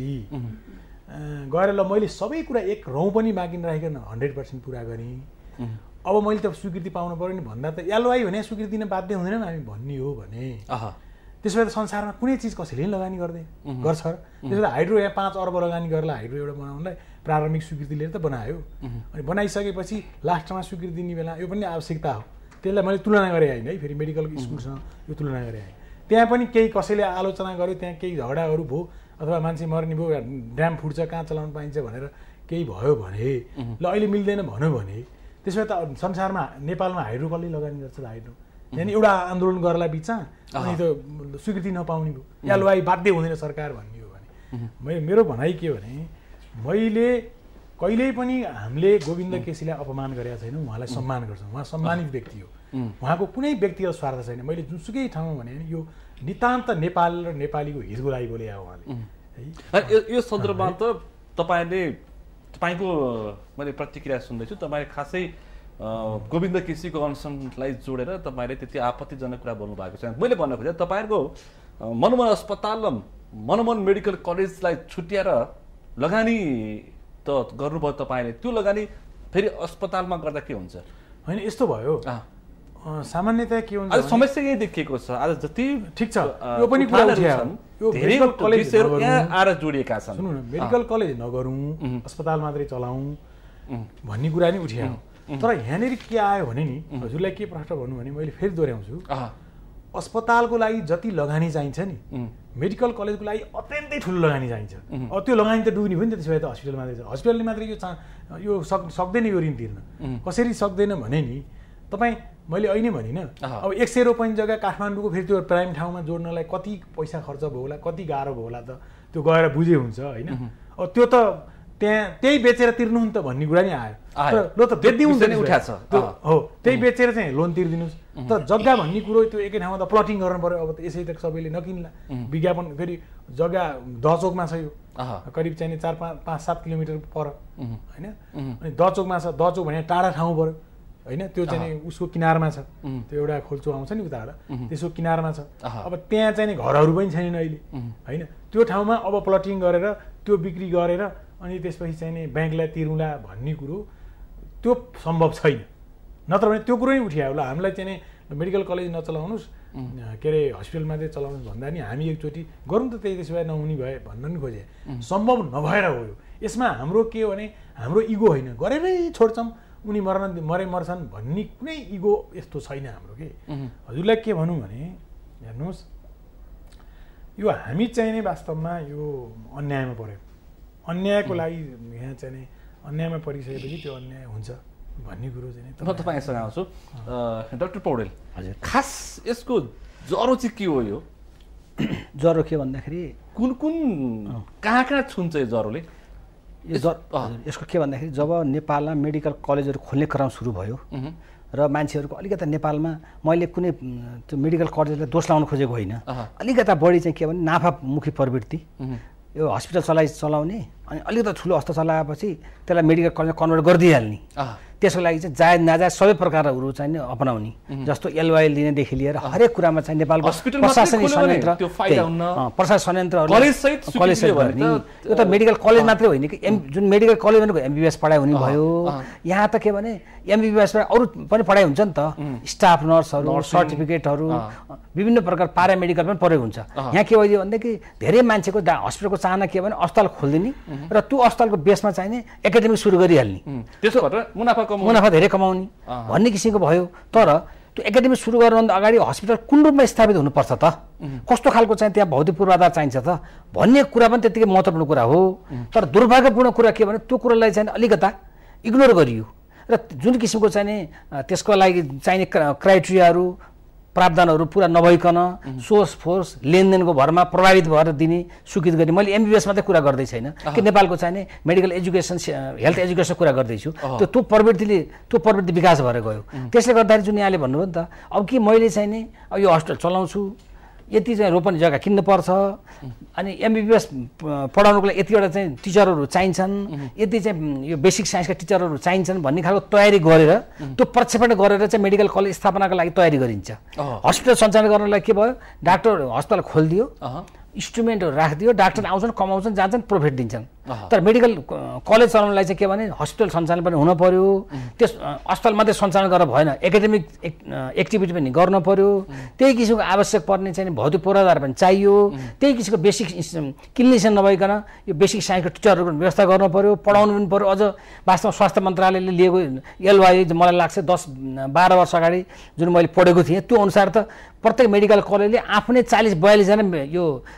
गएर ल मैले सबै कुरा एक रौँ पनि बाँकी नराखिकन हन्ड्रेड पर्सेन्ट पुरा गरेँ अब मैले त स्वीकृति पाउनु पऱ्यो नि भन्दा त एलओआई भने स्वीकृति दिन बाध्य हुँदैन हामी भन्ने हो भने त्यसो भए त संसारमा कुनै चिज कसैले पनि लगानी गर्दै गर्छ त्यसो भए हाइड्रो यहाँ पाँच अर्ब लगानी गरेर हाइड्रो एउटा बनाउनलाई प्रारम्भिक स्वीकृति लिएर त बनायो अनि बनाइसकेपछि लास्टमा स्वीकृति दिने बेला यो पनि आवश्यकता हो त्यसलाई मैले तुलना गरेँ होइन है फेरि मेडिकल स्कुलसँग यो तुलना गरेँ है त्यहाँ पनि केही कसैले आलोचना गर्यो त्यहाँ केही झगडाहरू भयो अथवा मान्छे मर्ने भयो ड्याम फुट्छ कहाँ चलाउनु पाइन्छ भनेर केही भयो भने ल अहिले मिल्दैन भन्यो भने त्यसो भए त संसारमा नेपालमा हाइड्रो कसले लगानी गर्छ त हाइड्रो यानि एउटा आन्दोलन गर्ला बिचमा अनि त स्वीकृति नपाउने भयो एलवाई बाध्य हुँदैन सरकार भन्ने हो भने मेरो भनाइ के भने मैले कहिल्यै पनि हामीले गोविन्द केसीलाई अपमान गरेका छैनौँ उहाँलाई सम्मान गर्छौँ उहाँ सम्मानित व्यक्ति हो उहाँको कुनै व्यक्तिगत स्वार्थ छैन मैले जुनसुकै ठाउँमा भने यो नितान्त नेपाल र नेपालीको हितको लागि बोले उहाँले यो सन्दर्भमा त तपाईँले तपाईँको मैले प्रतिक्रिया सुन्दैछु तपाईँले खासै गोविन्द केसीको अनसनलाई जोडेर तपाईँले त्यति आपत्तिजनक कुरा बोल्नु भएको छैन मैले भन्न खोजेँ तपाईँहरूको मनोमन अस्पताल र मनोमन मेडिकल कलेजलाई छुट्याएर लगानी त गर्नुभयो तपाईँले त्यो लगानी फेरि अस्पतालमा गर्दा के हुन्छ होइन यस्तो भयो सामान्यतया के हुन्छ समस्या यही देखिएको छ आज जति ठिक छ यो पनि कुरा उठायो धेरै कलेजहरू यहाँ आएर जोडिएका छन् सुन्नु न मेडिकल कलेज नगरौँ अस्पताल मात्रै चलाउँ भन्ने कुरा नि उठायो तर यहाँनिर के आयो भने नि हजुरलाई के प्रश्न भन्नु भने मैले फेरि दोहोऱ्याउँछु अस्पतालको लागि जति लगानी चाहिन्छ नि मेडिकल कलेजको लागि अत्यन्तै ठुलो लगानी चाहिन्छ अब त्यो लगानी त डुब्ने भयो नि त त्यसो भए त हस्पिटल मात्रै छ हस्पिटलले मात्रै यो यो सक् सक्दैन यो ऋण तिर्न कसरी सक्दैन भने नि तपाईँ मैले अहिले भनिनँ अब एक सय रोपनी जग्गा काठमाडौँको फेरि त्यो प्राइम ठाउँमा जोड्नलाई कति पैसा खर्च भयो होला कति गाह्रो भयो होला त त्यो गएर बुझे हुन्छ होइन अब त्यो त त्यहाँ त्यही बेचेर तिर्नु नि त भन्ने कुरा नि आयो ल त बेच्दै हुन्छ नि उठाएको छ हो त्यही बेचेर चाहिँ लोन तिर्दिनुहोस् तर जग्गा भन्ने कुरो त्यो एकै ठाउँमा त प्लटिङ गर्नु पर्यो अब त यसै त सबैले नकिन्ला विज्ञापन फेरि जग्गा दहचोकमा छ यो करिब चाहिँ चार पाँच पाँच सात किलोमिटर पर होइन अनि दहचोकमा छ दहचोक भने टाढा ठाउँ पर्यो होइन त्यो चाहिँ उसको किनारमा छ त्यो एउटा खोल्चो आउँछ नि उताबाट त्यसको किनारमा छ अब त्यहाँ चाहिँ घरहरू पनि छैनन् अहिले होइन त्यो ठाउँमा अब प्लटिङ गरेर त्यो बिक्री गरेर अनि त्यसपछि चाहिँ नि ब्याङ्कलाई तिरौँला भन्ने कुरो त्यो सम्भव छैन नत्र भने त्यो कुरो नै उठायो ल हामीलाई चाहिँ नि मेडिकल कलेज नचलाउनुहोस् के अरे हस्पिटल मात्रै चलाउनुहोस् भन्दा नि हामी एकचोटि गरौँ त त्यही त्यसो भए नहुने भए भन्न नि खोजे सम्भव नभएर हो यो यसमा हाम्रो के हो भने हाम्रो इगो होइन गरेरै छोड्छौँ उनी मर्न मरे मर्छन् भन्ने कुनै इगो यस्तो छैन हाम्रो के हजुरलाई के भनौँ भने हेर्नुहोस् यो हामी चाहिँ नि वास्तवमा यो अन्यायमा पर्यो अन्यायको लागि यहाँ चाहिँ नि अन्यायमा परिसकेपछि त्यो अन्याय हुन्छ भन्ने कुरो चाहिँ म तपाईँसँग आउँछु डाक्टर पौडेल हजुर खास यसको ज्वरो चाहिँ के हो यो ज्वरो के भन्दाखेरि कुन कुन कहाँ कहाँ छुन्छ यो ज्वरोले यो ज्वरो यसको के भन्दाखेरि जब नेपालमा मेडिकल कलेजहरू खोल्ने क्रम सुरु भयो र मान्छेहरूको अलिकता नेपालमा मैले कुनै त्यो मेडिकल कलेजलाई दोष लगाउन खोजेको होइन अलिकता बढी चाहिँ के भने नाफामुखी प्रवृत्ति यो हस्पिटल चलाइ चलाउने अनि अलिकति ठुलो अस्पताल चलाएपछि त्यसलाई मेडिकल कलेजमा कन्भर्ट गरिदिइहाल्ने त्यसको लागि चाहिँ जायज नाजायज सबै प्रकारहरू चाहिँ अपनाउने जस्तो एलवाई लिनेदेखि लिएर हरेक कुरामा चाहिँ नेपालको प्रशासनिक संयन्त्र प्रशासनिक संयन्त्रहरू कलेजसहित गर्ने यो त मेडिकल कलेज मात्रै होइन कि एम जुन मेडिकल कलेज भनेको एमबिबिएस पढाइ हुने भयो यहाँ त के भने एमबिबिएसमा अरू पनि पढाइ हुन्छ नि त स्टाफ नर्सहरू सर्टिफिकेटहरू विभिन्न प्रकार प्यारामेडिकल पनि प्रयोग हुन्छ यहाँ के भइदियो भनेदेखि धेरै मान्छेको हस्पिटलको चाहना के भने अस्पताल खोलिदिने र त्यो अस्पतालको बेसमा चाहिँ एकाडेमिक सुरु गरिहाल्ने त्यसबाट मुनाफा मुनाफा धेरै कमाउने भन्ने किसिमको भयो तर त्यो एकाडेमी सुरु गर्नुभन्दा अगाडि हस्पिटल कुन रूपमा स्थापित हुनुपर्छ त कस्तो खालको चाहिँ त्यहाँ भौतिक पूर्वाधार चाहिन्छ त भन्ने कुरा पनि त्यत्तिकै महत्त्वपूर्ण कुरा हो तर दुर्भाग्यपूर्ण कुरा के भने त्यो कुरालाई चाहिँ अलिकता इग्नोर गरियो र जुन किसिमको चाहिँ त्यसको लागि चाहिने क्राइटेरियाहरू प्रावधानहरू पुरा नभइकन सोर्स फोर्स लेनदेनको भरमा प्रभावित भएर दिने स्वीकृत गर्ने मैले एमबिबिएस मात्रै कुरा गर्दै छैन कि नेपालको चाहिँ मेडिकल एजुकेसन हेल्थ एजुकेसन कुरा गर्दैछु त्यो त्यो प्रवृत्तिले त्यो प्रवृत्ति विकास भएर गयो त्यसले गर्दाखेरि जुन यहाँले भन्नुभयो नि त अब कि मैले चाहिँ नि अब यो हस्पिटल चलाउँछु यति चाहिँ रोपनी जग्गा किन्नुपर्छ अनि एमबिबिएस पढाउनुको लागि यतिवटा चाहिँ टिचरहरू चाहिन्छन् यति चाहिँ यो बेसिक साइन्सका टिचरहरू चाहिन्छन् भन्ने खालको तयारी गरेर त्यो प्रक्षेपण गरेर चाहिँ मेडिकल कलेज स्थापनाको लागि तयारी गरिन्छ हस्पिटल सञ्चालन गर्नलाई के भयो डाक्टर अस्पताल खोलिदियो इन्स्ट्रुमेन्टहरू राखिदियो डाक्टर आउँछन् कमाउँछन् जान्छन् प्रोफिट दिन्छन् तर मेडिकल कलेज चलाउनलाई चाहिँ के भने हस्पिटल सञ्चालन पनि हुन पर्यो त्यस अस्पताल मात्रै सञ्चालन गरेर भएन एकाडेमिक एक्टिभिटी पनि गर्न पर्यो त्यही किसिमको आवश्यक पर्ने चाहिँ भौतिक पूर्वाधार पनि चाहियो त्यही किसिमको बेसिक क्लिनिसियन नभइकन यो बेसिक साइन्सको टिचरहरूको पनि व्यवस्था गर्नु पर्यो पढाउनु पनि पर्यो अझ वास्तवमा स्वास्थ्य मन्त्रालयले लिएको एलवाई मलाई लाग्छ दस बाह्र वर्ष अगाडि जुन मैले पढेको थिएँ त्यो अनुसार त प्रत्येक मेडिकल कलेजले आफ्नै चालिस बयालिसजना यो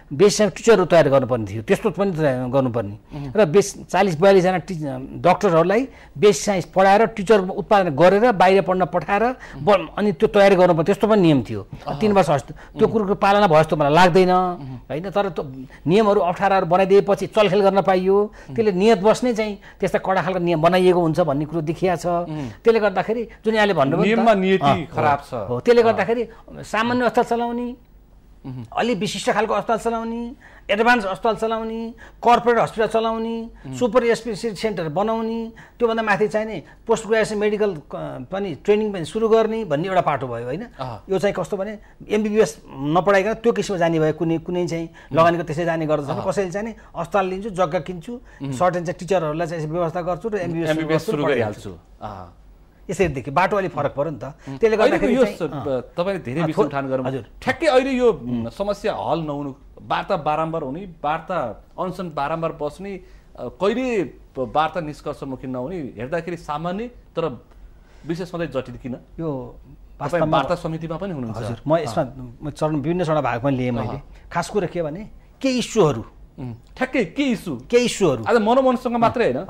बेस साइन्स टिचरहरू तयार गर्नुपर्ने थियो, त्यस्तो पनि गर्नुपर्ने र बेस चालिस बयालिसजना टि डक्टरहरूलाई बेस साइन्स पढाएर टिचर उत्पादन गरेर बाहिर पढ्न पठाएर अनि त्यो तयारी गर्नुपर्ने त्यस्तो पनि नियम थियो। तिन वर्ष त्यो कुरोको पालना भयो जस्तो मलाई लाग्दैन होइन। तर त्यो नियमहरू अप्ठ्याराहरू बनाइदिएपछि चलखेल गर्न पाइयो, त्यसले नियत बस्ने चाहिँ त्यस्ता कडा खालको नियम बनाइएको हुन्छ भन्ने कुरो देखिया छ। त्यसले गर्दाखेरि जुन यहाँले भन्नुभयो नियममा नियति खराब छ हो, त्यसले गर्दाखेरि सामान्य अस्पताल चलाउने, अलि विशिष्ट खालको अस्पताल चलाउने, एडभान्स अस्पताल चलाउने, कर्पोरेट हस्पिटल चलाउने, सुपर स्पेसियलिटी सेन्टर बनाउने, त्योभन्दा माथि चाहिने पोस्ट ग्रेजुएसन मेडिकल पनि ट्रेनिङ पनि सुरु गर्ने भन्ने एउटा पाटो भयो होइन। यो चाहिँ कस्तो भने एमबिबिएस नपढाइकन त्यो किसिममा जाने भयो, कुनै कुनै चाहिँ लगानीको त्यसै जाने गर्दछ। कसैले चाहिँ अस्पताल लिन्छु, जग्गा किन्छु, सर्टेन चाहिँ टिचरहरूलाई चाहिँ व्यवस्था गर्छु र एमबिबिएस सुरु गरिहाल्छु, यसरी देखि बाटो अलिक फरक पर्यो नि त। त्यसले गर्दाखेरि यो तपाईँले धेरै विषय उठान गर्नु। हजुर, ठ्याक्कै अहिले यो समस्या हल नहुनु, वार्ता बारम्बार हुने, वार्ता अनसन बारम्बार बस्ने, कहिले वार्ता निष्कर्षमुखी नहुने, हेर्दाखेरि सामान्य तर विषय सधैँ जटिल किन? यो वार्ता समितिमा पनि हुनुहुन्छ। हजुर, म यसमा म चरण विभिन्न चरण भाग पनि लिएँ मैले। खास कुरो के भने के इस्युहरू ठ्याक्कै के इस्यु के इस्युहरू आज मनोमनसँग मात्रै होइन,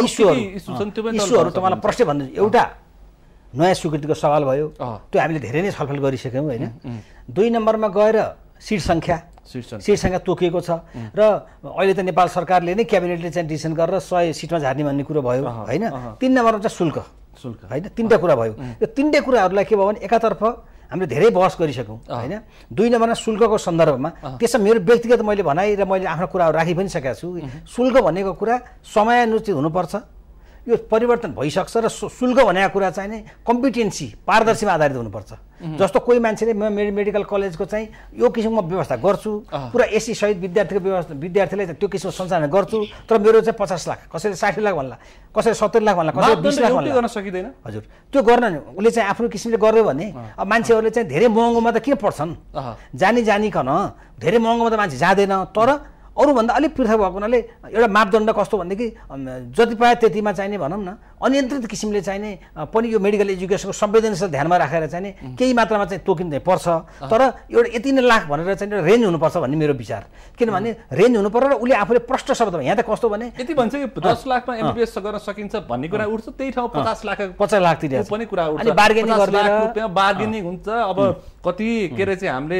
इस्युहरू तपाईँलाई प्रश्न भन्नु। एउटा नयाँ स्वीकृतिको सवाल भयो, त्यो हामीले धेरै नै छलफल गरिसक्यौँ होइन। दुई नम्बरमा गएर सिट सङ्ख्या सिट सङ्ख्या तोकिएको छ र अहिले त नेपाल सरकारले नै क्याबिनेटले चाहिँ डिसिसन गरेर सय सिटमा झार्ने भन्ने कुरो भयो होइन। तिन नम्बरमा चाहिँ शुल्क शुल्क होइन, तिनवटा कुरा भयो। यो तिनवटा कुराहरूलाई के भयो भने एकातर्फ हामीले धेरै बहस गरिसक्यौँ होइन। दुई नम्बरमा शुल्कको सन्दर्भमा त्यसमा मेरो व्यक्तिगत मैले भनाइ र मैले आफ्नो कुराहरू राखि पनि सकेको छु। शुल्क भनेको कुरा समयानुचित हुनुपर्छ, यो परिवर्तन भइसक्छ र शुल्क भनेको कुरा चाहिँ नै कम्पिटेन्सी पारदर्शीमा आधारित हुनुपर्छ। जस्तो कोही मान्छेले म मेडिकल कलेजको चाहिँ यो किसिमको व्यवस्था गर्छु, पुरा एसी सहित विद्यार्थीको व्यवस्था विद्यार्थीलाई त्यो किसिमको सञ्चालन गर्छु, तर मेरो चाहिँ पचास लाख, कसैले साठी लाख भन्ला, कसैले सत्तरी लाख भन्ला, कसैले बिस लाख भन्ला, गर्न सकिँदैन। हजुर, त्यो गर्न उसले चाहिँ आफ्नो किसिमले गर्यो भने अब मान्छेहरूले चाहिँ धेरै महँगोमा त किन पढ्छन्, जानी जानिकन धेरै महँगोमा त मान्छे जाँदैन। तर अरूभन्दा अलिक पृथक भएको हुनाले एउटा मापदण्ड कस्तो भनेदेखि जति पाए त्यतिमा चाहिने भनौँ न अनियन्त्रित किसिमले चाहिने पनि यो मेडिकल एजुकेसनको संवेदनशील ध्यानमा राखेर चाहिने केही मात्रामा चाहिँ तोकिँदै पर्छ। तर एउटा यति नै लाख भनेर चाहिँ एउटा रेन्ज हुनुपर्छ भन्ने मेरो विचार। किनभने रेन्ज हुनु पर्यो र उसले आफूले प्रष्ट शब्दमा यहाँ त कस्तो भने यति भन्छ कि दस लाखमा एमबिबिएस गर्न सकिन्छ भन्ने कुरा उठ्छ, त्यही ठाउँ पचास लाख पचास लाख तिर पनि कुरा उठ्छ। अनि बार्गेनिङ गर्दा रुपियाँ बार्गेनिङ हुन्छ। अब कति के अरे चाहिँ हामीले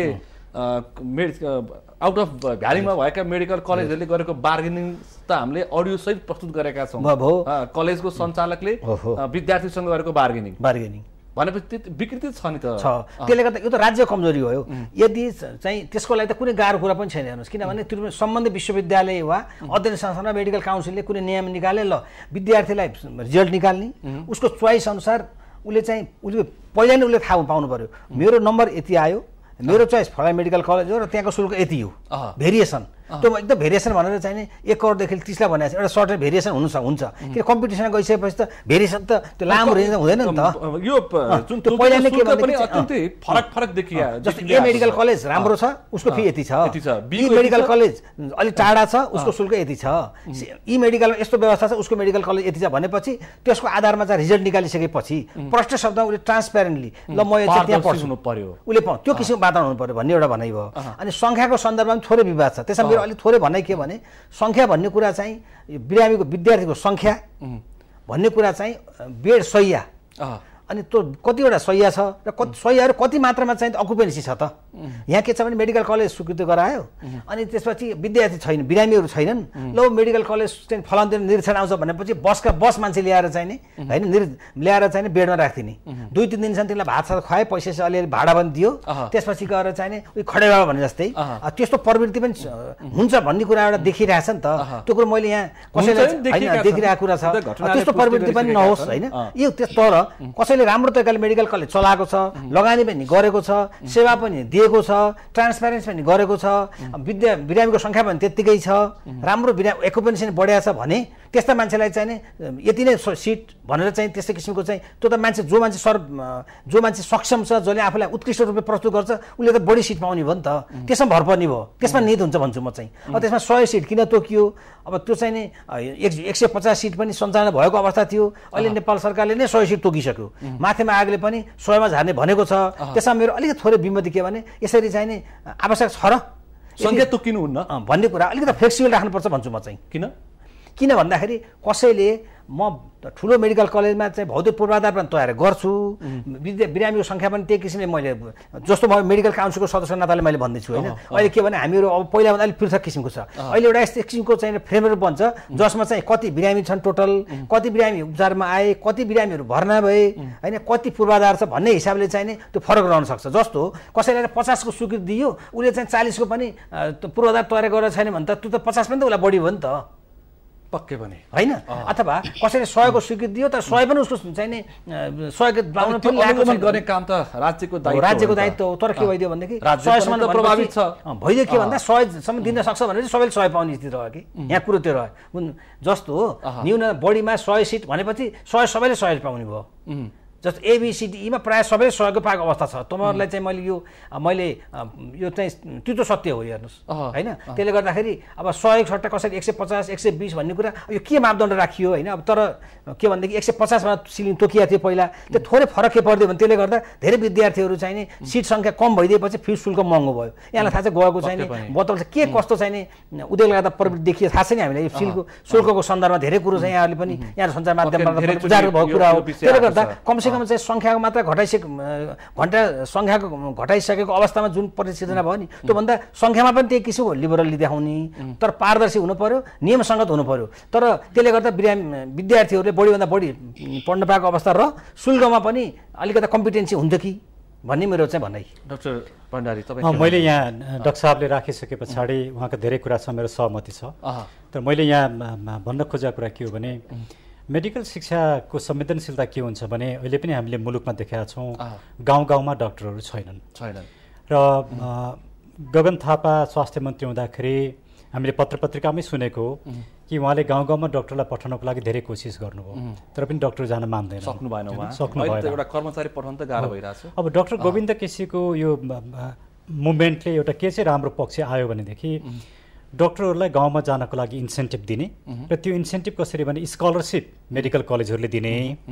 आउट अफ भ्यालीमा भएका मेडिकल कलेजहरूले गरेको बार्गेनिङ त हामीले अडियो सहित प्रस्तुत गरेका छौँ। कलेजको सञ्चालकले विद्यार्थीसँग गरेको बार्गेनिङ बार्गेनिङ भनेपछि विकृति छ नि त। त्यसले गर्दा यो त राज्य कमजोरी हो। यदि चाहिँ त्यसको लागि त कुनै गाह्रो कुरा पनि छैन हेर्नुहोस्, किनभने त्यो सम्बन्धित विश्वविद्यालय वा अध्ययन संस्थान मेडिकल काउन्सिलले कुनै नियम निकाले, ल विद्यार्थीलाई रिजल्ट निकाल्ने, उसको चोइस अनुसार उसले चाहिँ उसले पहिला नै उसले थाहा पाउनु पर्यो मेरो नम्बर यति आयो, मेरो चोइस फलाइ मेडिकल कलेज हो र त्यहाँको शुल्क यति हो, भेरिएसन त्यो एकदम भेरिएसन भनेर चाहिँ एक करोडदेखि तिस लाख भनेको छ, एउटा सर्टेन भेरिएसन हुनु हुन्छ। किन कम्पिटिसनमा गइसकेपछि त भेरिएसन त त्यो लामो रेन्जमा हुँदैन नि त। यो जुन पहिला नै के भने अत्यन्तै फरक फरक देखिया, जस्तो ए मेडिकल कलेज राम्रो छ उसको फी यति छ, बी मेडिकल कलेज अलिक टाढा छ उसको शुल्क यति छ, ई मेडिकलमा यस्तो व्यवस्था छ उसको मेडिकल कलेज यति छ भनेपछि त्यसको आधारमा चाहिँ रिजल्ट निकालिसकेपछि प्रष्ट शब्दमा उसले ट्रान्सप्यारेन्टली ल म यो चाहिँ त्यहाँ पढ्छु पर्यो उसले त्यो किसिमको वातावरण हुनु पर्यो भन्ने एउटा भनाइ भयो। अनि सङ्ख्याको सन्दर्भमा थोरै विवाद छ, त्यसमा अलिक थोरै भनाइ के भने सङ्ख्या भन्ने कुरा चाहिँ बिरामीको विद्यार्थीको सङ्ख्या भन्ने कुरा चाहिँ बेड शैय्या अनि त्यो कतिवटा शैय्या छ र कति शैय्याहरू कति मात्रामा चाहिँ अकुपेन्सी छ त। यहाँ के छ भने मेडिकल कलेज स्वीकृति गरायो अनि त्यसपछि विद्यार्थी छैन, बिरामीहरू छैनन्, ल मेडिकल कलेज चाहिँ फलान दिन निरीक्षण आउँछ भनेपछि बसका बस मान्छे ल्याएर चाहिँ नि होइन निर ल्याएर चाहिँ बेडमा राख्दिने, दुई तिन दिनसम्म तिमीलाई भात साथ खुवाए पैसा चाहिँ अलिअलि भाडा पनि दियो, त्यसपछि गएर चाहिँ नि उयो खडेबाबा भने जस्तै त्यस्तो प्रवृत्ति पनि हुन्छ भन्ने कुरा एउटा देखिरहेछ नि त। त्यो कुरो मैले यहाँ कसैलाई होइन देखिरहेको कुरा छ, त्यस्तो प्रवृत्ति पनि नहोस् होइन। यो त्यस तर कसैले राम्रो तरिकाले मेडिकल कलेज चलाएको छ, लगानी पनि गरेको छ, सेवा पनि दिएको छ, ट्रान्सप्यारेन्सी पनि गरेको छ, विद्या बिरामीको सङ्ख्या पनि त्यत्तिकै छ, राम्रो बिरामी एकुपेन्सी बढिया छ भने त्यस्ता मान्छेलाई चाहिँ नि यति नै सिट भनेर चाहिँ त्यस्तो किसिमको चाहिँ त्यो त मान्छे जो मान्छे सर जो मान्छे सक्षम छ, जसले आफूलाई उत्कृष्ट रूपले प्रस्तुत गर्छ उसले त बढी सिट पाउने भयो नि त, त्यसमा भर पर्ने भयो, त्यसमा निहित हुन्छ भन्छु म चाहिँ। अब त्यसमा सय सिट किन तोकियो, अब त्यो चाहिँ नि एक एक सय पचास सिट पनि सञ्चालन भएको अवस्था थियो, अहिले नेपाल सरकारले नै सय सिट तोकिसक्यो, माथिमा आगले पनि सयमा झार्ने भनेको छ। त्यसमा मेरो अलिकति थोरै विमति के भने यसरी चाहिँ नि आवश्यक छ र सङ्ख्या तोकिनुहुन्न भन्ने कुरा अलिकति फ्लेक्सिबल राख्नुपर्छ भन्छु म चाहिँ। किन किन भन्दाखेरि कसैले म ठुलो मेडिकल कलेजमा चाहिँ भौतिक पूर्वाधार पनि तयार गर्छु, विद्या बिरामीको सङ्ख्या पनि त्यही किसिमले मैले जस्तो म मेडिकल काउन्सिलको सदस्य नाताले मैले भन्दैछु होइन। अहिले के भने हामीहरू अब पहिलाभन्दा अलिक पृथक किसिमको छ। अहिले एउटा यस्तो किसिमको चाहिँ फ्रेमवर्क बन्छ जसमा चाहिँ कति बिरामी छन् टोटल, कति बिरामी उपचारमा आए, कति बिरामीहरू भर्ना भए होइन, कति पूर्वाधार छ भन्ने हिसाबले चाहिँ नि त्यो फरक रहन सक्छ। जस्तो कसैलाई पचासको स्वीकृति दियो, उसले चाहिँ चालिसको पनि पूर्वाधार तयार गरेर छैन भने त त्यो त पचास पनि त उसलाई बढी भयो नि त, पक्कै पनि होइन। अथवा कसैले सयको स्वीकृति दियो तर सय पनि उसको चाहिँ नि सयको गर्ने काम त राज्यको दायित्व राज्यको दायित्व हो। तर के भइदियो भनेदेखि सयसम्म प्रभावित छ भइदियो के भन्दा सयसम्म दिन सक्छ भने सबैले सय पाउने स्थिति रह्यो कि यहाँ कुरो त्यो रह्यो। जस्तो न्यून बढीमा सय सिट भनेपछि सय सबैले सय पाउने भयो। जस्तो एबिसिडीमा प्रायः सबै सहयोग पाएको अवस्था छ। तपाईँहरूलाई चाहिँ मैले यो मैले यो चाहिँ त्यो त सत्य हो हेर्नुहोस् होइन। त्यसले गर्दाखेरि अब सहयोग सट्टा कसरी एक सय पचास एक सय बिस भन्ने कुरा यो के मापदण्ड राखियो होइन। अब तर के भनेदेखि एक सय पचासमा सिलिङ तोकिएको थियो पहिला, त्यो थोरै फरक के पर्यो भने त्यसले गर्दा धेरै विद्यार्थीहरू चाहिँ नि सिट सङ्ख्या कम भइदिएपछि फिस शुल्क महँगो भयो। यहाँलाई थाहा छ गएको चाहिँ नि बताउँछ के कस्तो चाहिँ नि उद्योग लगातार प्रवृत्ति देखियो थाहा छैन हामीलाई। यो शुल्क शुल्कको सन्दर्भमा धेरै कुरो चाहिँ यहाँहरूले पनि यहाँ सञ्चार माध्यमबाट उजागर भएको कुरा हो। त्यसले गर्दा कमसेकम चाहिँ सङ्ख्याको मात्रा घटाइसके घन्टा सङ्ख्याको घटाइसकेको अवस्थामा जुन परिसिर्जना भयो नि त्योभन्दा सङ्ख्यामा पनि त्यही किसिमको लिबरली देखाउने, तर पारदर्शी हुनु पर्यो, नियमसङ्गत हुनु पर्यो। तर त्यसले गर्दा बिरामी विद्यार्थीहरूले बढीभन्दा बढी पढ्न पाएको अवस्था र शुल्कमा पनि अलिकति कम्पिटेन्सी हुन्छ कि भन्ने मेरो चाहिँ भनाइ। डाक्टर भण्डारी तपाईँ मैले यहाँ डाक्टर साहबले राखिसके पछाडि उहाँको धेरै कुरासँग मेरो सहमति छ। तर मैले यहाँ भन्न खोजेको कुरा के हो भने मेडिकल शिक्षाको संवेदनशीलता के हुन्छ भने अहिले पनि हामीले मुलुकमा देखेका छौँ गाउँ गाउँमा डाक्टरहरू छैनन् छैनन् र गगन थापा स्वास्थ्य मन्त्री हुँदाखेरि हामीले पत्र पत्रिकामै सुनेको कि उहाँले गाउँ गाउँमा डाक्टरलाई पठाउनको लागि धेरै कोसिस गर्नुभयो तर पनि डाक्टर जान मान्दैन, सक्नु भएन उहाँ, सक्नु भएन। एउटा कर्मचारी पठाउन त गाह्रो भइरहेछ। अब डाक्टर गोविन्द केसीको यो मुभमेन्टले एउटा के चाहिँ राम्रो पक्ष आयो भनेदेखि डक्टरहरूलाई गाउँमा जानको लागि इन्सेन्टिभ दिने र त्यो इन्सेन्टिभ कसरी भने स्कलरसिप मेडिकल कलेजहरूले दिने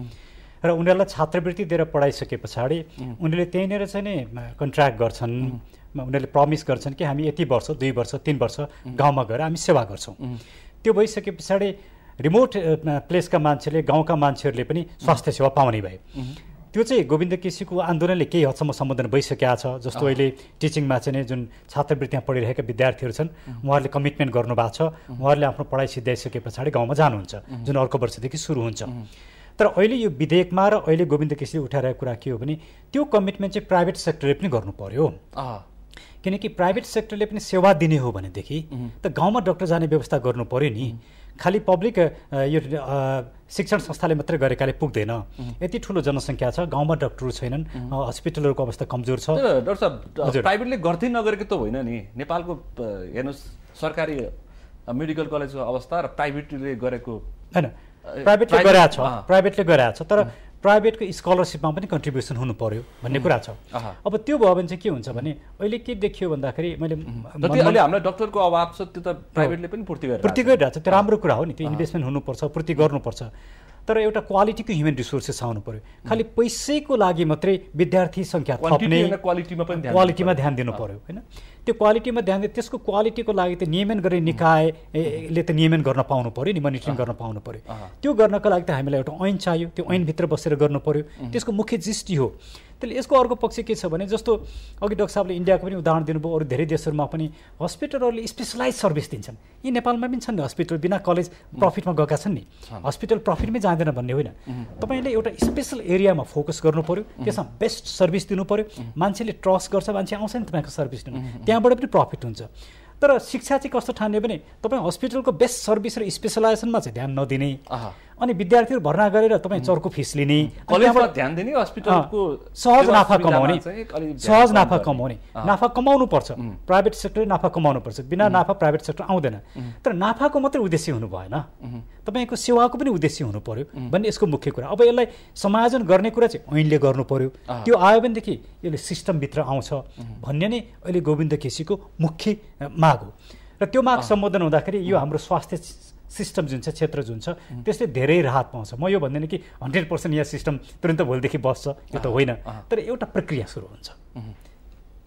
र उनीहरूलाई छात्रवृत्ति दिएर पढाइसके पछाडि उनीहरूले त्यहीँनिर चाहिँ नै कन्ट्र्याक्ट गर्छन्। उनीहरूले प्रमिस गर्छन् कि हामी यति वर्ष दुई वर्ष तिन वर्ष गाउँमा गएर हामी सेवा गर्छौँ। त्यो भइसके पछाडि रिमोट प्लेसका मान्छेले गाउँका मान्छेहरूले पनि स्वास्थ्य सेवा पाउने भए। त्यो चाहिँ गोविन्द केसीको आन्दोलनले केही हदसम्म सम्बोधन भइसकेका छ। जस्तो अहिले टिचिङमा चाहिँ जुन छात्रवृत्तिमा पढिरहेका विद्यार्थीहरू छन् उहाँहरूले कमिटमेन्ट गर्नुभएको छ, उहाँहरूले आफ्नो पढाइ सिद्ध्याइसके पछाडि गाउँमा जानुहुन्छ जुन अर्को वर्षदेखि सुरु हुन्छ। तर अहिले यो विधेयकमा र अहिले गोविन्द केसीले उठाइरहेको कुरा के हो भने त्यो कमिटमेन्ट चाहिँ प्राइभेट सेक्टरले पनि गर्नु पर्यो। किनकि प्राइभेट सेक्टरले पनि सेवा दिने हो भनेदेखि त गाउँमा डक्टर जाने व्यवस्था गर्नु पर्यो नि। खालि पब्लिक यो शिक्षण संस्थाले मात्रै गरेकाले पुग्दैन। यति ठुलो जनसङ्ख्या छ, गाउँमा डक्टरहरू छैनन्, हस्पिटलहरूको अवस्था कमजोर छ। डाक्टर साहब प्राइभेटले गर्दै नगरेको त होइन नि। नेपालको हेर्नुहोस् सरकारी मेडिकल कलेजको अवस्था र प्राइभेटले गरेको होइन, प्राइभेटले गरेको छ प्राइभेटले गरेको छ तर प्राइभेटको स्कलरसिपमा पनि कन्ट्रिब्युसन हुनु पर्यो भन्ने कुरा छ। अब त्यो भयो भने चाहिँ के हुन्छ भने अहिले के देखियो भन्दाखेरि मैले अहिले हामीलाई डक्टरको अभाव छ त्यो त प्राइभेटले पनि पूर्ति गरेर पूर्ति गरिरहेको छ। त्यो राम्रो कुरा हो नि, त्यो इन्भेस्टमेन्ट हुनुपर्छ, पूर्ति गर्नुपर्छ। तर एउटा क्वालिटीको ह्युमन रिसोर्सेस आउनु पर्यो। खालि पैसैको लागि मात्रै विद्यार्थी सङ्ख्या थप्ने क्वालिटीमा पनि क्वालिटीमा ध्यान दिनु पर्यो होइन। त्यो क्वालिटीमा ध्यान दिए त्यसको क्वालिटीको लागि त नियमन गर्ने निकायले त नियमन गर्न पाउनु पर्यो नि, मोनिटरिङ गर्न पाउनु पर्यो। त्यो गर्नको लागि त हामीलाई एउटा ऐन चाहियो, त्यो ऐनभित्र बसेर गर्नु पर्यो। त्यसको मुख्य दृष्टि हो। त्यसले यसको अर्को पक्ष के छ भने जस्तो अघि डाक्टर साहबले इन्डियाको पनि उदाहरण दिनुभयो, अरू धेरै देशहरूमा पनि हस्पिटलहरूले स्पेसलाइज सर्भिस दिन्छन्। यी नेपालमा पनि छन् नि हस्पिटल बिना कलेज प्रफिटमा गएका छन् नि। हस्पिटल प्रफिटमै जाँदैन भन्ने होइन, तपाईँले एउटा स्पेसल एरियामा फोकस गर्नु पर्यो, त्यसमा बेस्ट सर्भिस दिनु पर्यो। मान्छेले ट्रस्ट गर्छ, मान्छे आउँछ नि तपाईँको सर्भिस दिनु, त्यहाँबाट पनि प्रफिट हुन्छ। तर शिक्षा चाहिँ कस्तो ठान्यो भने तपाईँ हस्पिटलको बेस्ट सर्भिस र स्पेसलाइजेसनमा चाहिँ ध्यान नदिने अनि विद्यार्थीहरू भर्ना गरेर तपाईँ चर्को फिस लिने, कलेजमा ध्यान दिने, हस्पिटलको सहज नाफा कमाउने सहज नाफा कमाउने नाफा कमाउनु पर्छ। प्राइभेट सेक्टरले नाफा कमाउनु पर्छ, बिना नाफा प्राइभेट सेक्टर आउँदैन। तर नाफाको मात्रै उद्देश्य हुनु भएन, तपाईँको सेवाको पनि उद्देश्य हुनु पर्यो भन्ने यसको मुख्य कुरा। अब यसलाई समायोजन गर्ने कुरा चाहिँ ऐनले गर्नु पर्यो। त्यो आयो भनेदेखि यसले सिस्टमभित्र आउँछ भन्ने नै अहिले गोविन्द केसीको मुख्य माग हो। र त्यो माग सम्बोधन हुँदाखेरि यो हाम्रो स्वास्थ्य सिस्टम जुन छ, क्षेत्र जुन छ, त्यसले धेरै राहत पाउँछ। म यो भन्दैन कि हन्ड्रेड पर्सेन्ट यहाँ सिस्टम तुरन्त भोलिदेखि बस्छ, यो त होइन। तर एउटा प्रक्रिया सुरु हुन्छ।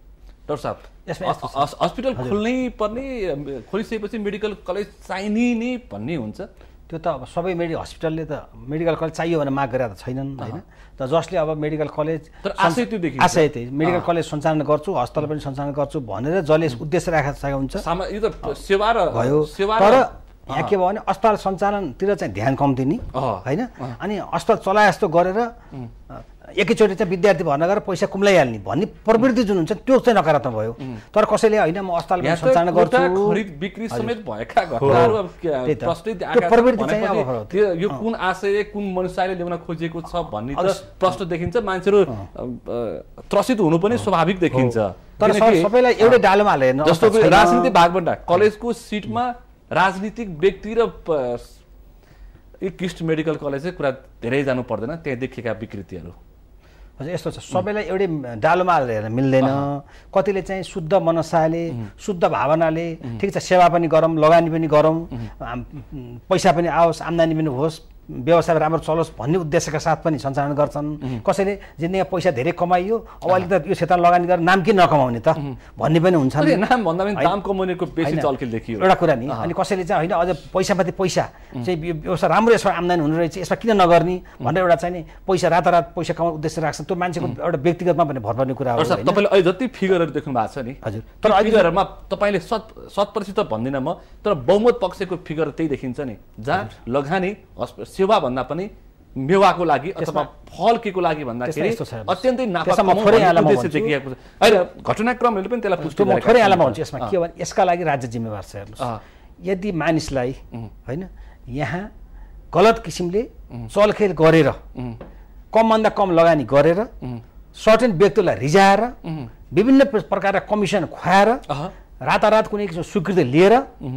डाक्टर साहब हस्पिटल खोल्नै पर्ने खोलिसकेपछि मेडिकल कलेज चाहिने नै भन्ने हुन्छ त्यो त अब सबै मेडि हस्पिटलले त मेडिकल कलेज चाहियो भने माग गरेका त छैनन् होइन त जसले अब मेडिकल कलेज आशय त्यो देखिन्छ आशय त्यही मेडिकल कलेज सञ्चालन गर्छु अस्पताल पनि सञ्चालन गर्छु भनेर जसले उद्देश्य राखेको हुन्छ यो त सेवा र भयो तर यहाँ के भयो भने अस्पताल सञ्चालनतिर चाहिँ ध्यान कम्ती नि होइन अनि अस्पताल चलाए जस्तो गरेर एकैचोटि चाहिँ विद्यार्थी भर्ना गरेर पैसा कुम्लाइहाल्ने भन्ने प्रवृत्ति जुन हुन्छ त्यो चाहिँ नकारात्मक भयो तर कसैले होइन म अस्पतालमा सञ्चालन गर्छु खरिद बिक्री समेत भएका घटनाहरू अब प्रश्न प्रवृत्ति चाहिँ अब यो कुन आशय कुन मनुष्यले ल्याउन खोजेको छ भन्ने त प्रश्न देखिन्छ मान्छेहरू त्रसित हुनु पनि स्वाभाविक देखिन्छ तर सबैलाई एउटै डालोमा हालेन जस्तो राजनीतिक भागबण्डा कलेजको सिटमा राजनीतिक व्यक्ति र कृष्ण मेडिकल कलेज चाहिँ कुरा धेरै जानु पर्दैन त्यहाँ देखिएका विकृतिहरू हजुर यस्तो छ सबैलाई एउटै डालोमा हालेर हेर्न मिल्दैन कतिले चाहिँ शुद्ध मनसाले शुद्ध भावनाले ठिक छ सेवा पनि गरौँ लगानी पनि गरौँ पैसा पनि आओस् आम्दानी पनि होस् व्यवसाय राम्रो चलोस् भन्ने उद्देश्यका साथ पनि सञ्चालन गर्छन् कसैले जिन्दगीमा पैसा धेरै कमाइयो अब अहिले त यो क्षेत्रमा लगानी गरेर नाम किन नकमाउने त भन्ने पनि हुन्छ नाम भन्दा पनि दाम कमाउनेको बेसी चल्खेल देखियो एउटा कुरा नि अनि कसैले चाहिँ होइन अझ पैसामाथि पैसा चाहिँ व्यवसाय राम्रो यसमा आम्दानी हुनु रहेछ यसमा किन नगर्ने भनेर एउटा चाहिँ नि पैसा रातारात पैसा कमाउने उद्देश्य राख्छ त्यो मान्छेको एउटा व्यक्तिगतमा पनि भर पर्ने कुरा हो तपाईँले अहिले जति फिगरहरू देख्नु भएको छ नि हजुर तर फिगरहरूमा तपाईँले शत शत प्रतिशत भन्दिनँ म तर बहुमत पक्षको फिगर त्यही देखिन्छ नि जहाँ लगानी सेवा भन्दा पनि मेवाको लागि अथवा फल केको लागि भन्दाखेरि अत्यन्तै नाफा देखिएको छ अहिले घटनाक्रमहरूले पनि त्यसलाई पुष्टि गरेको छ। थोरै आलामा हुन्छ यसमा के भने यसका लागि राज्य जिम्मेवार छ। हेर्नुहोस् यदि मानिसलाई होइन यहाँ गलत किसिमले चलखेल गरेर कमभन्दा कम लगानी गरेर सर्टेन व्यक्तिलाई रिजाएर विभिन्न प्रकारका कमिसन खुवाएर रातारात कुनै किसिमको स्वीकृति लिएर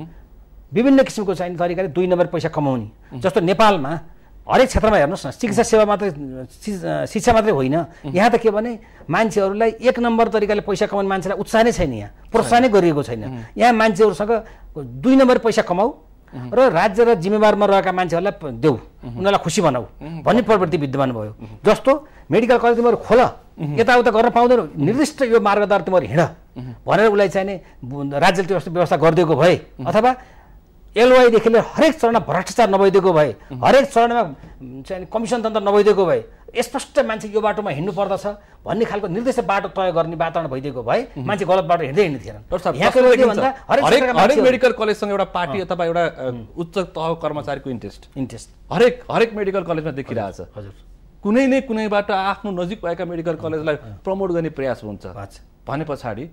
विभिन्न किसिमको चाहिने तरिकाले दुई नम्बर पैसा कमाउने जस्तो नेपालमा हरेक क्षेत्रमा हेर्नुहोस् न चिकित्सा सेवा मात्रै शिक्षा मात्रै होइन यहाँ त के भने मान्छेहरूलाई एक नम्बर तरिकाले पैसा कमाउने मान्छेलाई उत्साह नै छैन यहाँ प्रोत्साहनै गरिएको छैन। यहाँ मान्छेहरूसँग दुई नम्बर पैसा कमाऊ र राज्य र जिम्मेवारमा रहेका मान्छेहरूलाई देऊ उनीहरूलाई खुसी बनाऊ भन्ने प्रवृत्ति विद्यमान भयो। जस्तो मेडिकल कलेज तिमीहरू खोल यताउता गर्न पाउँदैनौ निर्दिष्ट यो मार्गद्वारा तिमीहरू हिँड भनेर उसलाई चाहिने राज्यले त्यो व्यवस्था गरिदिएको भए अथवा एलवाईदेखि लिएर हरेक चरणमा भ्रष्टाचार नभइदिएको भए हरेक चरणमा चाहिँ कमिसन तन्त्र नभइदिएको भए स्पष्ट मान्छे यो बाटोमा हिँड्नु पर्दछ भन्ने खालको निर्दिष्ट बाटो तय गर्ने वातावरण भइदिएको भए मान्छे गलत बाटो हिँड्दै हिँड्ने थिएन। हरेक मेडिकल कलेजसँग एउटा पार्टी अथवा एउटा उच्च तहको कर्मचारीको इन्ट्रेस्ट इन्ट्रेस्ट हरेक हरेक मेडिकल कलेजमा देखिरहेछ। हजुर कुनै न कुनैबाट आफ्नो नजिक भएका मेडिकल कलेजलाई प्रमोट गर्ने प्रयास हुन्छ भने पछाडि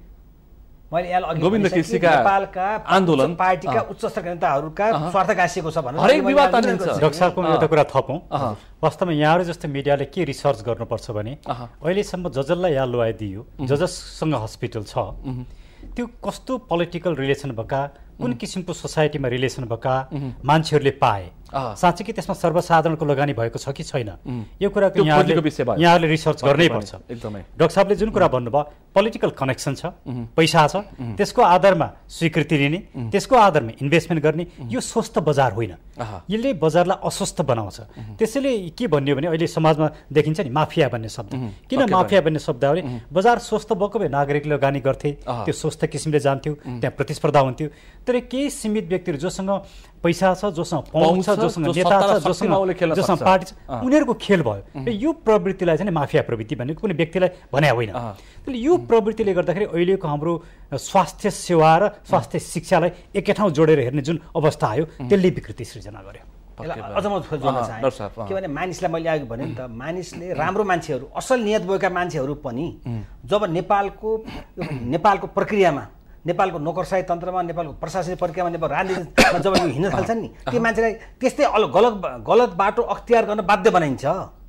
मैले यहाँ गोविन्द केसीका नेपालका आन्दोलन पार्टीका उच्च स्तरीय नेताहरूका स्वार्थ गाँसिएको छ भनेर हरेक विवाद तानिन्छ। डाक्टर साहबको एउटा कुरा थपौँ वास्तवमा यहाँहरू जस्तो मिडियाले के रिसर्च गर्नुपर्छ भने अहिलेसम्म ज जसलाई यहाँ लगाइदियो ज जससँग हस्पिटल छ त्यो कस्तो पोलिटिकल रिलेसन भएका कुन किसिमको सोसाइटीमा रिलेसन भएका मान्छेहरूले पाए साँच्चै त्यसमा सर्वसाधारणको लगानी भएको छ कि छैन यो कुराको यहाँहरूले यहाँहरूले रिसर्च गर्नै पर्छ। एकदमै डाक्टर साहबले जुन कुरा भन्नुभयो पोलिटिकल कनेक्सन छ पैसा छ त्यसको आधारमा स्वीकृति लिने त्यसको आधारमा इन्भेस्टमेन्ट गर्ने यो स्वस्थ बजार होइन यसले बजारलाई अस्वस्थ बनाउँछ। त्यसैले के भन्यो भने अहिले समाजमा देखिन्छ नि माफिया भन्ने शब्द किन माफिया भन्ने शब्दले बजार स्वस्थ भएको भए नागरिकले लगानी गर्थे त्यो स्वस्थ किसिमले जान्थ्यो त्यहाँ प्रतिस्पर्धा हुन्थ्यो। तर केही सीमित व्यक्तिहरू जोसँग पैसा छ जोसँग पहुँच छ जोसँग नेता छ जोसँग जोसँग पार्टी छ उनीहरूको खेल भयो र यो प्रवृत्तिलाई चाहिँ माफिया प्रवृत्ति भन्ने कुनै व्यक्तिलाई भने होइन। त्यसले यो प्रवृत्तिले गर्दाखेरि अहिलेको हाम्रो स्वास्थ्य सेवा र स्वास्थ्य शिक्षालाई एकै ठाउँ जोडेर हेर्ने जुन अवस्था आयो त्यसले विकृति सृजना गर्यो। अझ म जोड्न चाहे के भने मानिसलाई मैले अघि भने नि त मानिसले राम्रो मान्छेहरू असल नियत भएका मान्छेहरू पनि जब नेपालको नेपालको प्रक्रियामा नेपालको नोकरशाही तन्त्रमा नेपालको प्रशासनिक प्रक्रियामा नेपाल राजनीतिमा जब यो हिँड्न थाल्छन् नि त्यो मान्छेलाई त्यस्तै गलत गलत बाटो अख्तियार गर्न बाध्य बनाइन्छ।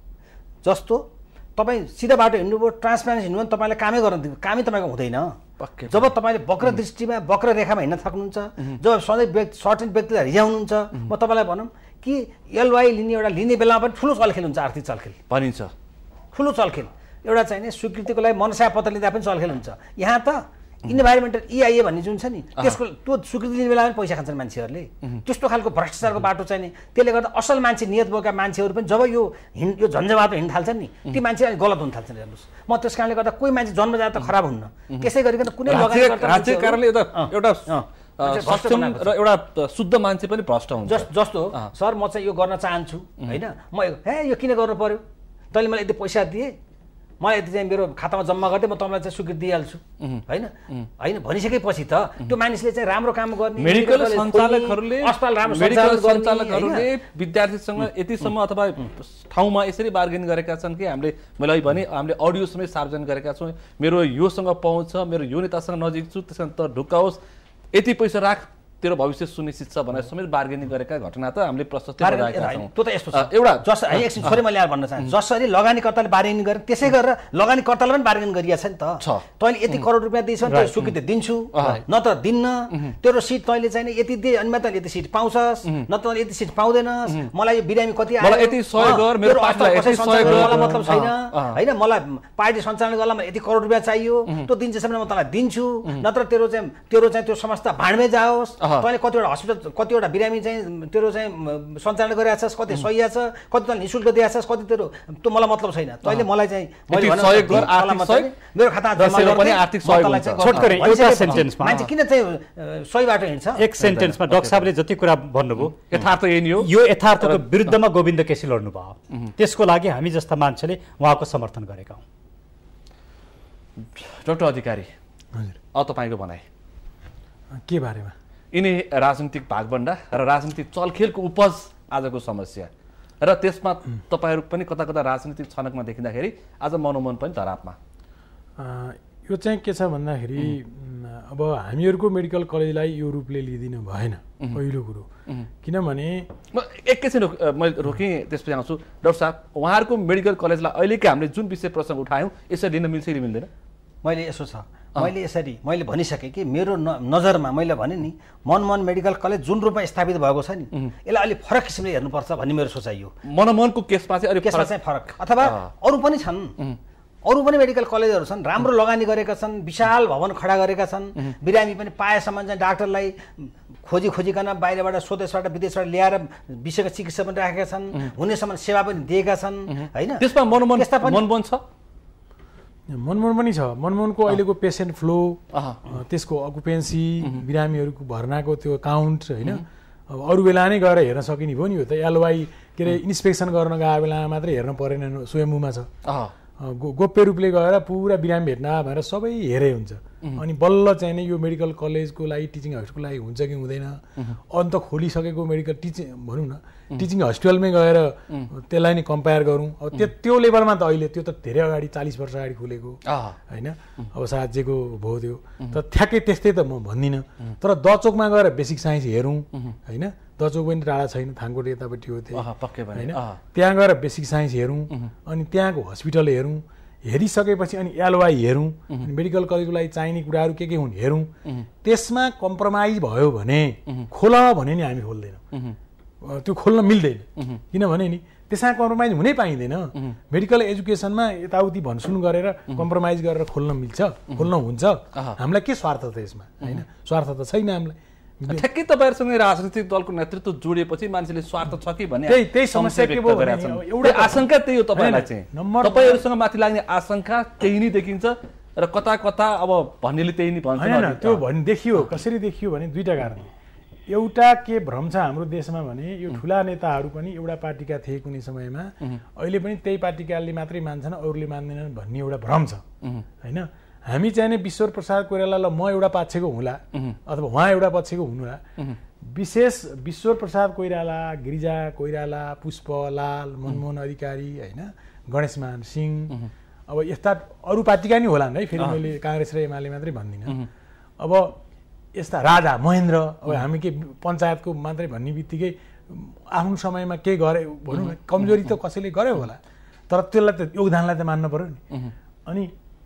जस्तो तपाईँ सिधा बाटो हिँड्नुभयो ट्रान्सप्यारेन्सी हिँड्नु भने तपाईँलाई कामै गर्न कामै तपाईँको हुँदैन। जब तपाईँले वक्र दृष्टिमा वक्र रेखामा हिँड्न सक्नुहुन्छ जब सधैँ व्यक्ति सर्टेन व्यक्तिलाई रिझाउनुहुन्छ म तपाईँलाई भनौँ कि एलवाई लिने एउटा लिने बेलामा पनि ठुलो चलखेल हुन्छ आर्थिक चलखेल भनिन्छ ठुलो चलखेल एउटा चाहिने स्वीकृतिको लागि मनसा पत्र लिँदा पनि चलखेल हुन्छ। यहाँ त इन्भाइरोमेन्टल इआइए भन्ने जुन छ नि त्यसको त्यो स्वीकृति लिने बेलामा पैसा खान्छन् मान्छेहरूले त्यस्तो खालको भ्रष्टाचारको बाटो चाहिँ नि त्यसले गर्दा असल मान्छे नियत भएका मान्छेहरू पनि जब यो हिँड यो झन्झवाटमा हिँड्न थाल्छन् नि ती मान्छे अलिक गलत हुन थाल्छन् हेर्नुहोस् म त्यस कारणले गर्दा कोही मान्छे जन्मजात त खराब हुन्न त्यसै गरिकन कुनै राज्य कारणले एउटा सक्षम र एउटा शुद्ध मान्छे पनि भ्रष्ट हुन्छ जस्तो सर म चाहिँ यो गर्न चाहन्छु होइन म हे यो किन गर्नु पर्यो तैँले मलाई यति पैसा दिए मलाई यति चाहिँ मेरो खातामा जम्मा गर्दै म तपाईँलाई चाहिँ स्वीकृति दिइहाल्छु होइन होइन भनिसकेपछि त त्यो मानिसले चाहिँ राम्रो काम गर्ने मेडिकल सञ्चालकहरूले अस्पताल राम्रो सञ्चालकहरूले विद्यार्थीसँग यतिसम्म अथवा ठाउँमा यसरी बार्गेनिङ गरेका छन् कि हामीले मैले अहिले भने हामीले अडियो समेत सार्वजनिक गरेका छौँ मेरो योसँग पहुँच छ मेरो यो नेतासँग नजिक छु त्यसमा त ढुक्काओस् यति पैसा राख तेरो भविष्य सुनिश्चित छ भनेर समेत बार्गेनिङ गरेका घटना त हामीले प्रशस्तै गरेका छौँ त्यो त यस्तो छ एउटा जस एकछिन छोरी मैले यहाँ भन्न चाहन्छु जसरी लगानीकर्ताले बार्गेनिङ गरे त्यसै गरेर लगानीकर्ताले पनि बार्गेनिङ गरिया छ नि त तैँले यति करोड रुपियाँ दिइस् भने त्यो स्वीकृति दिन्छु नत्र दिन्न तेरो सिट तैँले चाहिँ यति दिए अनि मात्र यति सिट पाउँछस् नत्र यति सिट पाउँदैनस् मलाई यो बिरामी कति आयो मलाई यति सहयोग गर मेरो पार्टीलाई यति सहयोग गर मतलब छैन हैन मलाई पार्टी सञ्चालन गर्नलाई यति करोड रुपियाँ चाहियो त्यो दिन्छसम्म म तँलाई दिन्छु नत्र तेरो चाहिँ तेरो चाहिँ त्यो संस्था भाँडमै जाओस् तैँले कतिवटा हस्पिटल कतिवटा बिरामी चाहिँ तेरो चाहिँ सञ्चालन गरिरहेको छस् कति सही छ कति तैँले निःशुल्क दिएको छस् कति तेरो त्यो मलाई मतलब छैन तैँले मलाई चाहिँ मेरो खाता मान्छे किन चाहिँ सही बाटो हिँड्छ एक सेन्टेन्समा डाक्टर साहबले जति कुरा भन्नुभयो यथार्थ यही नै हो यो यथार्थको विरुद्धमा गोविन्द केसी लड्नु भयो त्यसको लागि हामी जस्ता मान्छेले उहाँको समर्थन गरेका हौँ। डाक्टर अधिकारी हजुर अब तपाईँको भनाइ के बारेमा यिनी राजनीतिक भागभण्डा र राजनीतिक चलखेलको उपज आजको समस्या र त्यसमा तपाईँहरू पनि कता कता राजनीतिक छनकमा देखिँदाखेरि आज मनोमन पनि धरापमा यो चाहिँ के छ भन्दाखेरि अब हामीहरूको मेडिकल कलेजलाई यो रूपले लिदिनु भएन पहिलो कुरो किनभने म एकैछिन मैले रोकेँ त्यसपछि आउँछु डाक्टर साहब उहाँहरूको मेडिकल कलेजलाई अहिलेकै हामीले जुन विषय प्रसङ्ग उठायौँ यसरी लिन मिल्छ कि मिल्दैन मैले यसो छ मैले यसरी मैले भनिसकेँ कि मेरो नजरमा मैले भने नि मनमोहन मेडिकल कलेज जुन रूपमा स्थापित भएको छ नि यसलाई अलिक फरक किसिमले हेर्नुपर्छ भन्ने मेरो सोचाइ हो। मनमोहनको केसमा चाहिँ अलिक केसमा चाहिँ फरक अथवा अरू पनि छन् अरू पनि मेडिकल कलेजहरू छन् राम्रो लगानी गरेका छन् विशाल भवन खडा गरेका छन् बिरामी पनि पाएसम्म चाहिँ डाक्टरलाई खोजी खोजिकन बाहिरबाट स्वदेशबाट विदेशबाट ल्याएर विषयको चिकित्सा पनि राखेका छन् हुनेसम्म सेवा पनि दिएका छन् होइन त्यसमा मनमोहन मनमोहन छ मनमोहन पनि छ मनमोहनको अहिलेको पेसेन्ट फ्लो त्यसको अकुपेन्सी बिरामीहरूको भर्नाको त्यो काउन्ट होइन अब अरू बेला नै गएर हेर्न सकिने भयो नि हो त एलवाई के अरे इन्सपेक्सन गर्न गएको बेलामा मात्रै हेर्न परेन स्वयम्भूमा छ गोप्य रूपले गएर पुरा बिरामी भेट्न भनेर सबै हेरे हुन्छ अनि बल्ल चाहिँ नि यो मेडिकल कलेजको लागि टिचिङ हस्पिटलको लागि हुन्छ कि हुँदैन अन्त खोलिसकेको मेडिकल टिचिङ भनौँ न टिचिङ हस्पिटलमै गएर त्यसलाई नै कम्पेयर गरौँ अब त्यो त्यो लेभलमा त अहिले त्यो त धेरै अगाडि चालिस वर्ष अगाडि खोलेको होइन अब साँच्चैको भयो त्यो त ठ्याक्कै त्यस्तै त म भन्दिनँ तर दचोकमा गएर बेसिक साइन्स हेरौँ होइन दचोक पनि टाढा छैन थाङकोट यतापट्टि हो त्यो होइन त्यहाँ गएर बेसिक साइन्स हेरौँ अनि त्यहाँको हस्पिटल हेरौँ हेरिसकेपछि अनि एलवाई हेरौँ अनि मेडिकल कलेजको लागि चाहिने कुराहरू के के हुन् हेरौँ त्यसमा कम्प्रोमाइज भयो भने खोल भने नि हामी खोल्दैनौँ त्यो खोल्न मिल्दैन किनभने नि त्यसमा कम्प्रोमाइज हुनै पाइँदैन मेडिकल एजुकेसनमा यताउति भनसुन गरेर कम्प्रोमाइज गरेर खोल्न मिल्छ खोल्न हुन्छ हामीलाई के स्वार्थ त यसमा होइन स्वार्थ त छैन हामीलाई ठ्याक्कै तपाईँहरूसँग राजनीतिक दलको नेतृत्व जोडिएपछि मान्छेले स्वार्थ छ कि भन्ने त्यही त्यही समस्या के भयो एउटा आशंका त्यही हो तपाईँलाई चाहिँ तपाईँहरूसँग माथि लाग्ने आशंका त्यही नै देखिन्छ र कता कता अब भन्नेले त्यही नै भन्छ होइन त्यो भन् देखियो कसरी देखियो भने दुईटा कारण एउटा के भ्रम छ हाम्रो देशमा भने यो ठुला नेताहरू पनि एउटा पार्टीका थिए कुनै समयमा अहिले पनि त्यही पार्टीकाले मात्रै मान्छन् अरूले मान्दैनन् भन्ने एउटा भ्रम छ होइन हामी चाहिँ नि विश्वर प्रसाद कोइरालालाई म एउटा पक्षको हुला अथवा उहाँ एउटा पक्षको हुनुला विशेष विश्वर प्रसाद कोइराला गिरिजा कोइराला पुष्पलाल मनमोहन अधिकारी होइन गणेशमान सिंह अब यस्ता अरू पार्टीका नि होलान् है फेरि मैले काङ्ग्रेस र एमाले मात्रै भन्दिनँ अब यस्ता राजा महेन्द्र अब हामी के पञ्चायतको मात्रै भन्ने बित्तिकै आफ्नो समयमा के गरे भनौँ न कमजोरी त कसैले गर्यो होला तर त्यसलाई त योगदानलाई त मान्न पर्यो नि अनि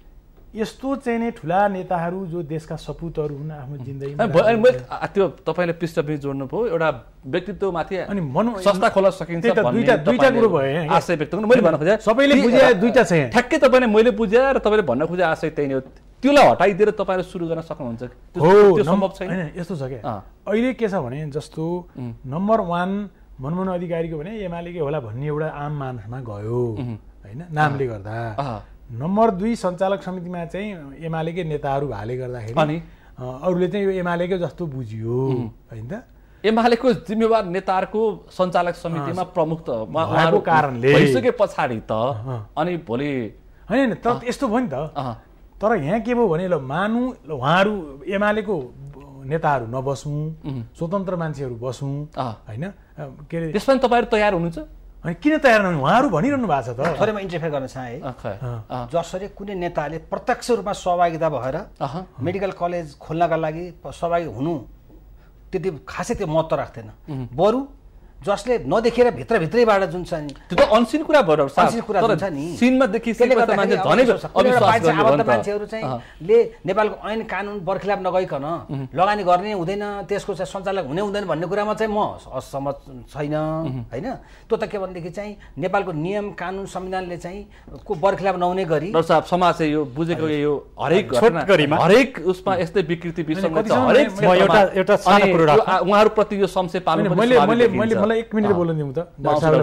यस्तो चाहिँ नै ठुला नेताहरू जो देशका सपुतहरू हुन् आफ्नो जिन्दगीमा त्यो तपाईँले पृष्ठभूमि जोड्नु भयो एउटा व्यक्तित्वमाथि अनि मन सस्ता खोल्न सकिन्छ दुईटा दुईटा कुरो भयो आशय व्यक्त गर्नु मैले भन्न खोजेँ सबैले बुझे दुईटा छ ठ्याक्कै तपाईँले मैले बुझेँ र तपाईँले भन्न खोजे आशय त्यही नै हो त्यसलाई हटाइदिएर तपाईँले सुरु गर्न सक्नुहुन्छ? त्यो सम्भव छैन। यस्तो छ क्या, अहिले के छ भने जस्तो नम्बर वान मनमोहन अधिकारीको भने एमालेकै होला भन्ने एउटा आम मानसमा गयो होइन, नामले गर्दा। नम्बर दुई सञ्चालक समितिमा चाहिँ एमालेकै नेताहरू भएले गर्दाखेरि अरूले चाहिँ यो एमालेकै जस्तो बुझियो होइन त। एमालेको जिम्मेवार नेताहरूको सञ्चालक समितिमा प्रमुख त भएको कारणले भइसके पछाडि त अनि भोलि होइन तर यस्तो भयो नि त। तर यहाँ के भयो भने ल मानु ल उहाँहरू एमालेको नेताहरू नबसौँ, स्वतन्त्र मान्छेहरू बसौँ होइन, के अरे त्यसमा तपाईँहरू तयार हुनुहुन्छ? अनि किन तयार नहुनु, उहाँहरू भनिरहनु भएको छ त। थोरै म इन्टरफेयर गर्न चाहेँ है। जसरी कुनै नेताले प्रत्यक्ष रूपमा सहभागिता भएर मेडिकल कलेज खोल्नका लागि सहभागी हुनु त्यति खासै त्यो महत्त्व राख्दैन, बरु जसले नदेखेर भित्रभित्रैबाट जुन छ नि त्यो त अनसिन कुरा भयो अनसिन कुरा हुन्छ नि, सिनमा देखिसकेपछि मान्छे झनै अविश्वास गर्ने आबद्ध मान्छेहरू चाहिँ ले नेपालको ऐन कानुन बरखिलाफ नगइकन लगानी गर्ने हुँदैन, त्यसको चाहिँ सञ्चालक हुने हुँदैन भन्ने कुरामा चाहिँ म असहमत छैन होइन। त्यो त के भनेदेखि चाहिँ नेपालको नियम कानुन संविधानले चाहिँ को बरखिलाफ नहुने गरी डाक्टर साहब समाज चाहिँ यो बुझेको यो हरेक घटना हरेक उसमा यस्तै विकृति विसङ्गति हरेक एउटा एउटा सानो कुरो राख्छु, उहाँहरूप्रति यो संशय पाल्नु पनि मैले मैले मलाई एक मिनट बोल्न दिउँ त।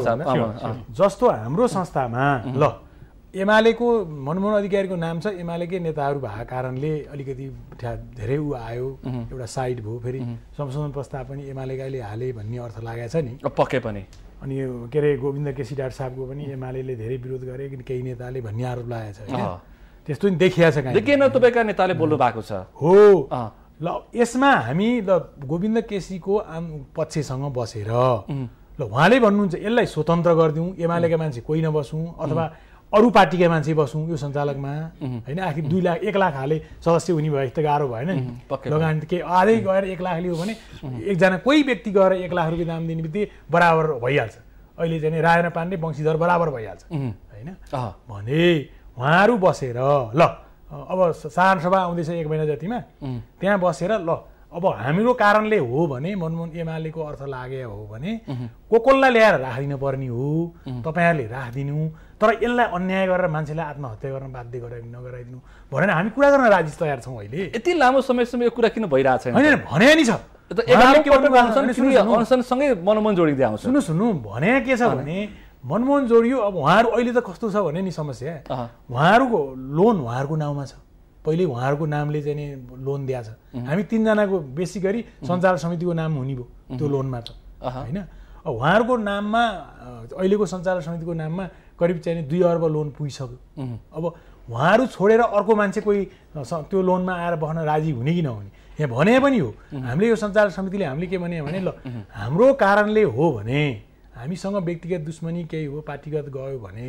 जस्तो हाम्रो संस्थामा ल एमालेको मनमोहन अधिकारीको नाम छ, एमालेकै नेताहरू भएको कारणले अलिकति धेरै ऊ आयो, एउटा साइड भयो, फेरि संशोधन प्रस्ताव पनि एमालेकाले हाले भन्ने अर्थ लागेको छ नि पक्कै पनि। अनि के अरे गोविन्द केसी डाक्टर साहबको पनि एमाले धेरै विरोध गरे केही नेताले भन्ने आरोप लागेको छ होइन, त्यस्तो नि देखिया छ। देखिएन तपाईँका नेताले बोल्नु भएको छ हो। ल यसमा हामी ल गोविन्द केसीको आम पक्षसँग बसेर ल उहाँले भन्नुहुन्छ यसलाई स्वतन्त्र गरिदिउँ, एमालेका मान्छे कोही नबसौँ अथवा अरू पार्टीका मान्छे बसौँ यो सञ्चालकमा होइन। आखिर दुई लाख एक लाख हाले सदस्य हुने भए त गाह्रो भएन नि, लगानी केही आधै गएर एक लाख लियो भने एकजना कोही व्यक्ति गएर एक लाख रुपियाँ दाम दिने बित्तिकै बराबर भइहाल्छ। अहिले चाहिँ राजेन्द्र पाण्डे वंशीधर बराबर भइहाल्छ होइन भने उहाँहरू बसेर ल अब साधारण सभा आउँदैछ एक महिना जतिमा, त्यहाँ बसेर ल अब हाम्रो कारणले हो भने मनमोहन एमालेको अर्थ लागे हो भने को कसलाई ल्याएर राखिदिनु पर्ने हो, तपाईँहरूले राखिदिनु, तर यसलाई अन्याय गरेर मान्छेलाई आत्महत्या गर्न बाध्य गराइ नगराइदिनु भनेर हामी कुरा गर्न राजी तयार छौँ। अहिले यति लामो समयसम्म यो कुरा किन भइरहेको छ? होइन भने नि छ सँगै मनमोहन जोडिँदै आउँछ। सुन्नु सुन्नु भने के छ भने मनमोहन जोडियो। अब उहाँहरू अहिले त कस्तो छ भने नि समस्या, उहाँहरूको लोन उहाँहरूको नाउँमा छ, पहिले उहाँहरूको नामले चाहिँ नि लोन दिएको छ, हामी तिनजनाको बेसी गरी सञ्चालक समितिको नाम हुने भयो त्यो लोनमा त होइन। अब उहाँहरूको नाममा अहिलेको सञ्चालक समितिको नाममा करिब चाहिँ दुई अर्ब लोन पुगिसक्यो। अब उहाँहरू छोडेर अर्को मान्छे कोही त्यो लोनमा आएर बस्न राजी हुने कि नहुने यहाँ भने पनि हो। हामीले यो सञ्चालक समितिले हामीले के भने भने ल हाम्रो कारणले हो भने हामीसँग व्यक्तिगत दुश्मनी केही हो पार्टीगत गयो भने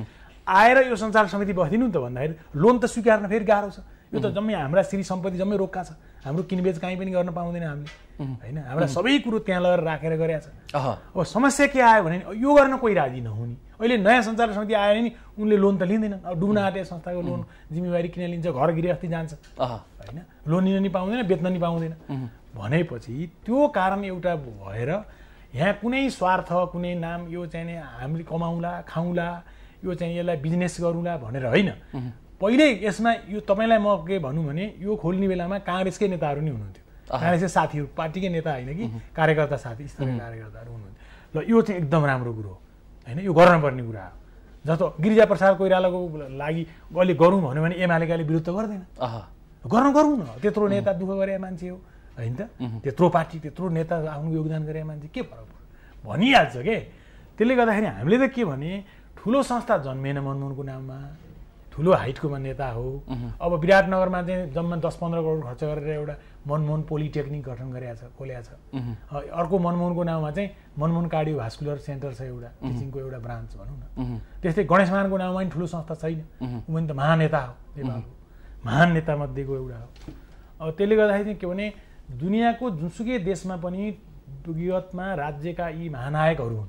आएर यो सञ्चालक समिति बसिदिनु त भन्दाखेरि लोन त स्वीकार्न फेरि गाह्रो छ। यो त जम्मै हाम्रा श्री सम्पत्ति जम्मै रोक्का छ, हाम्रो किनबेच काहीँ पनि गर्न पाउँदैन हामीले होइन, हाम्रा सबै कुरो त्यहाँ लगेर राखेर गरेका छ। अब समस्या के आयो भने यो गर्न कोही राजी नहुने, अहिले नयाँ सञ्चालक समिति आयो नि उनले लोन त लिँदैन। अब डुब्न आँटे संस्थाको लोन जिम्मेवारी किन लिन्छ, घर गृहस्थी जान्छ होइन, लोन लिन नि पाउँदैन बेच्न नि पाउँदैन भनेपछि त्यो कारण एउटा भएर यहाँ कुनै स्वार्थ कुनै नाम यो चाहिँ नि हामीले कमाउँला खाउँला यो चाहिँ यसलाई बिजनेस गरौँला भनेर होइन। पहिले यसमा यो तपाईँलाई म के भनौँ भने यो खोल्ने बेलामा काङ्ग्रेसकै नेताहरू नि हुनुहुन्थ्यो, काङ्ग्रेसकै साथीहरू, पार्टीकै नेता होइन कि कार्यकर्ता साथी स्तरीय कार्यकर्ताहरू हुनुहुन्थ्यो। ल यो चाहिँ एकदम राम्रो कुरो होइन, यो गर्नुपर्ने कुरा हो। जस्तो गिरिजा प्रसाद कोइरालाको लागि अहिले गरौँ भन्यो भने एमालेकाले विरुद्ध गर्दैन, गर्न गरौँ न, त्यत्रो नेता दुःख गरे मान्छे हो होइन त, त्यत्रो पार्टी त्यत्रो नेता आफ्नो योगदान गरे मान्छे के फरक पर्छ भनिहाल्छ के। त्यसले गर्दाखेरि हामीले त के भने ठुलो संस्था जन्मेन मनमोहनको नाममा, ठुलो हाइटको नेता हो। अब विराटनगरमा चाहिँ जम्मा दस पन्ध्र करोड खर्च गरेर एउटा मनमोहन पोलिटेक्निक गठन गरेका छ खोलेको छ। अर्को मनमोहनको नाममा चाहिँ मनमोहन कार्डियो भास्कुलर सेन्टर छ, एउटा टिचिङको एउटा ब्रान्च भनौँ न। त्यस्तै गणेश मानको नाममा पनि ठुलो संस्था छैन, ऊ पनि त महानेता हो, नेपालको महान नेता मध्येको एउटा हो। अब त्यसले गर्दाखेरि चाहिँ के भने दुनियाँको जुनसुकै देशमा पनि विगतमा राज्यका यी महानायकहरू हुन्,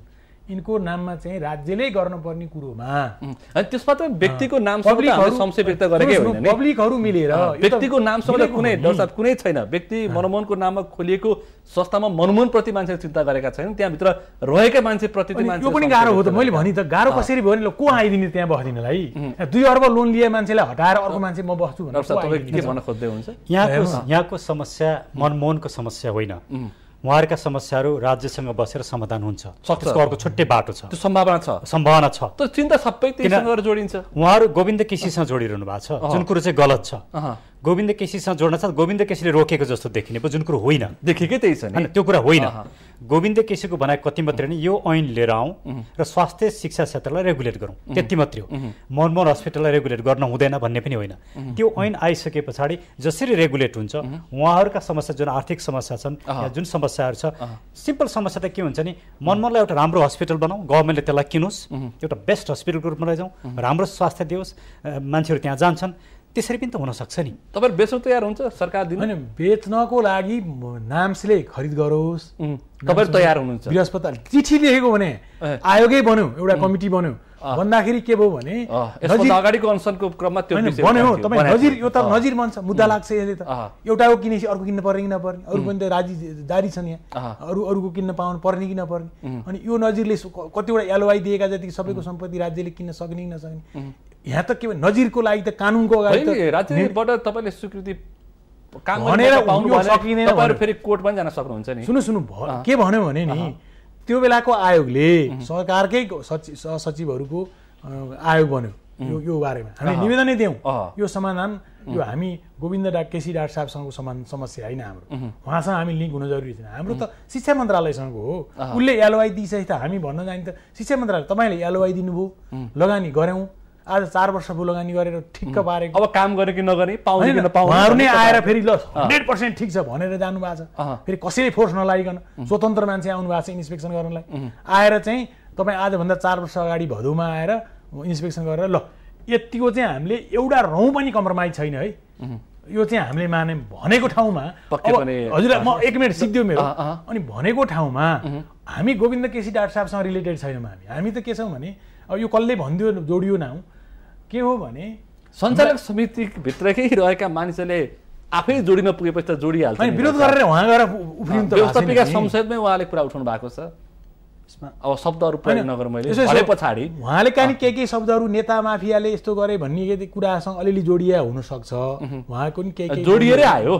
यिनको नाममा चाहिँ राज्यले गर्नुपर्ने कुरोमा अनि त्यसमा त व्यक्तिको नामसँग हामीले संशय व्यक्त गरेकै होइन नि, पब्लिकहरू मिलेर व्यक्तिको नामसँग त कुनै डरसाथ कुनै छैन। व्यक्ति मनमोहनको नाममा खोलिएको संस्थामा मनमोहनप्रति मान्छेले चिन्ता गरेका छैनन्, त्यहाँभित्र रहेका मान्छेप्रति मान्छे यो पनि गाह्रो हो त। मैले भने त गाह्रो कसरी भयो नि, को आइदिने त्यहाँ बस्दिनलाई? दुई अर्ब लोन लिए मान्छेलाई हटाएर अर्को मान्छे म बस्छु भनेर के भन्न खोज्दै हुन्छ? यहाँको यहाँको समस्या मनमोहनको समस्या होइन, उहाँहरूका समस्याहरू राज्यसँग बसेर समाधान हुन्छ, त्यसको अर्को छुट्टै बाटो छ, त्यो सम्भावना छ सम्भावना छ। त्यो चिन्ता सबै त्यहीसँग जोडिन्छ। उहाँहरू गोविन्द केसीसँग जोडिरहनु भएको छ, जुन कुरो चाहिँ गलत छ। गोविन्द केसीसँग जोड्न छ, गोविन्द केसीले रोकेको जस्तो देखिने पो, जुन कुरो होइन, देखेकै त्यही छ नि, त्यो कुरा होइन। गोविन्द केसीको भनाइ कति मात्रै नि, यो ऐन लिएर आउँ र स्वास्थ्य शिक्षा क्षेत्रलाई रेगुलेट गरौँ, त्यति मात्रै हो। मनमोहन हस्पिटललाई रेगुलेट गर्न हुँदैन भन्ने पनि होइन। त्यो ऐन आइसके पछाडि जसरी रेगुलेट हुन्छ, उहाँहरूका समस्या जुन आर्थिक समस्या छन् या जुन समस्याहरू छ, सिम्पल समस्या त के हुन्छ नि, मनमोहनलाई एउटा राम्रो हस्पिटल बनाऊ, गभर्मेन्टले त्यसलाई किनोस्, एउटा बेस्ट हस्पिटलको रूपमा लैजाउँ, राम्रो स्वास्थ्य दियोस्, मान्छेहरू त्यहाँ जान्छन्, त्यसरी पनि त हुनसक्छ नि। तपाईँहरू बेच्नु तयार हुन्छ सरकार दिन? होइन, बेच्नको लागि नाम्सले खरिद गरोस्, तपाईँहरू तयार हुनुहुन्छ? अस्पताल चिठी लेखेको भने आयोगै बन्यो, एउटा कमिटी बन्यो भन्दाखेरि के भयो भने अगाडिको अनसनको क्रममा त्यो बन्यो। तपाईँ नजिर, यो त नजिर बन्छ, मुद्दा लाग्छ यसले त। एउटाको किनेपछि अर्को किन्न पर्ने कि नपर्ने, अरू पनि त राजी जारी छन् यहाँ, अरू अरूको किन्न पाउनु पर्ने कि नपर्ने। अनि यो नजिरले कतिवटा एलओआई दिएका जति सबैको सम्पत्ति राज्यले किन्न सक्ने कि नसक्ने, यहाँ त के भयो, नजिरको लागि त कानुनको अगाडि त राज्यबाट तपाईँले स्वीकृति भनेर सकिँदैन, फेरि कोर्ट पनि जान सक्नुहुन्छ नि। सुन्नु सुन्नु के भन्यो भने नि, त्यो बेलाको आयोगले सरकारकै सचिव सचिवहरूको आयोग बन्यो यो यो बारेमा हामी निवेदनै दियौँ, यो समाधान यो हामी गोविन्द डा केसी डाक्टर साहबसँगको समान समस्या होइन हाम्रो, उहाँसँग हामी लिङ्क हुन जरुरी छैन। हाम्रो त शिक्षा मन्त्रालयसँग हो, उसले एलओआई दिइसके त हामी भन्न जाने त शिक्षा मन्त्रालय तपाईँले एलओआई दिनुभयो, लगानी गऱ्यौँ, आज चार वर्ष भयो लगानी गरेर ठिक्क पारेको, अब काम गरे कि नगरे पाउने कि नपाउने उहाँहरू नै आएर फेरि ल हन्ड्रेड पर्सेन्ट ठिक छ भनेर जानु भएको छ। फेरि कसैले फोर्स नलागिकन स्वतन्त्र मान्छे आउनु भएको छ इन्सपेक्सन गर्नलाई, आएर चाहिँ तपाईँ आजभन्दा चार वर्ष अगाडि भदौमा आएर इन्सपेक्सन गरेर ल यतिको चाहिँ हामीले एउटा रौँ पनि कम्प्रोमाइज छैन है, यो चाहिँ हामीले माने भनेको ठाउँमा। हजुर म एक मिनट सिक्दियो मेरो, अनि भनेको ठाउँमा हामी गोविन्द केसी डाक्टर साहबसँग रिलेटेड छैनौँ हामी। हामी त के छौँ भने, अब यो कसले भनिदियो जोडियो न, के हो भने सञ्चालक समितिभित्रकै रहेका मानिसले आफै जोडिन पुगेपछि त जोडिहाल्छ। विरोध गरेर उहाँ गएर उफ्रिनु त व्यवस्थापिका संसदमै उहाँले कुरा उठाउनु भएको छ। अब शब्दहरू प्रयोग नगर मैले भने पछाडि उहाँले कहीँ के के शब्दहरू नेता माफियाले यस्तो गरे भन्ने कुरासँग अलिअलि जोडिया हुनसक्छ, उहाँको नि के के जोडिएरै आयो।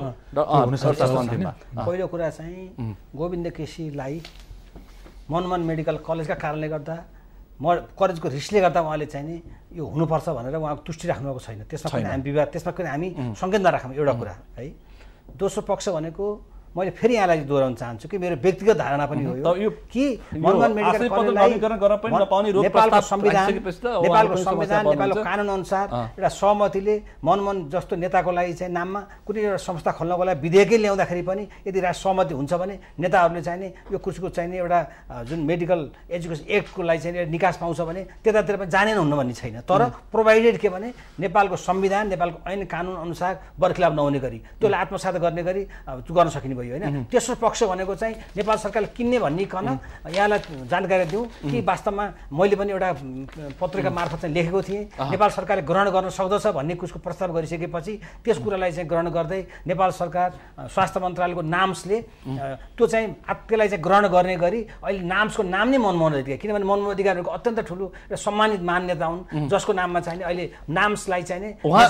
पहिलो कुरा चाहिँ गोविन्द केसीलाई मनमोहन मेडिकल कलेजका कारणले गर्दा म कलेजको रिसले गर्दा उहाँले चाहिँ नि यो हुनुपर्छ भनेर उहाँको तुष्टि राख्नुभएको छैन, त्यसमा पनि हामी विवाद, त्यसमा पनि हामी सङ्केत नराखौँ एउटा कुरा है। दोस्रो पक्ष भनेको मैले फेरि यहाँलाई दोहोऱ्याउन चाहन्छु कि मेरो व्यक्तिगत धारणा पनि हो यो कि मनमोहन मेडिकल कलेजलाई नेपालको संविधान नेपालको संविधान नेपालको कानुन अनुसार एउटा सहमतिले मनमोहन जस्तो नेताको लागि चाहिँ नाममा कुनै एउटा संस्था खोल्नको लागि विधेयकै ल्याउँदाखेरि पनि यदि राष्ट्र सहमति हुन्छ भने नेताहरूले चाहिँ नि यो कुर्सीको चाहिँ नि एउटा जुन मेडिकल एजुकेसन एक्टको लागि चाहिँ निकास पाउँछ भने त्यतातिर पनि जाने हुन्न भन्ने छैन, तर प्रोभाइडेड के भने नेपालको संविधान नेपालको ऐन कानुन अनुसार बरखिलाफ नहुने गरी त्यसलाई आत्मसात गर्ने गरी गर्न सकिने होइन। तेस्रो पक्ष भनेको चाहिँ नेपाल सरकारले किन्ने भनिकन यहाँलाई जानकारी दिउँ कि वास्तवमा मैले पनि एउटा पत्रिका मार्फत चाहिँ लेखेको थिएँ, नेपाल सरकारले ग्रहण गर्न सक्दछ भन्ने कुराको प्रस्ताव गरिसकेपछि त्यस कुरालाई चाहिँ ग्रहण गर्दै नेपाल सरकार स्वास्थ्य मन्त्रालयको नाम्सले त्यो चाहिँ त्यसलाई चाहिँ ग्रहण गर्ने गरी अहिले नाम्सको नाम नै मनमोहन अधिकारी, किनभने मनमोहन अधिकारीको अत्यन्त ठुलो एउटा सम्मानित मान्यता हुन् जसको नाममा चाहिँ अहिले नाम्सलाई चाहिँ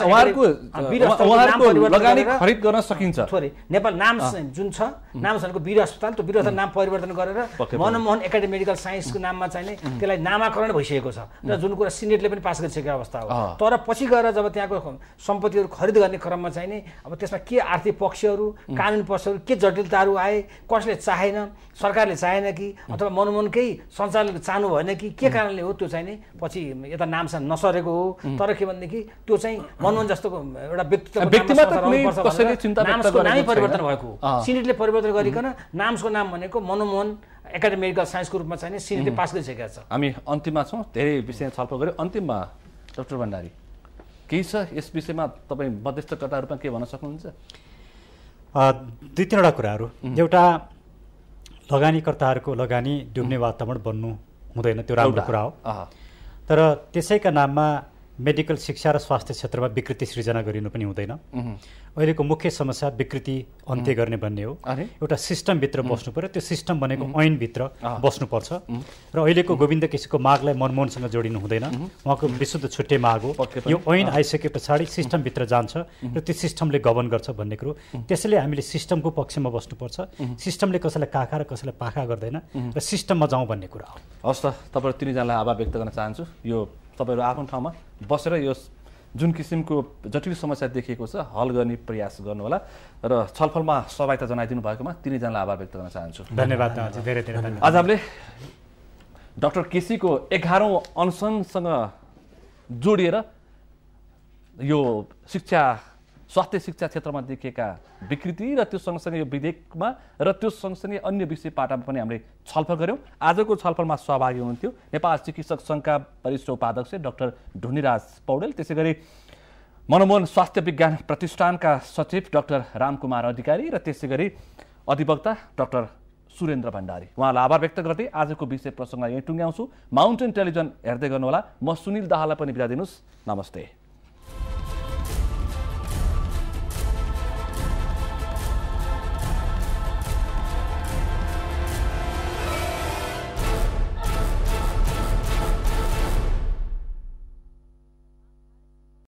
खरिद गर्न सकिन्छ। थोरै नेपाल नाम्स जुन छ नाम्सहरूको वीर अस्पताल त्यो वीर अस्पताल नाम परिवर्तन गरेर मनमोहन एकाडेमी मेडिकल साइन्सको नाममा चाहिँ त्यसलाई नामाकरण भइसकेको छ र जुन कुरा सिनेटले पनि पास गरिसकेको अवस्था हो। तर पछि गएर जब त्यहाँको सम्पत्तिहरू खरिद गर्ने क्रममा चाहिँ नि अब त्यसमा के आर्थिक पक्षहरू कानुन पक्षहरू के जटिलताहरू आए, कसले चाहेन, सरकारले चाहेन कि अथवा मनमोहनकै सञ्चालनले चाहनु भएन कि के कारणले हो त्यो चाहिँ नि पछि यता नामसा नसरेको हो। तर के भनेदेखि त्यो चाहिँ मनमोहन जस्तोको एउटा व्यक्तित्व नामै परिवर्तन भएको हो, सिनेटले परिवर्तन गरिकन नाम्सको नाम भनेको मनमोहन एकाडेमी मेडिकल साइन्सको रूपमा चाहिँ सिनेटले पास गरिसकेका छ। हामी अन्तिममा छौँ, धेरै विषय छलफल गऱ्यौँ। अन्तिममा डाक्टर भण्डारी केही छ यस विषयमा तपाईँ मध्यस्थकर्ता रूपमा के भन्न सक्नुहुन्छ? दुई तिनवटा कुराहरू, एउटा लगानीकर्ताहरूको लगानी डुब्ने वातावरण बन्नु हुँदैन, त्यो राम्रो कुरा हो। तर त्यसैका नाममा मेडिकल शिक्षा र स्वास्थ्य क्षेत्रमा विकृति सृजना गरिनु पनि हुँदैन। अहिलेको मुख्य समस्या विकृति अन्त्य गर्ने भन्ने हो। एउटा सिस्टमभित्र बस्नु पर्यो, त्यो सिस्टम भनेको ऐनभित्र बस्नुपर्छ। र अहिलेको गोविन्द केसीको मागलाई मनमोहनसँग जोडिनु हुँदैन, उहाँको विशुद्ध छुट्टै माग हो। यो ऐन आइसके पछाडि सिस्टमभित्र जान्छ र त्यो सिस्टमले गभर्न गर्छ भन्ने कुरो। त्यसैले हामीले सिस्टमको पक्षमा बस्नुपर्छ, सिस्टमले कसैलाई काखा र कसैलाई पाखा गर्दैन र सिस्टममा जाउँ भन्ने कुरा हो। हस् त, तपाईँहरू तिनैजनालाई आभार व्यक्त गर्न चाहन्छु। यो तपाईँहरू आफ्नो ठाउँमा बसेर यो जुन किसिमको जटिल समस्या देखिएको छ हल गर्ने प्रयास गर्नुहोला र छलफलमा सहभागिता जनाइदिनु भएकोमा तिनैजनालाई आभार व्यक्त गर्न चाहन्छु। धन्यवाद, धेरै धेरै धन्यवाद। आज हामीले डाक्टर केसीको एघारौँ अनसनसँग जोडिएर यो शिक्षा स्वास्थ्य शिक्षा क्षेत्रमा देखिएका विकृति र त्यो सँगसँगै यो विधेयकमा र त्यो सँगसँगै अन्य विषय पाटामा पनि हामीले छलफल गऱ्यौँ। आजको छलफलमा सहभागी हुनुहुन्थ्यो नेपाल चिकित्सक सङ्घका वरिष्ठ उपाध्यक्ष डाक्टर ढुनिराज पौडेल, त्यसै गरी मनमोहन स्वास्थ्य विज्ञान प्रतिष्ठानका सचिव डाक्टर रामकुमार अधिकारी र त्यसै गरी अधिवक्ता डाक्टर सुरेन्द्र भण्डारी। उहाँलाई आभार व्यक्त गर्दै आजको विषय प्रसङ्ग यहीँ टुङ्ग्याउँछु। माउन्टेन टेलिभिजन हेर्दै गर्नुहोला। म सुनिल दाहाललाई पनि बिदा दिनुहोस्। नमस्ते।